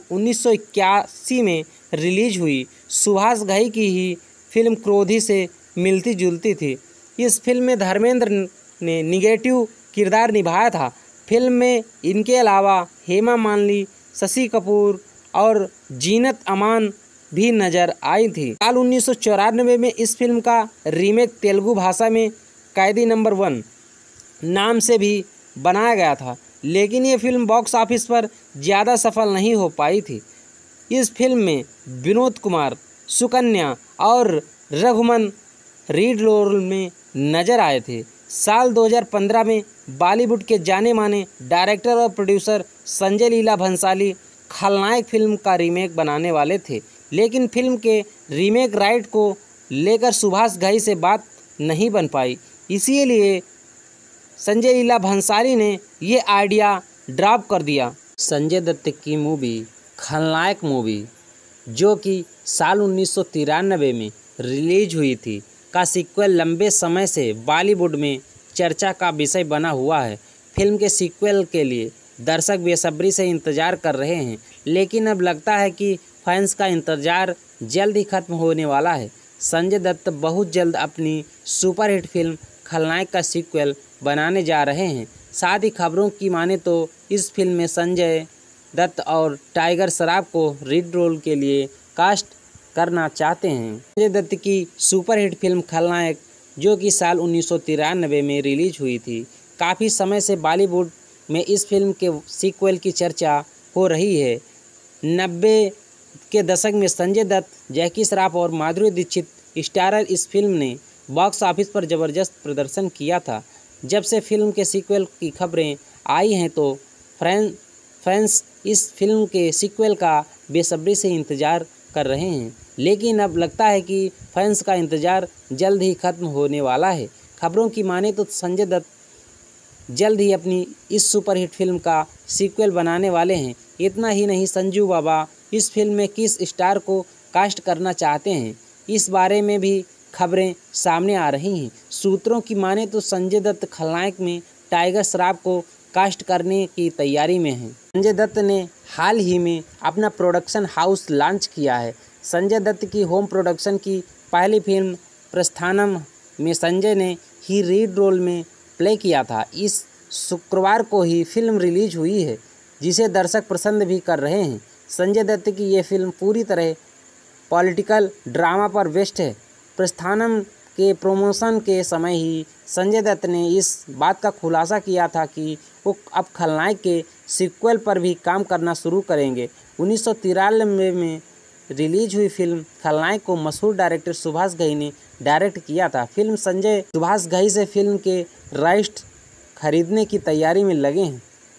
1981 में रिलीज हुई। सुभाष घई की ही फिल्म क्रोधी से मिलती जुलती थी। इस फिल्म में धर्मेंद्र ने निगेटिव किरदार निभाया था। फिल्म में इनके अलावा हेमा मालिनी, शशि कपूर और जीनत अमान भी नज़र आई थी। साल 1994 में इस फिल्म का रीमेक तेलुगु भाषा में कैदी नंबर 1 नाम से भी बनाया गया था, लेकिन ये फिल्म बॉक्स ऑफिस पर ज़्यादा सफल नहीं हो पाई थी। इस फिल्म में विनोद कुमार, सुकन्या और रघुमन रीड रोल में नज़र आए थे। साल 2015 में बॉलीवुड के जाने माने डायरेक्टर और प्रोड्यूसर संजय लीला भंसाली खलनायक फिल्म का रीमेक बनाने वाले थे, लेकिन फिल्म के रीमेक राइट को लेकर सुभाष घई से बात नहीं बन पाई। इसीलिए संजय लीला भंसाली ने ये आइडिया ड्रॉप कर दिया। संजय दत्त की मूवी खलनायक मूवी, जो कि साल 1993 में रिलीज हुई थी, का सीक्वल लंबे समय से बॉलीवुड में चर्चा का विषय बना हुआ है। फिल्म के सीक्वल के लिए दर्शक बेसब्री से इंतज़ार कर रहे हैं, लेकिन अब लगता है कि फैंस का इंतज़ार जल्द ही खत्म होने वाला है। संजय दत्त बहुत जल्द अपनी सुपरहिट फिल्म खलनायक का सीक्वल बनाने जा रहे हैं। साथ ही खबरों की माने तो इस फिल्म में संजय दत्त और टाइगर श्रॉफ को लीड रोल के लिए कास्ट करना चाहते हैं। संजय दत्त की सुपरहिट फिल्म खलनायक, जो कि साल 1993 में रिलीज हुई थी, काफ़ी समय से बॉलीवुड में इस फिल्म के सीक्वल की चर्चा हो रही है। 90 के दशक में संजय दत्त, जैकी श्रॉफ और माधुरी दीक्षित स्टारर इस फिल्म ने बॉक्स ऑफिस पर ज़बरदस्त प्रदर्शन किया था। जब से फिल्म के सीक्वल की खबरें आई हैं तो फैंस इस फिल्म के सीक्वल का बेसब्री से इंतज़ार कर रहे हैं, लेकिन अब लगता है कि फैंस का इंतज़ार जल्द ही ख़त्म होने वाला है। खबरों की माने तो संजय दत्त जल्द ही अपनी इस सुपरहिट फिल्म का सीक्वल बनाने वाले हैं। इतना ही नहीं, संजू बाबा इस फिल्म में किस स्टार को कास्ट करना चाहते हैं, इस बारे में भी खबरें सामने आ रही हैं। सूत्रों की माने तो संजय दत्त खलनायक में टाइगर श्रॉफ को कास्ट करने की तैयारी में हैं। संजय दत्त ने हाल ही में अपना प्रोडक्शन हाउस लॉन्च किया है। संजय दत्त की होम प्रोडक्शन की पहली फिल्म प्रस्थानम में संजय ने ही लीड रोल में प्ले किया था। इस शुक्रवार को ही फिल्म रिलीज हुई है, जिसे दर्शक पसंद भी कर रहे हैं। संजय दत्त की ये फिल्म पूरी तरह पॉलिटिकल ड्रामा पर बेस्ड है। प्रस्थानम के प्रमोशन के समय ही संजय दत्त ने इस बात का खुलासा किया था कि वो अब खलनायक के सीक्वल पर भी काम करना शुरू करेंगे। 1993 में रिलीज हुई फिल्म खलनायक को मशहूर डायरेक्टर सुभाष घई ने डायरेक्ट किया था। फिल्म संजय सुभाष घई से फिल्म के राइट्स खरीदने की तैयारी में लगे हैं।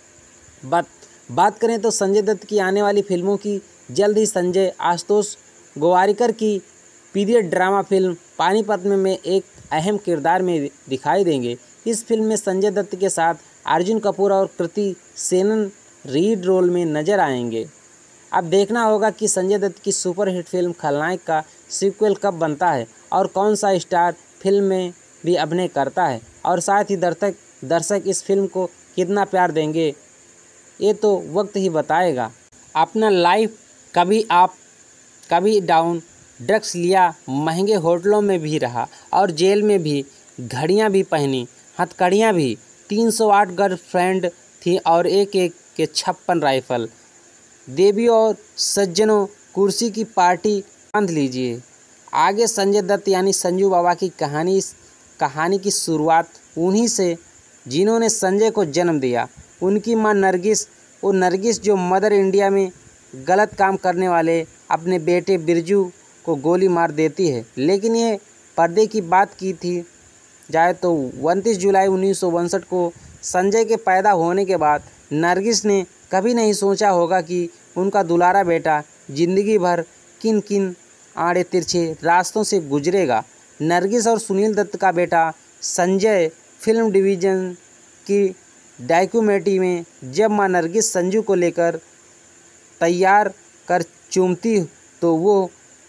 बात करें तो संजय दत्त की आने वाली फिल्मों की, जल्द ही संजय आशुतोष गोवारिकर की पीरियड ड्रामा फिल्म पानीपत में एक अहम किरदार में दिखाई देंगे। इस फिल्म में संजय दत्त के साथ अर्जुन कपूर और कृति सेनन लीड रोल में नजर आएंगे। अब देखना होगा कि संजय दत्त की सुपरहिट फिल्म खलनायक का सीक्वल कब बनता है और कौन सा स्टार फिल्म में भी अभिनय करता है, और साथ ही दर्शक इस फिल्म को कितना प्यार देंगे, ये तो वक्त ही बताएगा। अपना लाइफ कभी अप कभी डाउन, ड्रग्स लिया, महंगे होटलों में भी रहा और जेल में भी घड़ियां भी पहनी, हथकड़ियां भी। 308 गर्लफ्रेंड थी और एक के 56 राइफल। देवी और सज्जनों, कुर्सी की पार्टी बांध लीजिए। आगे संजय दत्त यानी संजू बाबा की कहानी की शुरुआत उन्हीं से जिन्होंने संजय को जन्म दिया। उनकी मां नरगिस, वो नरगिस जो मदर इंडिया में गलत काम करने वाले अपने बेटे बिरजू को गोली मार देती है। लेकिन ये पर्दे की बात की थी जाए तो 29 जुलाई 1962 को संजय के पैदा होने के बाद नरगिस ने कभी नहीं सोचा होगा कि उनका दुलारा बेटा जिंदगी भर किन किन आड़े तिरछे रास्तों से गुजरेगा। नरगिस और सुनील दत्त का बेटा संजय फिल्म डिवीज़न की डॉक्यूमेंट्री में जब मां नरगिस संजू को लेकर तैयार कर चूमती तो वो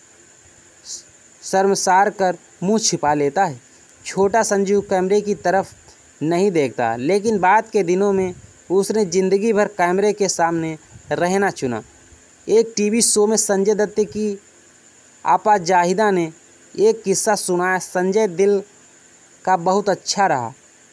शर्मसार कर मुंह छिपा लेता है। छोटा संजू कैमरे की तरफ नहीं देखता, लेकिन बाद के दिनों में उसने ज़िंदगी भर कैमरे के सामने रहना चुना। एक टीवी शो में संजय दत्त की आपा जाहिदा ने एक किस्सा सुनाया। संजय दिल का बहुत अच्छा रहा।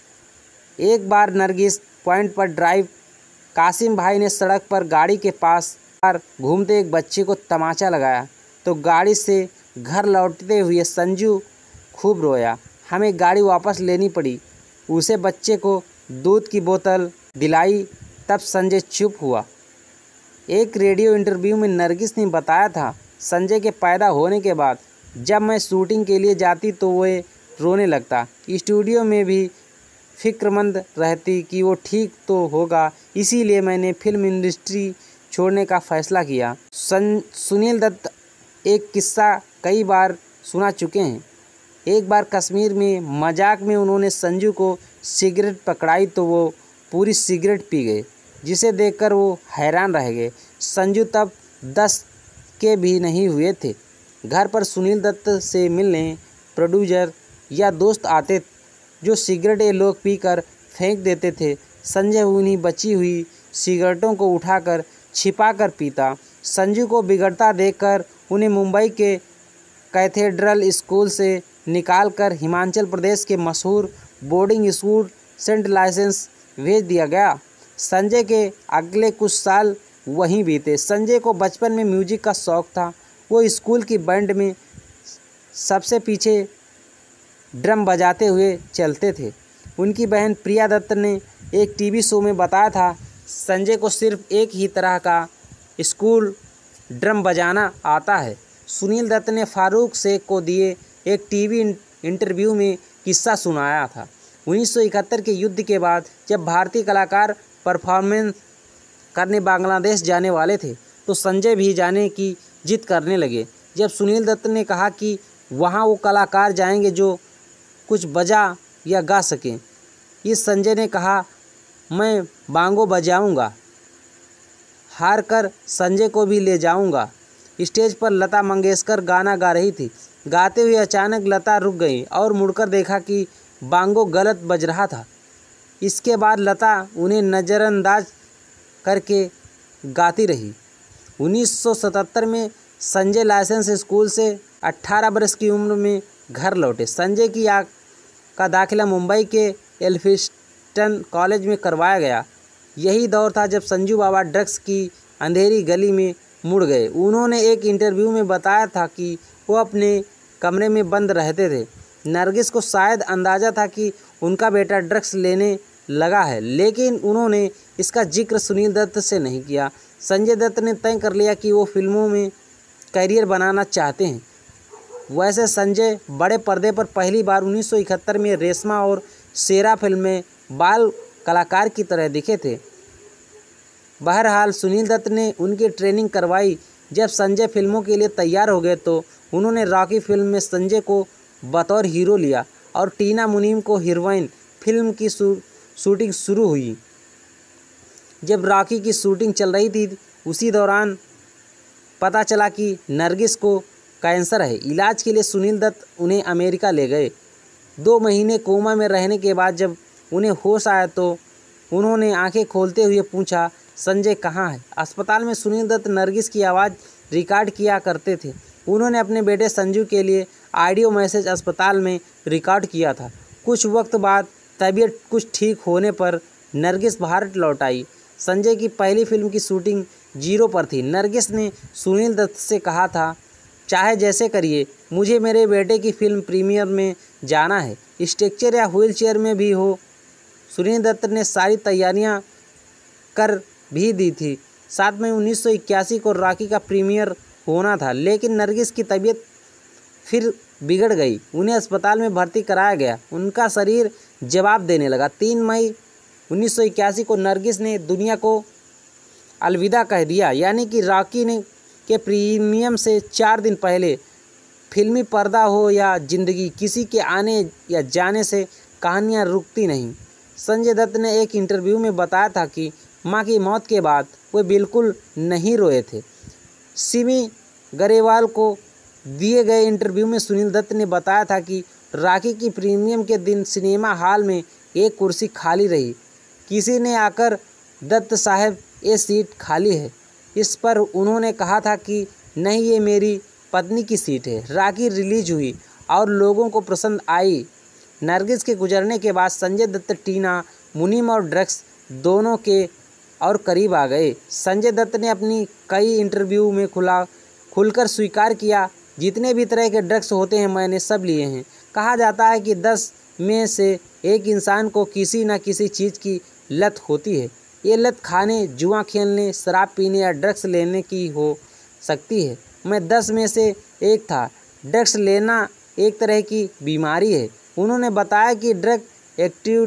एक बार नरगिस पॉइंट पर ड्राइव कासिम भाई ने सड़क पर गाड़ी के पास घूमते एक बच्चे को तमाचा लगाया तो गाड़ी से घर लौटते हुए संजू खूब रोया। हमें गाड़ी वापस लेनी पड़ी। उसे बच्चे को दूध की बोतल दिलाई, तब संजय चुप हुआ। एक रेडियो इंटरव्यू में नरगिस ने बताया था, संजय के पैदा होने के बाद जब मैं शूटिंग के लिए जाती तो वह रोने लगता। स्टूडियो में भी फिक्रमंद रहती कि वो ठीक तो होगा, इसीलिए मैंने फिल्म इंडस्ट्री छोड़ने का फैसला किया। सुनील दत्त एक किस्सा कई बार सुना चुके हैं। एक बार कश्मीर में मजाक में उन्होंने संजू को सिगरेट पकड़ाई तो वो पूरी सिगरेट पी गए, जिसे देखकर वो हैरान रह गए। संजू तब 10 के भी नहीं हुए थे। घर पर सुनील दत्त से मिलने प्रोड्यूसर या दोस्त आते जो सिगरेट ये लोग पीकर फेंक देते थे। संजय उन्हीं बची हुई सिगरेटों को उठाकर छिपाकर पीता। संजू को बिगड़ता देखकर उन्हें मुंबई के कैथेड्रल स्कूल से निकालकर हिमाचल प्रदेश के मशहूर बोर्डिंग स्कूल सेंट लाइसेंस भेज दिया गया। संजय के अगले कुछ साल वहीं बीते। संजय को बचपन में म्यूजिक का शौक़ था। वो स्कूल की बैंड में सबसे पीछे ड्रम बजाते हुए चलते थे। उनकी बहन प्रिया दत्त ने एक टीवी शो में बताया था, संजय को सिर्फ एक ही तरह का स्कूल ड्रम बजाना आता है। सुनील दत्त ने फारूक शेख को दिए एक टीवी इंटरव्यू में किस्सा सुनाया था। 1971 के युद्ध के बाद जब भारतीय कलाकार परफॉर्मेंस करने बांग्लादेश जाने वाले थे तो संजय भी जाने की जिद करने लगे। जब सुनील दत्त ने कहा कि वहाँ वो कलाकार जाएंगे जो कुछ बजा या गा सकें, इस संजय ने कहा मैं बांगो बजाऊंगा, हार कर संजय को भी ले जाऊंगा। स्टेज पर लता मंगेशकर गाना गा रही थी। गाते हुए अचानक लता रुक गई और मुड़कर देखा कि बांगो गलत बज रहा था। इसके बाद लता उन्हें नज़रअंदाज करके गाती रही। 1977 में संजय लाइसेंस स्कूल से 18 वर्ष की उम्र में घर लौटे। संजय का दाखिला मुंबई के एल्फिंस्टन कॉलेज में करवाया गया। यही दौर था जब संजू बाबा ड्रग्स की अंधेरी गली में मुड़ गए। उन्होंने एक इंटरव्यू में बताया था कि वो अपने कमरे में बंद रहते थे। नरगिस को शायद अंदाज़ा था कि उनका बेटा ड्रग्स लेने लगा है, लेकिन उन्होंने इसका जिक्र सुनील दत्त से नहीं किया। संजय दत्त ने तय कर लिया कि वो फिल्मों में करियर बनाना चाहते हैं। वैसे संजय बड़े पर्दे पर पहली बार 1971 में रेशमा और शेरा फिल्म में बाल कलाकार की तरह दिखे थे। बहरहाल सुनील दत्त ने उनकी ट्रेनिंग करवाई। जब संजय फिल्मों के लिए तैयार हो गए तो उन्होंने रॉकी फिल्म में संजय को बतौर हीरो लिया और टीना मुनीम को हीरोइन। फिल्म की शूटिंग शुरू हुई। जब रॉकी की शूटिंग चल रही थी, उसी दौरान पता चला कि नरगिस को कैंसर है। इलाज के लिए सुनील दत्त उन्हें अमेरिका ले गए। 2 महीने कोमा में रहने के बाद जब उन्हें होश आया तो उन्होंने आंखें खोलते हुए पूछा, संजय कहाँ है? अस्पताल में सुनील दत्त नरगिस की आवाज़ रिकॉर्ड किया करते थे। उन्होंने अपने बेटे संजू के लिए ऑडियो मैसेज अस्पताल में रिकॉर्ड किया था। कुछ वक्त बाद तबीयत कुछ ठीक होने पर नरगिस भारत लौट आई। संजय की पहली फिल्म की शूटिंग 0 पर थी। नरगिस ने सुनील दत्त से कहा था, चाहे जैसे करिए, मुझे मेरे बेटे की फिल्म प्रीमियर में जाना है, स्ट्रेचर या व्हील चेयर में भी हो। सुनील दत्त ने सारी तैयारियां कर भी दी थी। 7 मई 1981 को रॉकी का प्रीमियर होना था, लेकिन नरगिस की तबीयत फिर बिगड़ गई। उन्हें अस्पताल में भर्ती कराया गया। उनका शरीर जवाब देने लगा। 3 मई 1981 को नरगिस ने दुनिया को अलविदा कह दिया, यानी कि रॉकी ने के प्रीमियम से 4 दिन पहले। फिल्मी पर्दा हो या जिंदगी, किसी के आने या जाने से कहानियाँ रुकती नहीं। संजय दत्त ने एक इंटरव्यू में बताया था कि मां की मौत के बाद वे बिल्कुल नहीं रोए थे। सिमी गरेवाल को दिए गए इंटरव्यू में सुनील दत्त ने बताया था कि रॉकी की प्रीमियम के दिन सिनेमा हॉल में एक कुर्सी खाली रही। किसी ने आकर, दत्त साहब ये सीट खाली है। इस पर उन्होंने कहा था कि नहीं, ये मेरी पत्नी की सीट है। रॉकी रिलीज हुई और लोगों को पसंद आई। नरगिस के गुजरने के बाद संजय दत्त टीना मुनीम और ड्रग्स दोनों के और करीब आ गए। संजय दत्त ने अपनी कई इंटरव्यू में खुलकर स्वीकार किया, जितने भी तरह के ड्रग्स होते हैं मैंने सब लिए हैं। कहा जाता है कि 10 में से एक इंसान को किसी न किसी चीज़ की लत होती है। ये लत खाने, जुआ खेलने, शराब पीने या ड्रग्स लेने की हो सकती है। मैं 10 में से एक था। ड्रग्स लेना एक तरह की बीमारी है। उन्होंने बताया कि ड्रग एक्टिव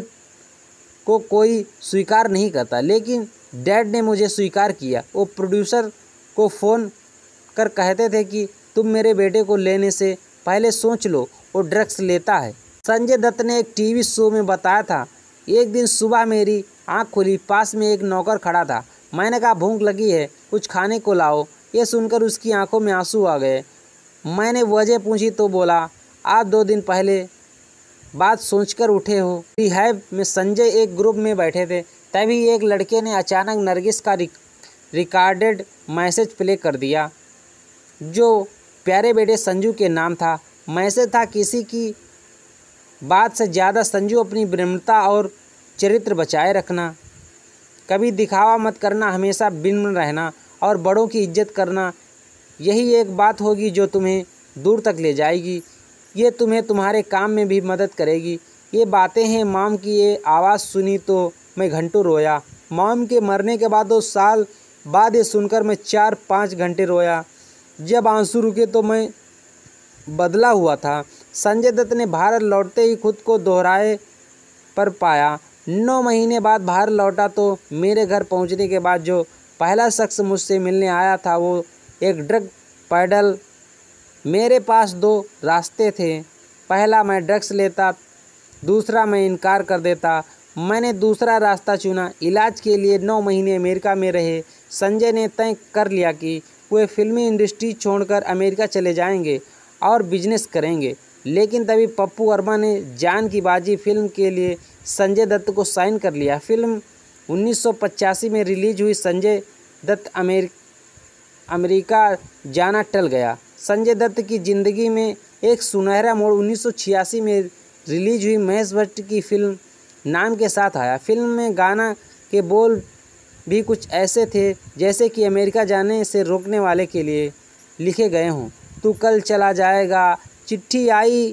को कोई स्वीकार नहीं करता, लेकिन डैड ने मुझे स्वीकार किया। वो प्रोड्यूसर को फ़ोन कर कहते थे कि तुम मेरे बेटे को लेने से पहले सोच लो, वो ड्रग्स लेता है। संजय दत्त ने एक टीवी शो में बताया था, एक दिन सुबह मेरी आंख खुली, पास में एक नौकर खड़ा था। मैंने कहा भूख लगी है, कुछ खाने को लाओ। ये सुनकर उसकी आंखों में आंसू आ गए। मैंने वजह पूछी तो बोला, आप 2 दिन पहले बात सोचकर उठे हो। रिहैब में संजय एक ग्रुप में बैठे थे, तभी एक लड़के ने अचानक नरगिस का रिकॉर्डेड मैसेज प्ले कर दिया, जो प्यारे बेटे संजू के नाम था। मैसेज था, किसी की बात से ज़्यादा संजू अपनी विनम्रता और चरित्र बचाए रखना, कभी दिखावा मत करना, हमेशा विनम्र रहना और बड़ों की इज्जत करना। यही एक बात होगी जो तुम्हें दूर तक ले जाएगी। ये तुम्हें तुम्हारे काम में भी मदद करेगी। ये बातें हैं मॉम की। ये आवाज़ सुनी तो मैं घंटों रोया। मॉम के मरने के बाद 2 साल बाद ये सुनकर मैं 4-5 घंटे रोया। जब आंसू रुके तो मैं बदला हुआ था। संजय दत्त ने भारत लौटते ही खुद को दोहराए पर पाया। 9 महीने बाद भारत लौटा तो मेरे घर पहुंचने के बाद जो पहला शख्स मुझसे मिलने आया था वो एक ड्रग पैडल। मेरे पास 2 रास्ते थे, पहला मैं ड्रग्स लेता, दूसरा मैं इनकार कर देता। मैंने दूसरा रास्ता चुना। इलाज के लिए 9 महीने अमेरिका में रहे। संजय ने तय कर लिया कि वे फिल्मी इंडस्ट्री छोड़कर अमेरिका चले जाएंगे और बिजनेस करेंगे। लेकिन तभी पप्पू वर्मा ने जान की बाजी फिल्म के लिए संजय दत्त को साइन कर लिया। फिल्म 1985 में रिलीज हुई। संजय दत्त अमेरिका जाना टल गया। संजय दत्त की ज़िंदगी में एक सुनहरा मोड़ 1986 में रिलीज हुई महेश भट्ट की फिल्म नाम के साथ आया। फिल्म में गाना के बोल भी कुछ ऐसे थे जैसे कि अमेरिका जाने से रोकने वाले के लिए लिखे गए हों। तू कल चला जाएगा, चिट्ठी आई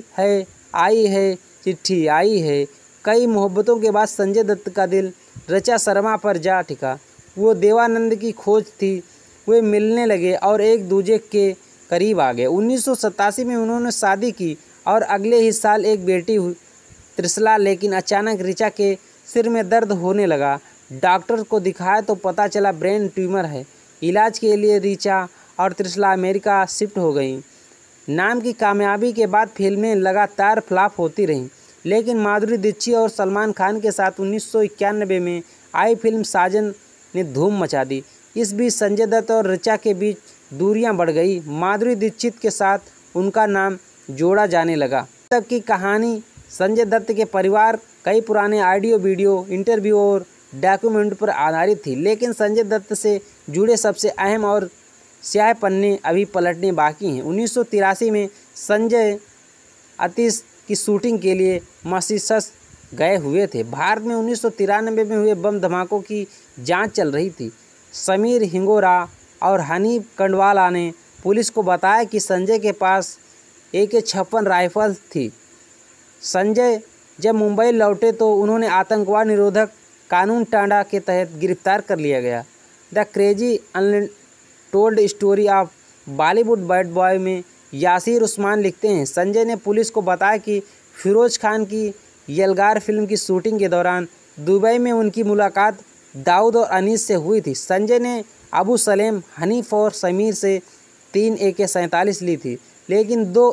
है, चिट्ठी आई है। कई मोहब्बतों के बाद संजय दत्त का दिल ऋचा शर्मा पर जा टिका। वो देवानंद की खोज थी। वे मिलने लगे और एक दूजे के करीब आ गए। 1987 में उन्होंने शादी की और अगले ही साल एक बेटी हुई त्रिशला। लेकिन अचानक ऋचा के सिर में दर्द होने लगा। डॉक्टर को दिखाया तो पता चला ब्रेन ट्यूमर है। इलाज के लिए ऋचा और त्रिशला अमेरिका शिफ्ट हो गई। नाम की कामयाबी के बाद फिल्में लगातार फ्लॉप होती रहीं, लेकिन माधुरी दीक्षित और सलमान खान के साथ 1991 में आई फिल्म साजन ने धूम मचा दी। इस बीच संजय दत्त और ऋचा के बीच दूरियां बढ़ गई। माधुरी दीक्षित के साथ उनका नाम जोड़ा जाने लगा। तब की कहानी संजय दत्त के परिवार, कई पुराने ऑडियो वीडियो, इंटरव्यू और डॉक्यूमेंट पर आधारित थी। लेकिन संजय दत्त से जुड़े सबसे अहम और स्याह पन्ने अभी पलटने बाकी हैं। 1983 में संजय आतिश की शूटिंग के लिए मॉरिशस गए हुए थे। भारत में 1993 में हुए बम धमाकों की जांच चल रही थी। समीर हिंगोरा और हनीफ कंडवाला ने पुलिस को बताया कि संजय के पास AK-56 राइफल थी। संजय जब मुंबई लौटे तो उन्होंने आतंकवाद निरोधक कानून टांडा के तहत गिरफ्तार कर लिया गया। The crazy untold story of Bollywood bad boy में यासिर उस्मान लिखते हैं, संजय ने पुलिस को बताया कि फिरोज खान की यलगार फिल्म की शूटिंग के दौरान दुबई में उनकी मुलाकात दाऊद और अनीस से हुई थी। संजय ने अबू सलेम, हनीफ और समीर से 3 AK-47 ली थी, लेकिन 2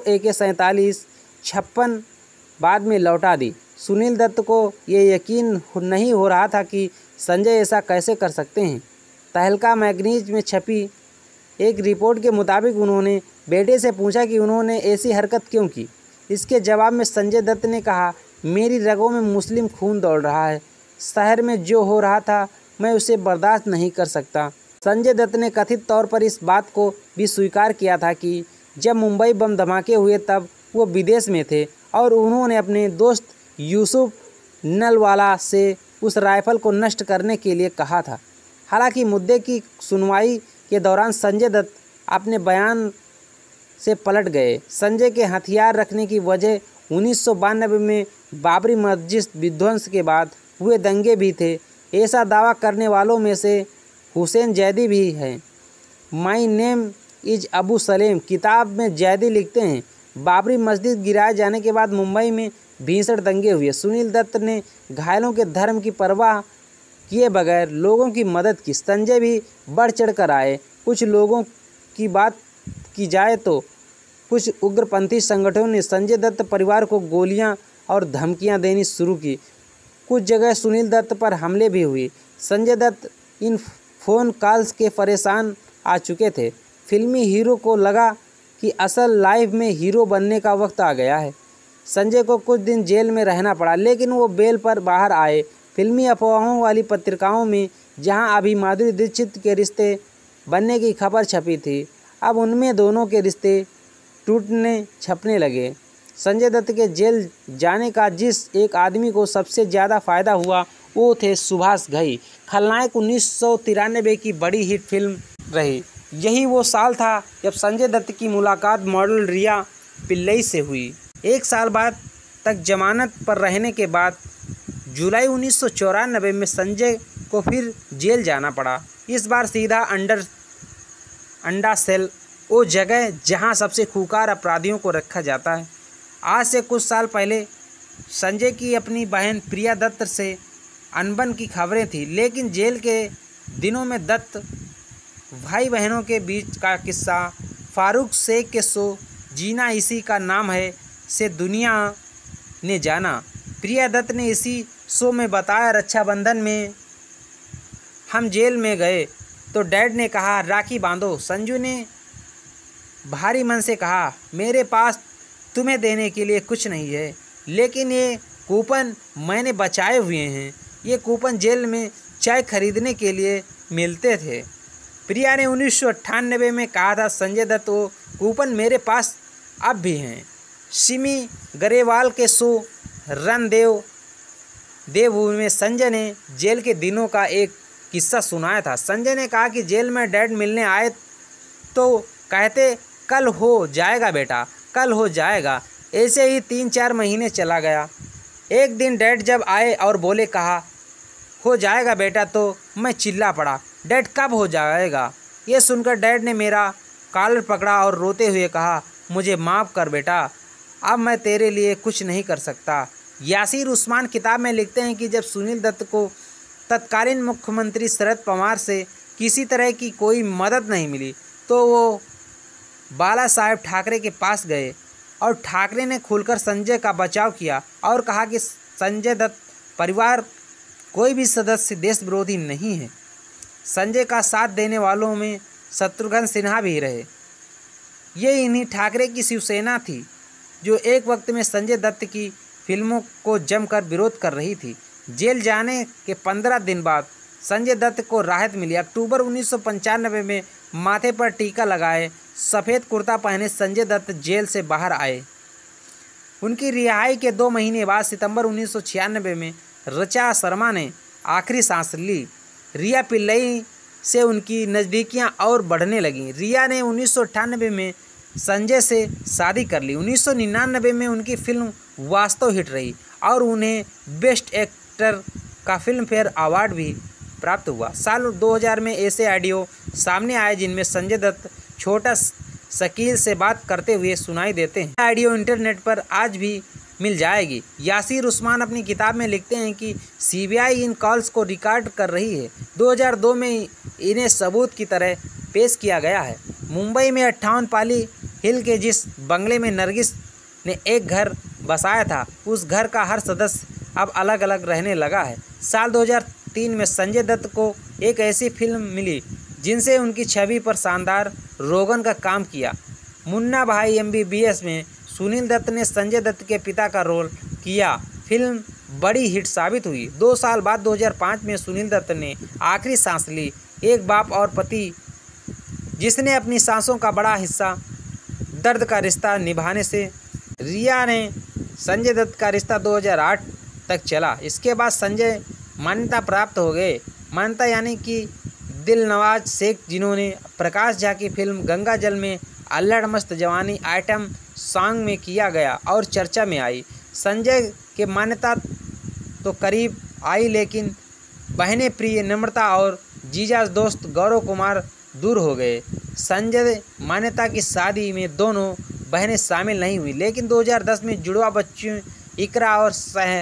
AK-47 बाद में लौटा दी। सुनील दत्त को ये यकीन नहीं हो रहा था कि संजय ऐसा कैसे कर सकते हैं। तहलका मैगजीन में छपी एक रिपोर्ट के मुताबिक उन्होंने बेटे से पूछा कि उन्होंने ऐसी हरकत क्यों की। इसके जवाब में संजय दत्त ने कहा, मेरी रगों में मुस्लिम खून दौड़ रहा है। शहर में जो हो रहा था मैं उसे बर्दाश्त नहीं कर सकता। संजय दत्त ने कथित तौर पर इस बात को भी स्वीकार किया था कि जब मुंबई बम धमाके हुए तब वो विदेश में थे और उन्होंने अपने दोस्त यूसुफ नलवाला से उस राइफल को नष्ट करने के लिए कहा था। हालांकि मुद्दे की सुनवाई के दौरान संजय दत्त अपने बयान से पलट गए। संजय के हथियार रखने की वजह 1992 में बाबरी मस्जिद विध्वंस के बाद हुए दंगे भी थे। ऐसा दावा करने वालों में से हुसैन जैदी भी हैं। My name is Abu Salem किताब में जैदी लिखते हैं, बाबरी मस्जिद गिराए जाने के बाद मुंबई में भीषण दंगे हुए। सुनील दत्त ने घायलों के धर्म की परवाह किए बगैर लोगों की मदद की। संजय भी बढ़ चढ़ कर आए। कुछ लोगों की बात की जाए तो कुछ उग्रपंथी संगठनों ने संजय दत्त परिवार को गोलियां और धमकियां देनी शुरू की। कुछ जगह सुनील दत्त पर हमले भी हुए। संजय दत्त इन फ़ोन कॉल्स के परेशान आ चुके थे। फिल्मी हीरो को लगा कि असल लाइफ में हीरो बनने का वक्त आ गया है। संजय को कुछ दिन जेल में रहना पड़ा, लेकिन वो बेल पर बाहर आए। फिल्मी अफवाहों वाली पत्रिकाओं में जहां अभी माधुरी दीक्षित के रिश्ते बनने की खबर छपी थी, अब उनमें दोनों के रिश्ते टूटने छपने लगे। संजय दत्त के जेल जाने का जिस एक आदमी को सबसे ज़्यादा फ़ायदा हुआ वो थे सुभाष घई। खलनायक 1993 की बड़ी हिट फिल्म रही। यही वो साल था जब संजय दत्त की मुलाकात मॉडल रिया पिल्लई से हुई। 1 साल बाद तक जमानत पर रहने के बाद जुलाई 1994 में संजय को फिर जेल जाना पड़ा। इस बार सीधा अंडा सेल, वो जगह जहां सबसे खूंखार अपराधियों को रखा जाता है। आज से कुछ साल पहले संजय की अपनी बहन प्रिया दत्त से अनबन की खबरें थी, लेकिन जेल के दिनों में दत्त भाई बहनों के बीच का किस्सा, फारूक शेख के शो जीना इसी का नाम है से दुनिया ने जाना। प्रिया दत्त ने इसी शो में बताया, रक्षाबंधन में हम जेल में गए तो डैड ने कहा राखी बांधो। संजू ने भारी मन से कहा, मेरे पास तुम्हें देने के लिए कुछ नहीं है, लेकिन ये कूपन मैंने बचाए हुए हैं। ये कूपन जेल में चाय खरीदने के लिए मिलते थे। प्रिया ने 1998 में कहा था, संजय दत्त वो कूपन मेरे पास अब भी हैं। सिमी गरेवाल के शो रन देवभूमि में संजय ने जेल के दिनों का एक किस्सा सुनाया था। संजय ने कहा कि जेल में डैड मिलने आए तो कहते कल हो जाएगा बेटा, कल हो जाएगा। ऐसे ही 3-4 महीने चला गया। एक दिन डैड जब आए और बोले कहा हो जाएगा बेटा, तो मैं चिल्ला पड़ा, डैड कब हो जाएगा? ये सुनकर डैड ने मेरा कॉलर पकड़ा और रोते हुए कहा, मुझे माफ़ कर बेटा, अब मैं तेरे लिए कुछ नहीं कर सकता। यासिर उस्मान किताब में लिखते हैं कि जब सुनील दत्त को तत्कालीन मुख्यमंत्री शरद पवार से किसी तरह की कोई मदद नहीं मिली तो वो बाला साहेब ठाकरे के पास गए और ठाकरे ने खुलकर संजय का बचाव किया और कहा कि संजय दत्त परिवार कोई भी सदस्य देश विरोधी नहीं है। संजय का साथ देने वालों में शत्रुघ्न सिन्हा भी रहे। ये इन्हीं ठाकरे की शिवसेना थी जो एक वक्त में संजय दत्त की फिल्मों को जमकर विरोध कर रही थी। जेल जाने के 15 दिन बाद संजय दत्त को राहत मिली। अक्टूबर 1995 में माथे पर टीका लगाए, सफ़ेद कुर्ता पहने संजय दत्त जेल से बाहर आए। उनकी रिहाई के 2 महीने बाद सितंबर 1996 में ऋचा शर्मा ने आखिरी सांस ली। रिया पिल्लई से उनकी नज़दीकियां और बढ़ने लगीं। रिया ने 1998 में संजय से शादी कर ली। 1999 में उनकी फिल्म वास्तव हिट रही और उन्हें बेस्ट एक्टर का फिल्म फेयर अवार्ड भी प्राप्त हुआ। साल 2000 में ऐसे ऑडियो सामने आए जिनमें संजय दत्त छोटा शकील से बात करते हुए सुनाई देते हैं। ऑडियो इंटरनेट पर आज भी मिल जाएगी। यासिर उस्मान अपनी किताब में लिखते हैं कि सीबीआई इन कॉल्स को रिकॉर्ड कर रही है। 2002 में इन्हें सबूत की तरह पेश किया गया है। मुंबई में 58 पाली हिल के जिस बंगले में नरगिस ने एक घर बसाया था, उस घर का हर सदस्य अब अलग अलग रहने लगा है। साल 2003 में संजय दत्त को एक ऐसी फिल्म मिली जिनसे उनकी छवि पर शानदार रोगन का काम किया। मुन्ना भाई MBBS में सुनील दत्त ने संजय दत्त के पिता का रोल किया। फिल्म बड़ी हिट साबित हुई। 2 साल बाद 2005 में सुनील दत्त ने आखिरी सांस ली, एक बाप और पति जिसने अपनी सांसों का बड़ा हिस्सा दर्द का रिश्ता निभाने से। रिया ने संजय दत्त का रिश्ता 2008 तक चला। इसके बाद संजय मान्यता प्राप्त हो गए। मान्यता यानी कि दिलनवाज शेख, जिन्होंने प्रकाश झा की फिल्म गंगा जल में अल्लड़ मस्त जवानी आइटम सॉन्ग में किया गया और चर्चा में आई। संजय के मान्यता तो करीब आई, लेकिन बहनें प्रिय नम्रता और जीजा दोस्त गौरव कुमार दूर हो गए। संजय मान्यता की शादी में दोनों बहनें शामिल नहीं हुई, लेकिन 2010 में जुड़वा बच्चों इकरा और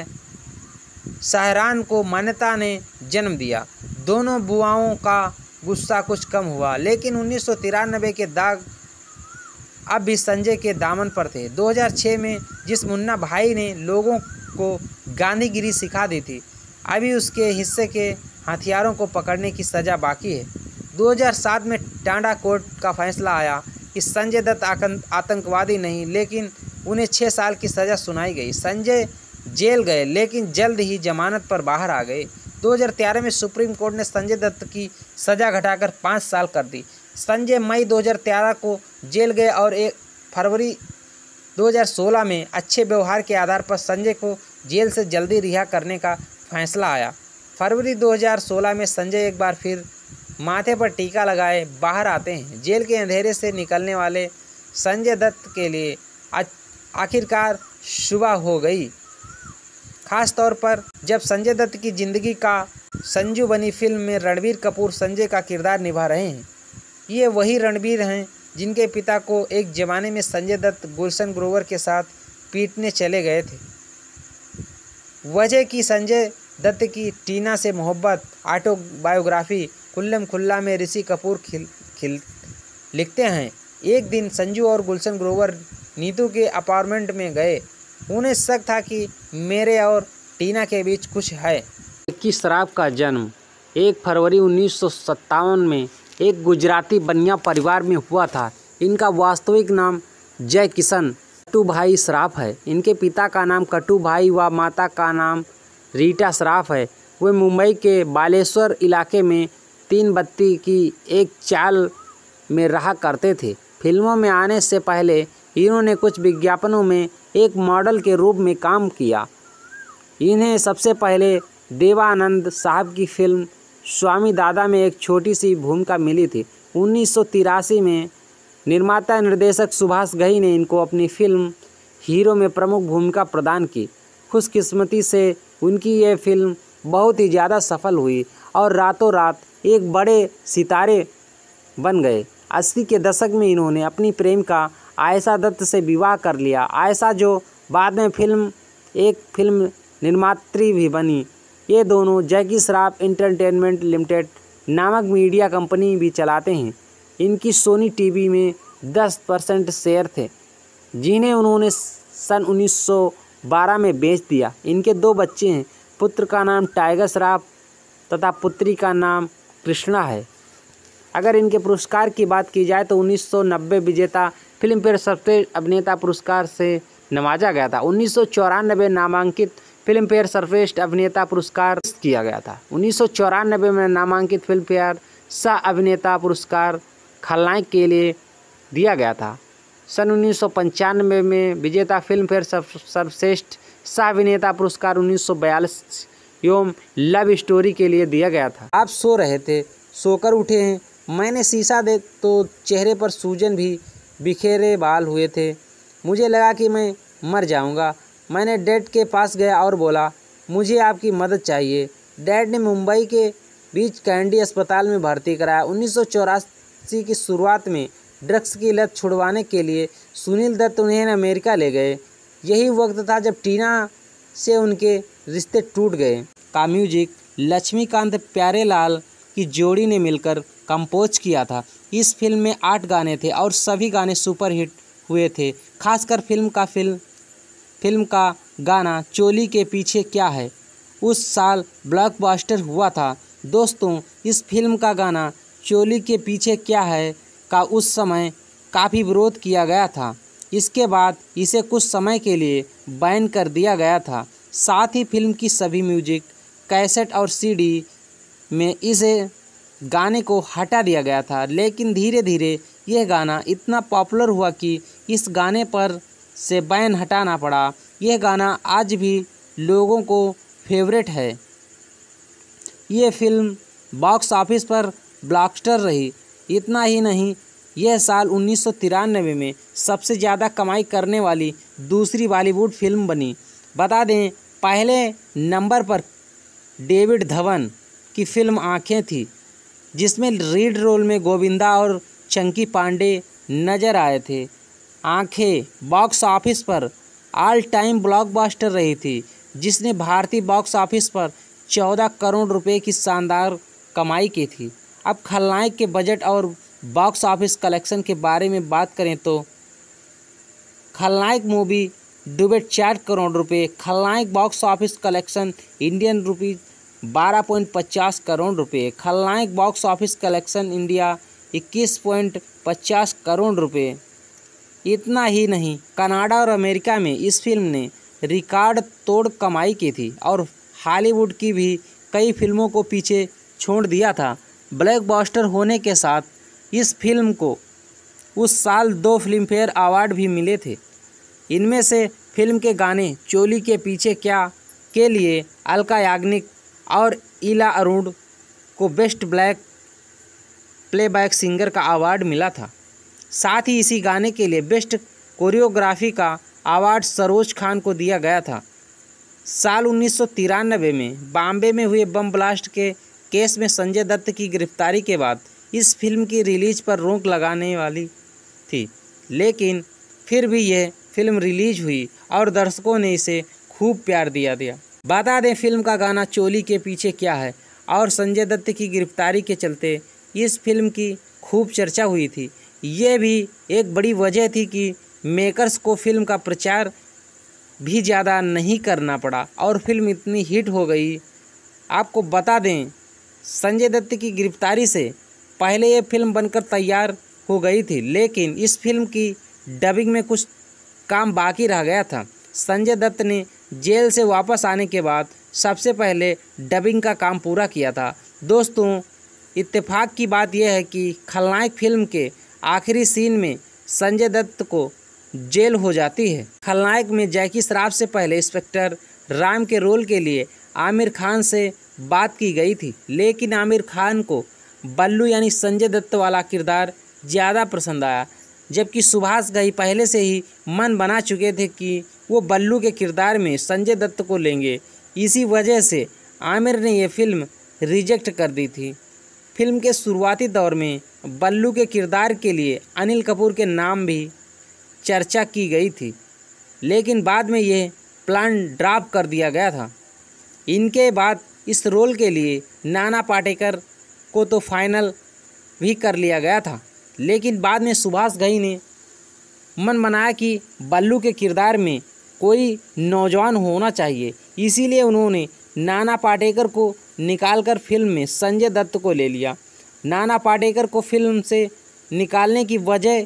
सहरान को मान्यता ने जन्म दिया। दोनों बुआओं का गुस्सा कुछ कम हुआ, लेकिन 1993 के दाग अब भी संजय के दामन पर थे। 2006 में जिस मुन्ना भाई ने लोगों को गांधीगिरी सिखा दी थी, अभी उसके हिस्से के हथियारों को पकड़ने की सज़ा बाकी है। 2007 में टांडा कोर्ट का फैसला आया कि संजय दत्त आतंकवादी नहीं, लेकिन उन्हें 6 साल की सज़ा सुनाई गई। संजय जेल गए, लेकिन जल्द ही जमानत पर बाहर आ गए। 2013 में सुप्रीम कोर्ट ने संजय दत्त की सज़ा घटाकर 5 साल कर दी। संजय मई 2013 को जेल गए और 1 फरवरी 2016 में अच्छे व्यवहार के आधार पर संजय को जेल से जल्दी रिहा करने का फैसला आया। फरवरी 2016 में संजय एक बार फिर माथे पर टीका लगाए बाहर आते हैं। जेल के अंधेरे से निकलने वाले संजय दत्त के लिए आखिरकार सुबह हो गई, खास तौर पर जब संजय दत्त की ज़िंदगी का संजू बनी फिल्म में रणबीर कपूर संजय का किरदार निभा रहे हैं। ये वही रणबीर हैं जिनके पिता को एक ज़माने में संजय दत्त गुलशन ग्रोवर के साथ पीटने चले गए थे। वजह की संजय दत्त की टीना से मोहब्बत ऑटोबायोग्राफी कुल्लम खुल्ला में ऋषि कपूर लिखते हैं, एक दिन संजू और गुलशन ग्रोवर नीतू के अपार्टमेंट में गए। उन्हें शक था कि मेरे और टीना के बीच कुछ है। जैकी श्रॉफ का जन्म 1 फरवरी 1957 में एक गुजराती बनिया परिवार में हुआ था। इनका वास्तविक नाम जय किशन कटुभाई श्रॉफ है। इनके पिता का नाम कटुभाई व माता का नाम रीटा श्रॉफ है। वे मुंबई के बालेश्वर इलाके में 3 बत्ती की एक चाल में रहा करते थे। फिल्मों में आने से पहले इन्होंने कुछ विज्ञापनों में एक मॉडल के रूप में काम किया। इन्हें सबसे पहले देवानंद साहब की फिल्म स्वामी दादा में एक छोटी सी भूमिका मिली थी। 1983 में निर्माता निर्देशक सुभाष घई ने इनको अपनी फिल्म हीरो में प्रमुख भूमिका प्रदान की। खुशकिस्मती से उनकी यह फिल्म बहुत ही ज़्यादा सफल हुई और रातों रात एक बड़े सितारे बन गए। 80 के दशक में इन्होंने अपनी प्रेमिका आयशा दत्त से विवाह कर लिया। आयशा जो बाद में फिल्म निर्मात्री भी बनी। ये दोनों जैकी श्रॉफ एंटरटेनमेंट लिमिटेड नामक मीडिया कंपनी भी चलाते हैं। इनकी सोनी टीवी में 10% शेयर थे, जिन्हें उन्होंने सन 1912 में बेच दिया। इनके 2 बच्चे हैं। पुत्र का नाम टाइगर श्रॉफ तथा पुत्री का नाम कृष्णा है। अगर इनके पुरस्कार की बात की जाए तो 1990 विजेता फिल्म फेयर सर्वश्रेष्ठ अभिनेता पुरस्कार से नवाजा गया था। 1994 नामांकित फिल्म फेयर सर्वश्रेष्ठ अभिनेता पुरस्कार किया गया था। 1994 में नामांकित फिल्म फेयर सह अभिनेता पुरस्कार खलनायक के लिए दिया गया था। सन 1995 में विजेता फिल्म फेयर सर्वश्रेष्ठ सह अभिनेता पुरस्कार 1942 एवं लव स्टोरी के लिए दिया गया था। आप सो रहे थे, सोकर उठे हैं। मैंने शीशा दे तो चेहरे पर सूजन भी बिखेरे बाल हुए थे। मुझे लगा कि मैं मर जाऊंगा। मैंने डैड के पास गया और बोला, मुझे आपकी मदद चाहिए। डैड ने मुंबई के बीच कैंडी अस्पताल में भर्ती कराया। 1984 की शुरुआत में ड्रग्स की लत छुड़वाने के लिए सुनील दत्त उन्हें अमेरिका ले गए। यही वक्त था जब टीना से उनके रिश्ते टूट गए। का म्यूजिक लक्ष्मीकांत प्यारेलाल की जोड़ी ने मिलकर कंपोज किया था। इस फिल्म में 8 गाने थे और सभी गाने सुपरहिट हुए थे। खासकर फिल्म का गाना चोली के पीछे क्या है उस साल ब्लॉकबस्टर हुआ था। दोस्तों, इस फिल्म का गाना चोली के पीछे क्या है का उस समय काफ़ी विरोध किया गया था। इसके बाद इसे कुछ समय के लिए बैन कर दिया गया था। साथ ही फिल्म की सभी म्यूजिक कैसेट और सीडी में इसे गाने को हटा दिया गया था। लेकिन धीरे धीरे यह गाना इतना पॉपुलर हुआ कि इस गाने पर से बैन हटाना पड़ा। यह गाना आज भी लोगों को फेवरेट है। ये फिल्म बॉक्स ऑफिस पर ब्लॉकबस्टर रही। इतना ही नहीं, यह साल 1993 में सबसे ज़्यादा कमाई करने वाली दूसरी बॉलीवुड फिल्म बनी। बता दें, पहले नंबर पर डेविड धवन की फिल्म आँखें थी, जिसमें लीड रोल में गोविंदा और चंकी पांडे नजर आए थे। आँखें बॉक्स ऑफिस पर ऑल टाइम ब्लॉकबस्टर रही थी, जिसने भारतीय बॉक्स ऑफिस पर 14 करोड़ रुपए की शानदार कमाई की थी। अब खलनायक के बजट और बॉक्स ऑफिस कलेक्शन के बारे में बात करें तो खलनायक मूवी डूबे 4 करोड़ रुपए। Khalnayak box office collection Indian rupees 12.50 crore रुपए। Khalnayak box office collection India 21.50 crore रुपए। इतना ही नहीं, कनाडा और अमेरिका में इस फिल्म ने रिकॉर्ड तोड़ कमाई की थी और हॉलीवुड की भी कई फिल्मों को पीछे छोड़ दिया था। ब्लॉकबस्टर होने के साथ इस फिल्म को उस साल 2 फिल्म फेयर अवार्ड भी मिले थे। इनमें से फिल्म के गाने चोली के पीछे क्या के लिए अलका याग्निक और इला अरुण को बेस्ट ब्लैक प्लेबैक सिंगर का अवार्ड मिला था। साथ ही इसी गाने के लिए बेस्ट कोरियोग्राफी का अवार्ड सरोज खान को दिया गया था। साल 1993 में बॉम्बे में हुए बम ब्लास्ट के केस में संजय दत्त की गिरफ्तारी के बाद इस फिल्म की रिलीज पर रोक लगाने वाली थी, लेकिन फिर भी यह फिल्म रिलीज हुई और दर्शकों ने इसे खूब प्यार दिया। बता दें, फिल्म का गाना चोली के पीछे क्या है और संजय दत्त की गिरफ्तारी के चलते इस फिल्म की खूब चर्चा हुई थी। ये भी एक बड़ी वजह थी कि मेकर्स को फिल्म का प्रचार भी ज़्यादा नहीं करना पड़ा और फिल्म इतनी हिट हो गई। आपको बता दें, संजय दत्त की गिरफ्तारी से पहले ये फिल्म बनकर तैयार हो गई थी, लेकिन इस फिल्म की डबिंग में कुछ काम बाकी रह गया था। संजय दत्त ने जेल से वापस आने के बाद सबसे पहले डबिंग का काम पूरा किया था। दोस्तों, इत्तेफाक की बात यह है कि खलनायक फिल्म के आखिरी सीन में संजय दत्त को जेल हो जाती है। खलनायक में जैकी श्रॉफ से पहले इंस्पेक्टर राम के रोल के लिए आमिर खान से बात की गई थी, लेकिन आमिर खान को बल्लू यानी संजय दत्त वाला किरदार ज़्यादा पसंद आया, जबकि सुभाष घई पहले से ही मन बना चुके थे कि वो बल्लू के किरदार में संजय दत्त को लेंगे। इसी वजह से आमिर ने ये फिल्म रिजेक्ट कर दी थी। फिल्म के शुरुआती दौर में बल्लू के किरदार के लिए अनिल कपूर के नाम भी चर्चा की गई थी, लेकिन बाद में ये प्लान ड्रॉप कर दिया गया था। इनके बाद इस रोल के लिए नाना पाटेकर को तो फाइनल भी कर लिया गया था, लेकिन बाद में सुभाष घई ने मन बनाया कि बल्लू के किरदार में कोई नौजवान होना चाहिए, इसीलिए उन्होंने नाना पाटेकर को निकालकर फिल्म में संजय दत्त को ले लिया। नाना पाटेकर को फिल्म से निकालने की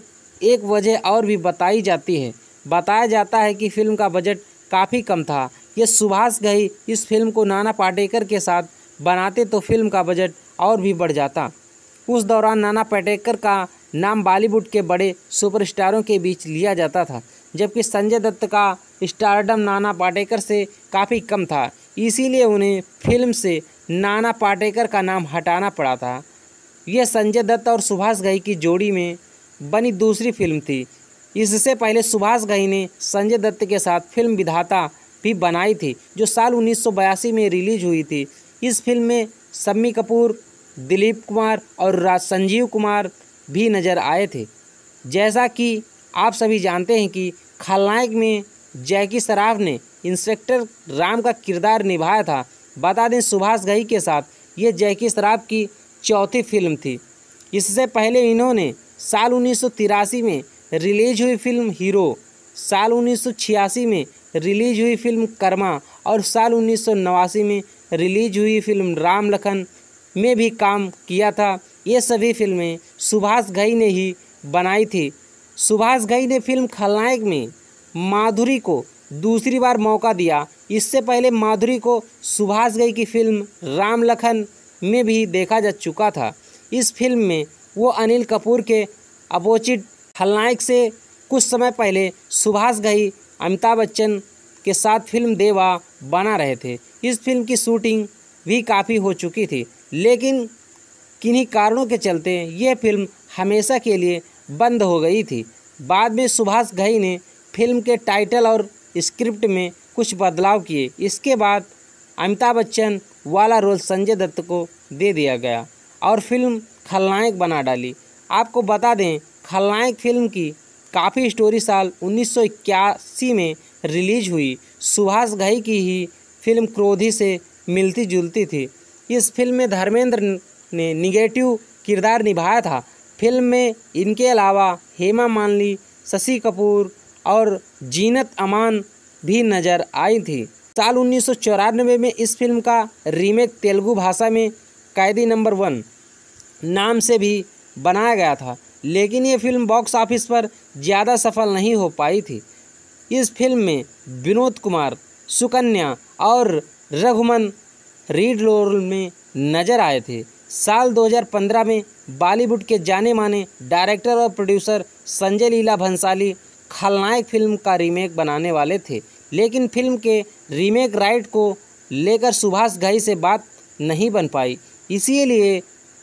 एक वजह और भी बताई जाती है। बताया जाता है कि फिल्म का बजट काफ़ी कम था। ये सुभाष घई इस फिल्म को नाना पाटेकर के साथ बनाते तो फिल्म का बजट और भी बढ़ जाता। उस दौरान नाना पाटेकर का नाम बॉलीवुड के बड़े सुपरस्टारों के बीच लिया जाता था, जबकि संजय दत्त का स्टारडम नाना पाटेकर से काफ़ी कम था, इसीलिए उन्हें फिल्म से नाना पाटेकर का नाम हटाना पड़ा था। यह संजय दत्त और सुभाष घई की जोड़ी में बनी दूसरी फिल्म थी। इससे पहले सुभाष घई ने संजय दत्त के साथ फिल्म विधाता भी बनाई थी, जो साल 1982 में रिलीज हुई थी। इस फिल्म में शम्मी कपूर, दिलीप कुमार और संजीव कुमार भी नज़र आए थे। जैसा कि आप सभी जानते हैं कि खलनायक में जैकी श्रॉफ ने इंस्पेक्टर राम का किरदार निभाया था। बता दें, सुभाष घई के साथ ये जैकी श्रॉफ की चौथी फिल्म थी। इससे पहले इन्होंने साल 1983 में रिलीज हुई फिल्म हीरो, साल 1986 में रिलीज हुई फिल्म कर्मा और साल 1989 में रिलीज हुई फिल्म राम लखन में भी काम किया था। ये सभी फिल्में सुभाष घई ने ही बनाई थी। सुभाष घई ने फिल्म खलनायक में माधुरी को दूसरी बार मौका दिया। इससे पहले माधुरी को सुभाष घई की फिल्म राम लखन में भी देखा जा चुका था। इस फिल्म में वो अनिल कपूर के अपोजिट खलनायक से कुछ समय पहले सुभाष घई अमिताभ बच्चन के साथ फिल्म देवा बना रहे थे। इस फिल्म की शूटिंग भी काफ़ी हो चुकी थी, लेकिन किन्हीं कारणों के चलते यह फिल्म हमेशा के लिए बंद हो गई थी। बाद में सुभाष घई ने फिल्म के टाइटल और स्क्रिप्ट में कुछ बदलाव किए। इसके बाद अमिताभ बच्चन वाला रोल संजय दत्त को दे दिया गया और फिल्म खलनायक बना डाली। आपको बता दें, खलनायक फिल्म की काफ़ी स्टोरी साल 1981 में रिलीज हुई। सुभाष घई की ही फिल्म क्रोधी से मिलती जुलती थी। इस फिल्म में धर्मेंद्र ने निगेटिव किरदार निभाया था। फिल्म में इनके अलावा हेमा मालिनी, शशि कपूर और जीनत अमान भी नज़र आई थी। साल 1994 में इस फिल्म का रीमेक तेलुगु भाषा में कैदी नंबर 1 नाम से भी बनाया गया था, लेकिन ये फिल्म बॉक्स ऑफिस पर ज़्यादा सफल नहीं हो पाई थी। इस फिल्म में विनोद कुमार, सुकन्या और रघुमन रीड रोल में नज़र आए थे। साल 2015 में बॉलीवुड के जाने माने डायरेक्टर और प्रोड्यूसर संजय लीला भंसाली खलनायक फिल्म का रीमेक बनाने वाले थे, लेकिन फिल्म के रीमेक राइट को लेकर सुभाष घई से बात नहीं बन पाई। इसीलिए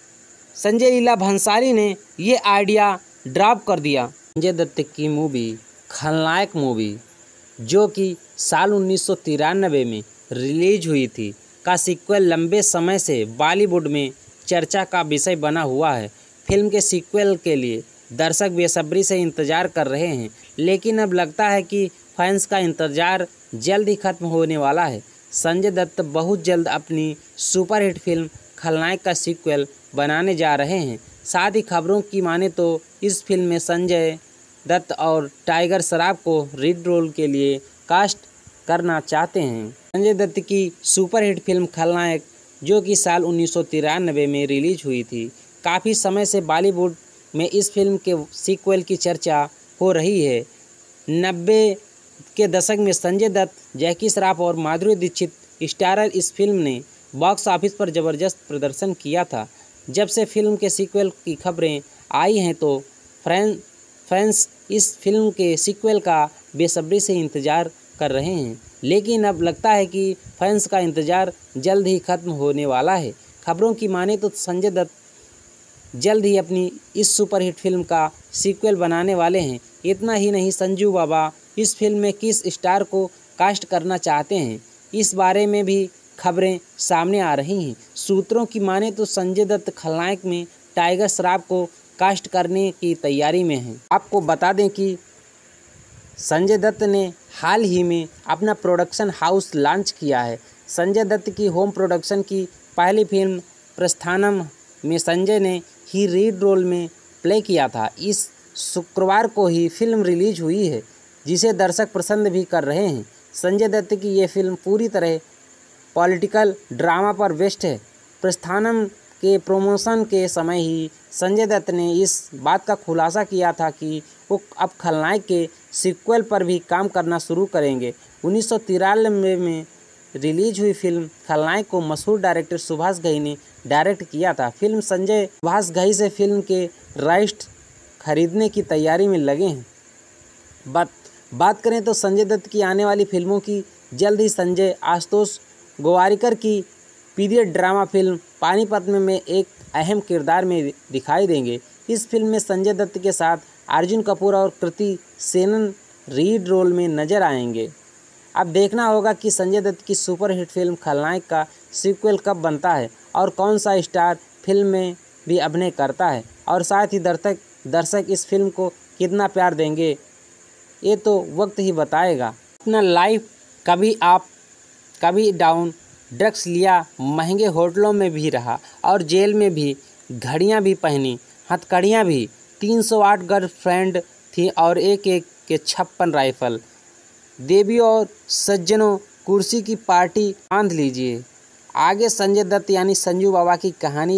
संजय लीला भंसाली ने ये आइडिया ड्रॉप कर दिया। संजय दत्त की मूवी खलनायक मूवी, जो कि साल 1993 में रिलीज हुई थी, का सीक्वल लंबे समय से बॉलीवुड में चर्चा का विषय बना हुआ है। फिल्म के सीक्वल के लिए दर्शक बेसब्री से इंतज़ार कर रहे हैं, लेकिन अब लगता है कि फैंस का इंतज़ार जल्द ही खत्म होने वाला है। संजय दत्त बहुत जल्द अपनी सुपरहिट फिल्म खलनायक का सीक्वल बनाने जा रहे हैं, साथ ही खबरों की माने तो इस फिल्म में संजय दत्त और टाइगर श्रॉफ को लीड रोल के लिए कास्ट करना चाहते हैं। संजय दत्त की सुपरहिट फिल्म खलनायक, जो कि साल 1993 में रिलीज हुई थी, काफ़ी समय से बॉलीवुड में इस फिल्म के सीक्वल की चर्चा हो रही है। 90 के दशक में संजय दत्त, जैकी श्रॉफ और माधुरी दीक्षित स्टारर इस फिल्म ने बॉक्स ऑफिस पर ज़बरदस्त प्रदर्शन किया था। जब से फिल्म के सीक्वल की खबरें आई हैं तो फैंस इस फिल्म के सीक्वल का बेसब्री से इंतज़ार कर रहे हैं, लेकिन अब लगता है कि फैंस का इंतज़ार जल्द ही ख़त्म होने वाला है। खबरों की माने तो संजय दत्त जल्द ही अपनी इस सुपरहिट फिल्म का सीक्वल बनाने वाले हैं। इतना ही नहीं, संजू बाबा इस फिल्म में किस स्टार को कास्ट करना चाहते हैं, इस बारे में भी खबरें सामने आ रही हैं। सूत्रों की माने तो संजय दत्त खलनायक में टाइगर श्रॉफ को कास्ट करने की तैयारी में हैं। आपको बता दें कि संजय दत्त ने हाल ही में अपना प्रोडक्शन हाउस लॉन्च किया है। संजय दत्त की होम प्रोडक्शन की पहली फिल्म प्रस्थानम में संजय ने ही लीड रोल में प्ले किया था। इस शुक्रवार को ही फिल्म रिलीज हुई है, जिसे दर्शक पसंद भी कर रहे हैं। संजय दत्त की ये फिल्म पूरी तरह पॉलिटिकल ड्रामा पर बेस्ड है। प्रस्थानम के प्रमोशन के समय ही संजय दत्त ने इस बात का खुलासा किया था कि वो अब खलनायक के सीक्वल पर भी काम करना शुरू करेंगे। 1993 में रिलीज हुई फिल्म खलनायक को मशहूर डायरेक्टर सुभाष घई ने डायरेक्ट किया था। फिल्म संजय सुभाष घई से फिल्म के राइट्स खरीदने की तैयारी में लगे हैं। बात करें तो संजय दत्त की आने वाली फिल्मों की, जल्द ही संजय आशुतोष गोवारिकर की पीरियड ड्रामा फिल्म पानीपत में एक अहम किरदार में दिखाई देंगे। इस फिल्म में संजय दत्त के साथ अर्जुन कपूर और कृति सेनन लीड रोल में नजर आएंगे। अब देखना होगा कि संजय दत्त की सुपरहिट फिल्म खलनायक का सीक्वल कब बनता है और कौन सा स्टार फिल्म में भी अभिनय करता है, और साथ ही दर्शक इस फिल्म को कितना प्यार देंगे, ये तो वक्त ही बताएगा। अपना लाइफ कभी अप कभी डाउन, ड्रग्स लिया, महंगे होटलों में भी रहा और जेल में भी घड़ियां भी पहनी, हथकड़ियां भी। 308 गर्लफ्रेंड थी और एक के 56 राइफल। देवी और सज्जनों, कुर्सी की पार्टी बांध लीजिए। आगे संजय दत्त यानी संजू बाबा की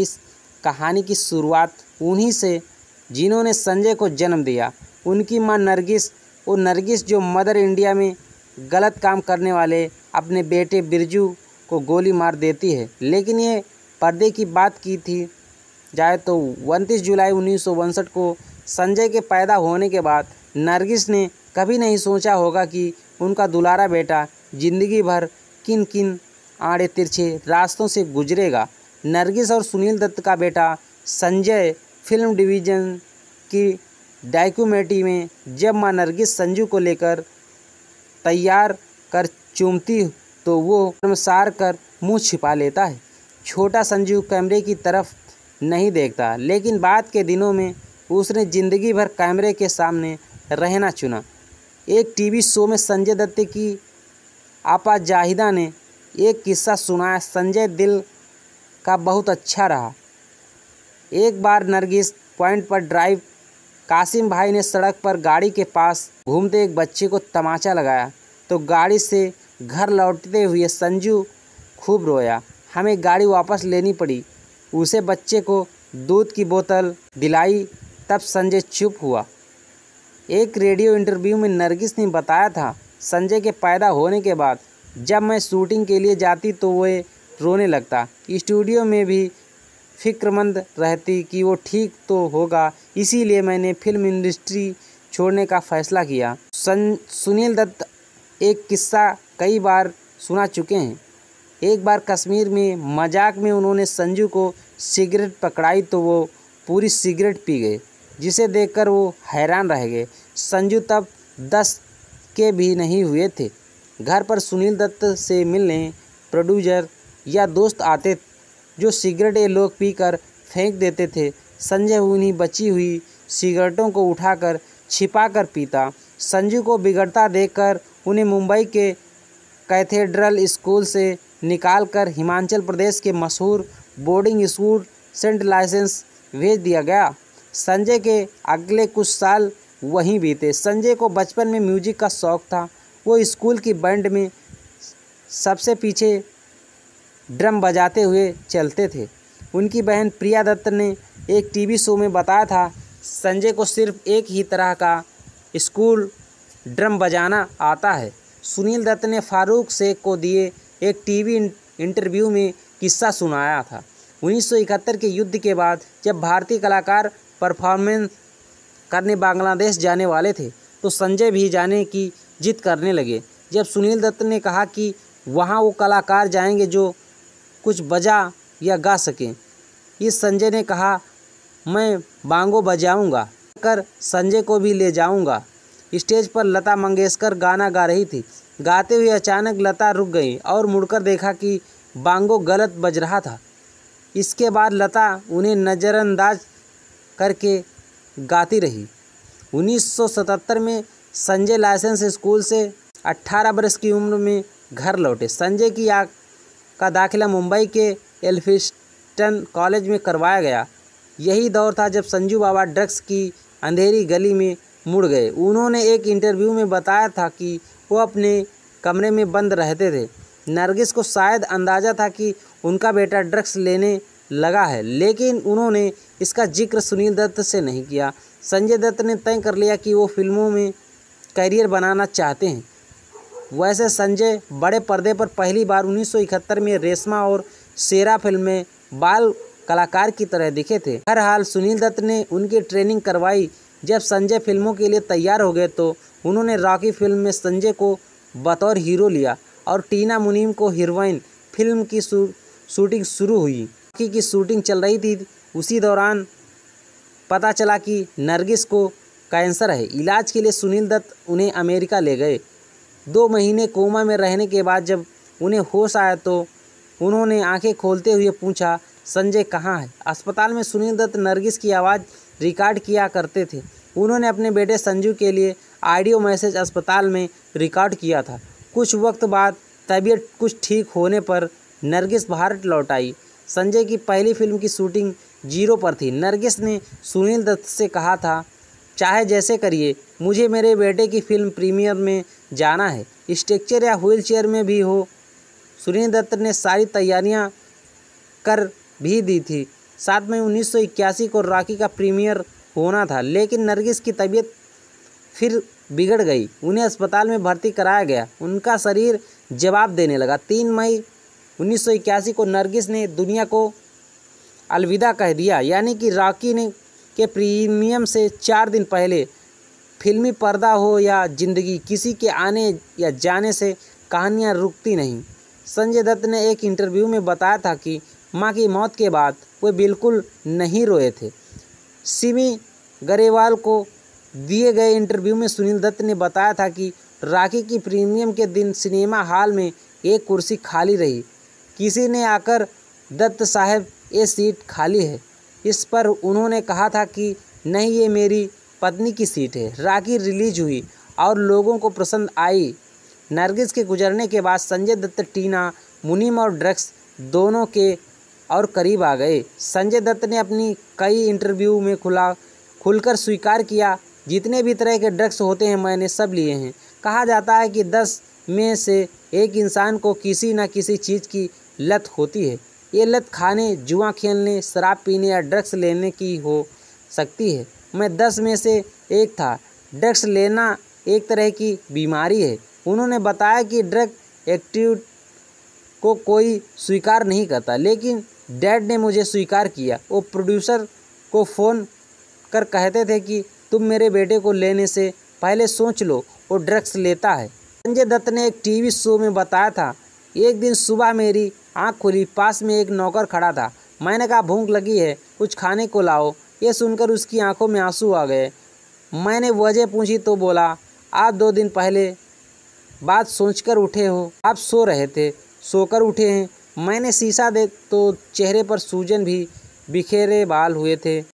कहानी की शुरुआत उन्हीं से जिन्होंने संजय को जन्म दिया। उनकी मां नरगिस, वो नरगिस जो मदर इंडिया में गलत काम करने वाले अपने बेटे बिरजू को गोली मार देती है। लेकिन ये पर्दे की बात की थी जाए तो 29 जुलाई 1962 को संजय के पैदा होने के बाद नरगिस ने कभी नहीं सोचा होगा कि उनका दुलारा बेटा जिंदगी भर किन किन आड़े तिरछे रास्तों से गुजरेगा। नरगिस और सुनील दत्त का बेटा संजय फिल्म डिवीज़न की डॉक्यूमेंट्री में जब मां नरगिस संजू को लेकर तैयार कर चूमती तो वो शर्मसार कर मुंह छिपा लेता है। छोटा संजू कैमरे की तरफ नहीं देखता, लेकिन बाद के दिनों में उसने ज़िंदगी भर कैमरे के सामने रहना चुना। एक टीवी शो में संजय दत्त की आपा जाहिदा ने एक किस्सा सुनाया। संजय दिल का बहुत अच्छा रहा। एक बार नरगिस पॉइंट पर ड्राइव कासिम भाई ने सड़क पर गाड़ी के पास घूमते एक बच्चे को तमाचा लगाया तो गाड़ी से घर लौटते हुए संजू खूब रोया। हमें गाड़ी वापस लेनी पड़ी। उसे बच्चे को दूध की बोतल दिलाई, तब संजय चुप हुआ। एक रेडियो इंटरव्यू में नरगिस ने बताया था, संजय के पैदा होने के बाद जब मैं शूटिंग के लिए जाती तो वो रोने लगता। स्टूडियो में भी फिक्रमंद रहती कि वो ठीक तो होगा, इसीलिए मैंने फिल्म इंडस्ट्री छोड़ने का फैसला किया। सुनील दत्त एक किस्सा कई बार सुना चुके हैं। एक बार कश्मीर में मजाक में उन्होंने संजू को सिगरेट पकड़ाई तो वो पूरी सिगरेट पी गए, जिसे देखकर वो हैरान रह गए। संजू तब 10 के भी नहीं हुए थे। घर पर सुनील दत्त से मिलने प्रोड्यूसर या दोस्त आते जो सिगरेट ये लोग पीकर फेंक देते थे। संजय उन्हीं बची हुई सिगरेटों को उठाकर छिपाकर पीता। संजू को बिगड़ता देखकर उन्हें मुंबई के कैथेड्रल स्कूल से निकालकर हिमाचल प्रदेश के मशहूर बोर्डिंग स्कूल सेंट लाइसेंस भेज दिया गया। संजय के अगले कुछ साल वहीं बीते। संजय को बचपन में म्यूजिक का शौक़ था। वो स्कूल की बैंड में सबसे पीछे ड्रम बजाते हुए चलते थे। उनकी बहन प्रिया दत्त ने एक टीवी शो में बताया था, संजय को सिर्फ एक ही तरह का स्कूल ड्रम बजाना आता है। सुनील दत्त ने फारूक शेख को दिए एक टीवी इंटरव्यू में किस्सा सुनाया था। 1971 के युद्ध के बाद जब भारतीय कलाकार परफॉर्मेंस करने बांग्लादेश जाने वाले थे तो संजय भी जाने की जिद करने लगे। जब सुनील दत्त ने कहा कि वहाँ वो कलाकार जाएंगे जो कुछ बजा या गा सकें, इस संजय ने कहा, मैं बांगो बजाऊंगा कर संजय को भी ले जाऊंगा। स्टेज पर लता मंगेशकर गाना गा रही थी। गाते हुए अचानक लता रुक गई और मुड़कर देखा कि बांगो गलत बज रहा था। इसके बाद लता उन्हें नज़रअंदाज करके गाती रही। 1977 में संजय लाइसेंस स्कूल से 18 वर्ष की उम्र में घर लौटे। संजय का दाखिला मुंबई के एल्फिंस्टन कॉलेज में करवाया गया। यही दौर था जब संजू बाबा ड्रग्स की अंधेरी गली में मुड़ गए। उन्होंने एक इंटरव्यू में बताया था कि वो अपने कमरे में बंद रहते थे। नरगिस को शायद अंदाज़ा था कि उनका बेटा ड्रग्स लेने लगा है, लेकिन उन्होंने इसका जिक्र सुनील दत्त से नहीं किया। संजय दत्त ने तय कर लिया कि वो फिल्मों में करियर बनाना चाहते हैं। वैसे संजय बड़े पर्दे पर पहली बार 1971 में रेशमा और शेरा फिल्म में बाल कलाकार की तरह दिखे थे। बहरहाल सुनील दत्त ने उनकी ट्रेनिंग करवाई। जब संजय फिल्मों के लिए तैयार हो गए तो उन्होंने रॉकी फिल्म में संजय को बतौर हीरो लिया और टीना मुनीम को हीरोइन। फिल्म की शूटिंग शुरू हुई। रॉकी की शूटिंग चल रही थी। उसी दौरान पता चला कि नरगिस को कैंसर है। इलाज के लिए सुनील दत्त उन्हें अमेरिका ले गए। 2 महीने कोमा में रहने के बाद जब उन्हें होश आया तो उन्होंने आंखें खोलते हुए पूछा, संजय कहाँ है? अस्पताल में सुनील दत्त नरगिस की आवाज़ रिकॉर्ड किया करते थे। उन्होंने अपने बेटे संजू के लिए ऑडियो मैसेज अस्पताल में रिकॉर्ड किया था। कुछ वक्त बाद तबीयत कुछ ठीक होने पर नरगिस भारत लौट आई। संजय की पहली फिल्म की शूटिंग 0 पर थी। नरगिस ने सुनील दत्त से कहा था, चाहे जैसे करिए, मुझे मेरे बेटे की फिल्म प्रीमियर में जाना है, स्ट्रेचर या व्हील चेयर में भी हो। सुनील दत्त ने सारी तैयारियां कर भी दी थी। 7 मई 1981 को रॉकी का प्रीमियर होना था, लेकिन नरगिस की तबीयत फिर बिगड़ गई। उन्हें अस्पताल में भर्ती कराया गया। उनका शरीर जवाब देने लगा। 3 मई 1981 को नरगिस ने दुनिया को अलविदा कह दिया, यानी कि रॉकी ने के प्रीमियम से 4 दिन पहले। फिल्मी पर्दा हो या जिंदगी, किसी के आने या जाने से कहानियाँ रुकती नहीं। संजय दत्त ने एक इंटरव्यू में बताया था कि मां की मौत के बाद वे बिल्कुल नहीं रोए थे। सिमी गरेवाल को दिए गए इंटरव्यू में सुनील दत्त ने बताया था कि रॉकी की प्रीमियम के दिन सिनेमा हॉल में एक कुर्सी खाली रही। किसी ने आकर, दत्त साहब ये सीट खाली है। इस पर उन्होंने कहा था कि नहीं, ये मेरी पत्नी की सीट है। रॉकी रिलीज हुई और लोगों को पसंद आई। नरगिस के गुजरने के बाद संजय दत्त टीना मुनीम और ड्रग्स दोनों के और करीब आ गए। संजय दत्त ने अपनी कई इंटरव्यू में खुलकर स्वीकार किया, जितने भी तरह के ड्रग्स होते हैं मैंने सब लिए हैं। कहा जाता है कि 10 में से एक इंसान को किसी न किसी चीज़ की लत होती है। ये लत खाने, जुआ खेलने, शराब पीने या ड्रग्स लेने की हो सकती है। मैं 10 में से एक था। ड्रग्स लेना एक तरह की बीमारी है। उन्होंने बताया कि ड्रग एक्टिव को कोई स्वीकार नहीं करता, लेकिन डैड ने मुझे स्वीकार किया। वो प्रोड्यूसर को फ़ोन कर कहते थे कि तुम मेरे बेटे को लेने से पहले सोच लो, वो ड्रग्स लेता है। संजय दत्त ने एक टीवी शो में बताया था, एक दिन सुबह मेरी आँख खुली, पास में एक नौकर खड़ा था। मैंने कहा भूख लगी है, कुछ खाने को लाओ। ये सुनकर उसकी आंखों में आंसू आ गए। मैंने वजह पूछी तो बोला, आप 2 दिन पहले बात सोचकर उठे हो। आप सो रहे थे, सोकर उठे हैं। मैंने शीशा दे तो चेहरे पर सूजन भी, बिखेरे बाल हुए थे।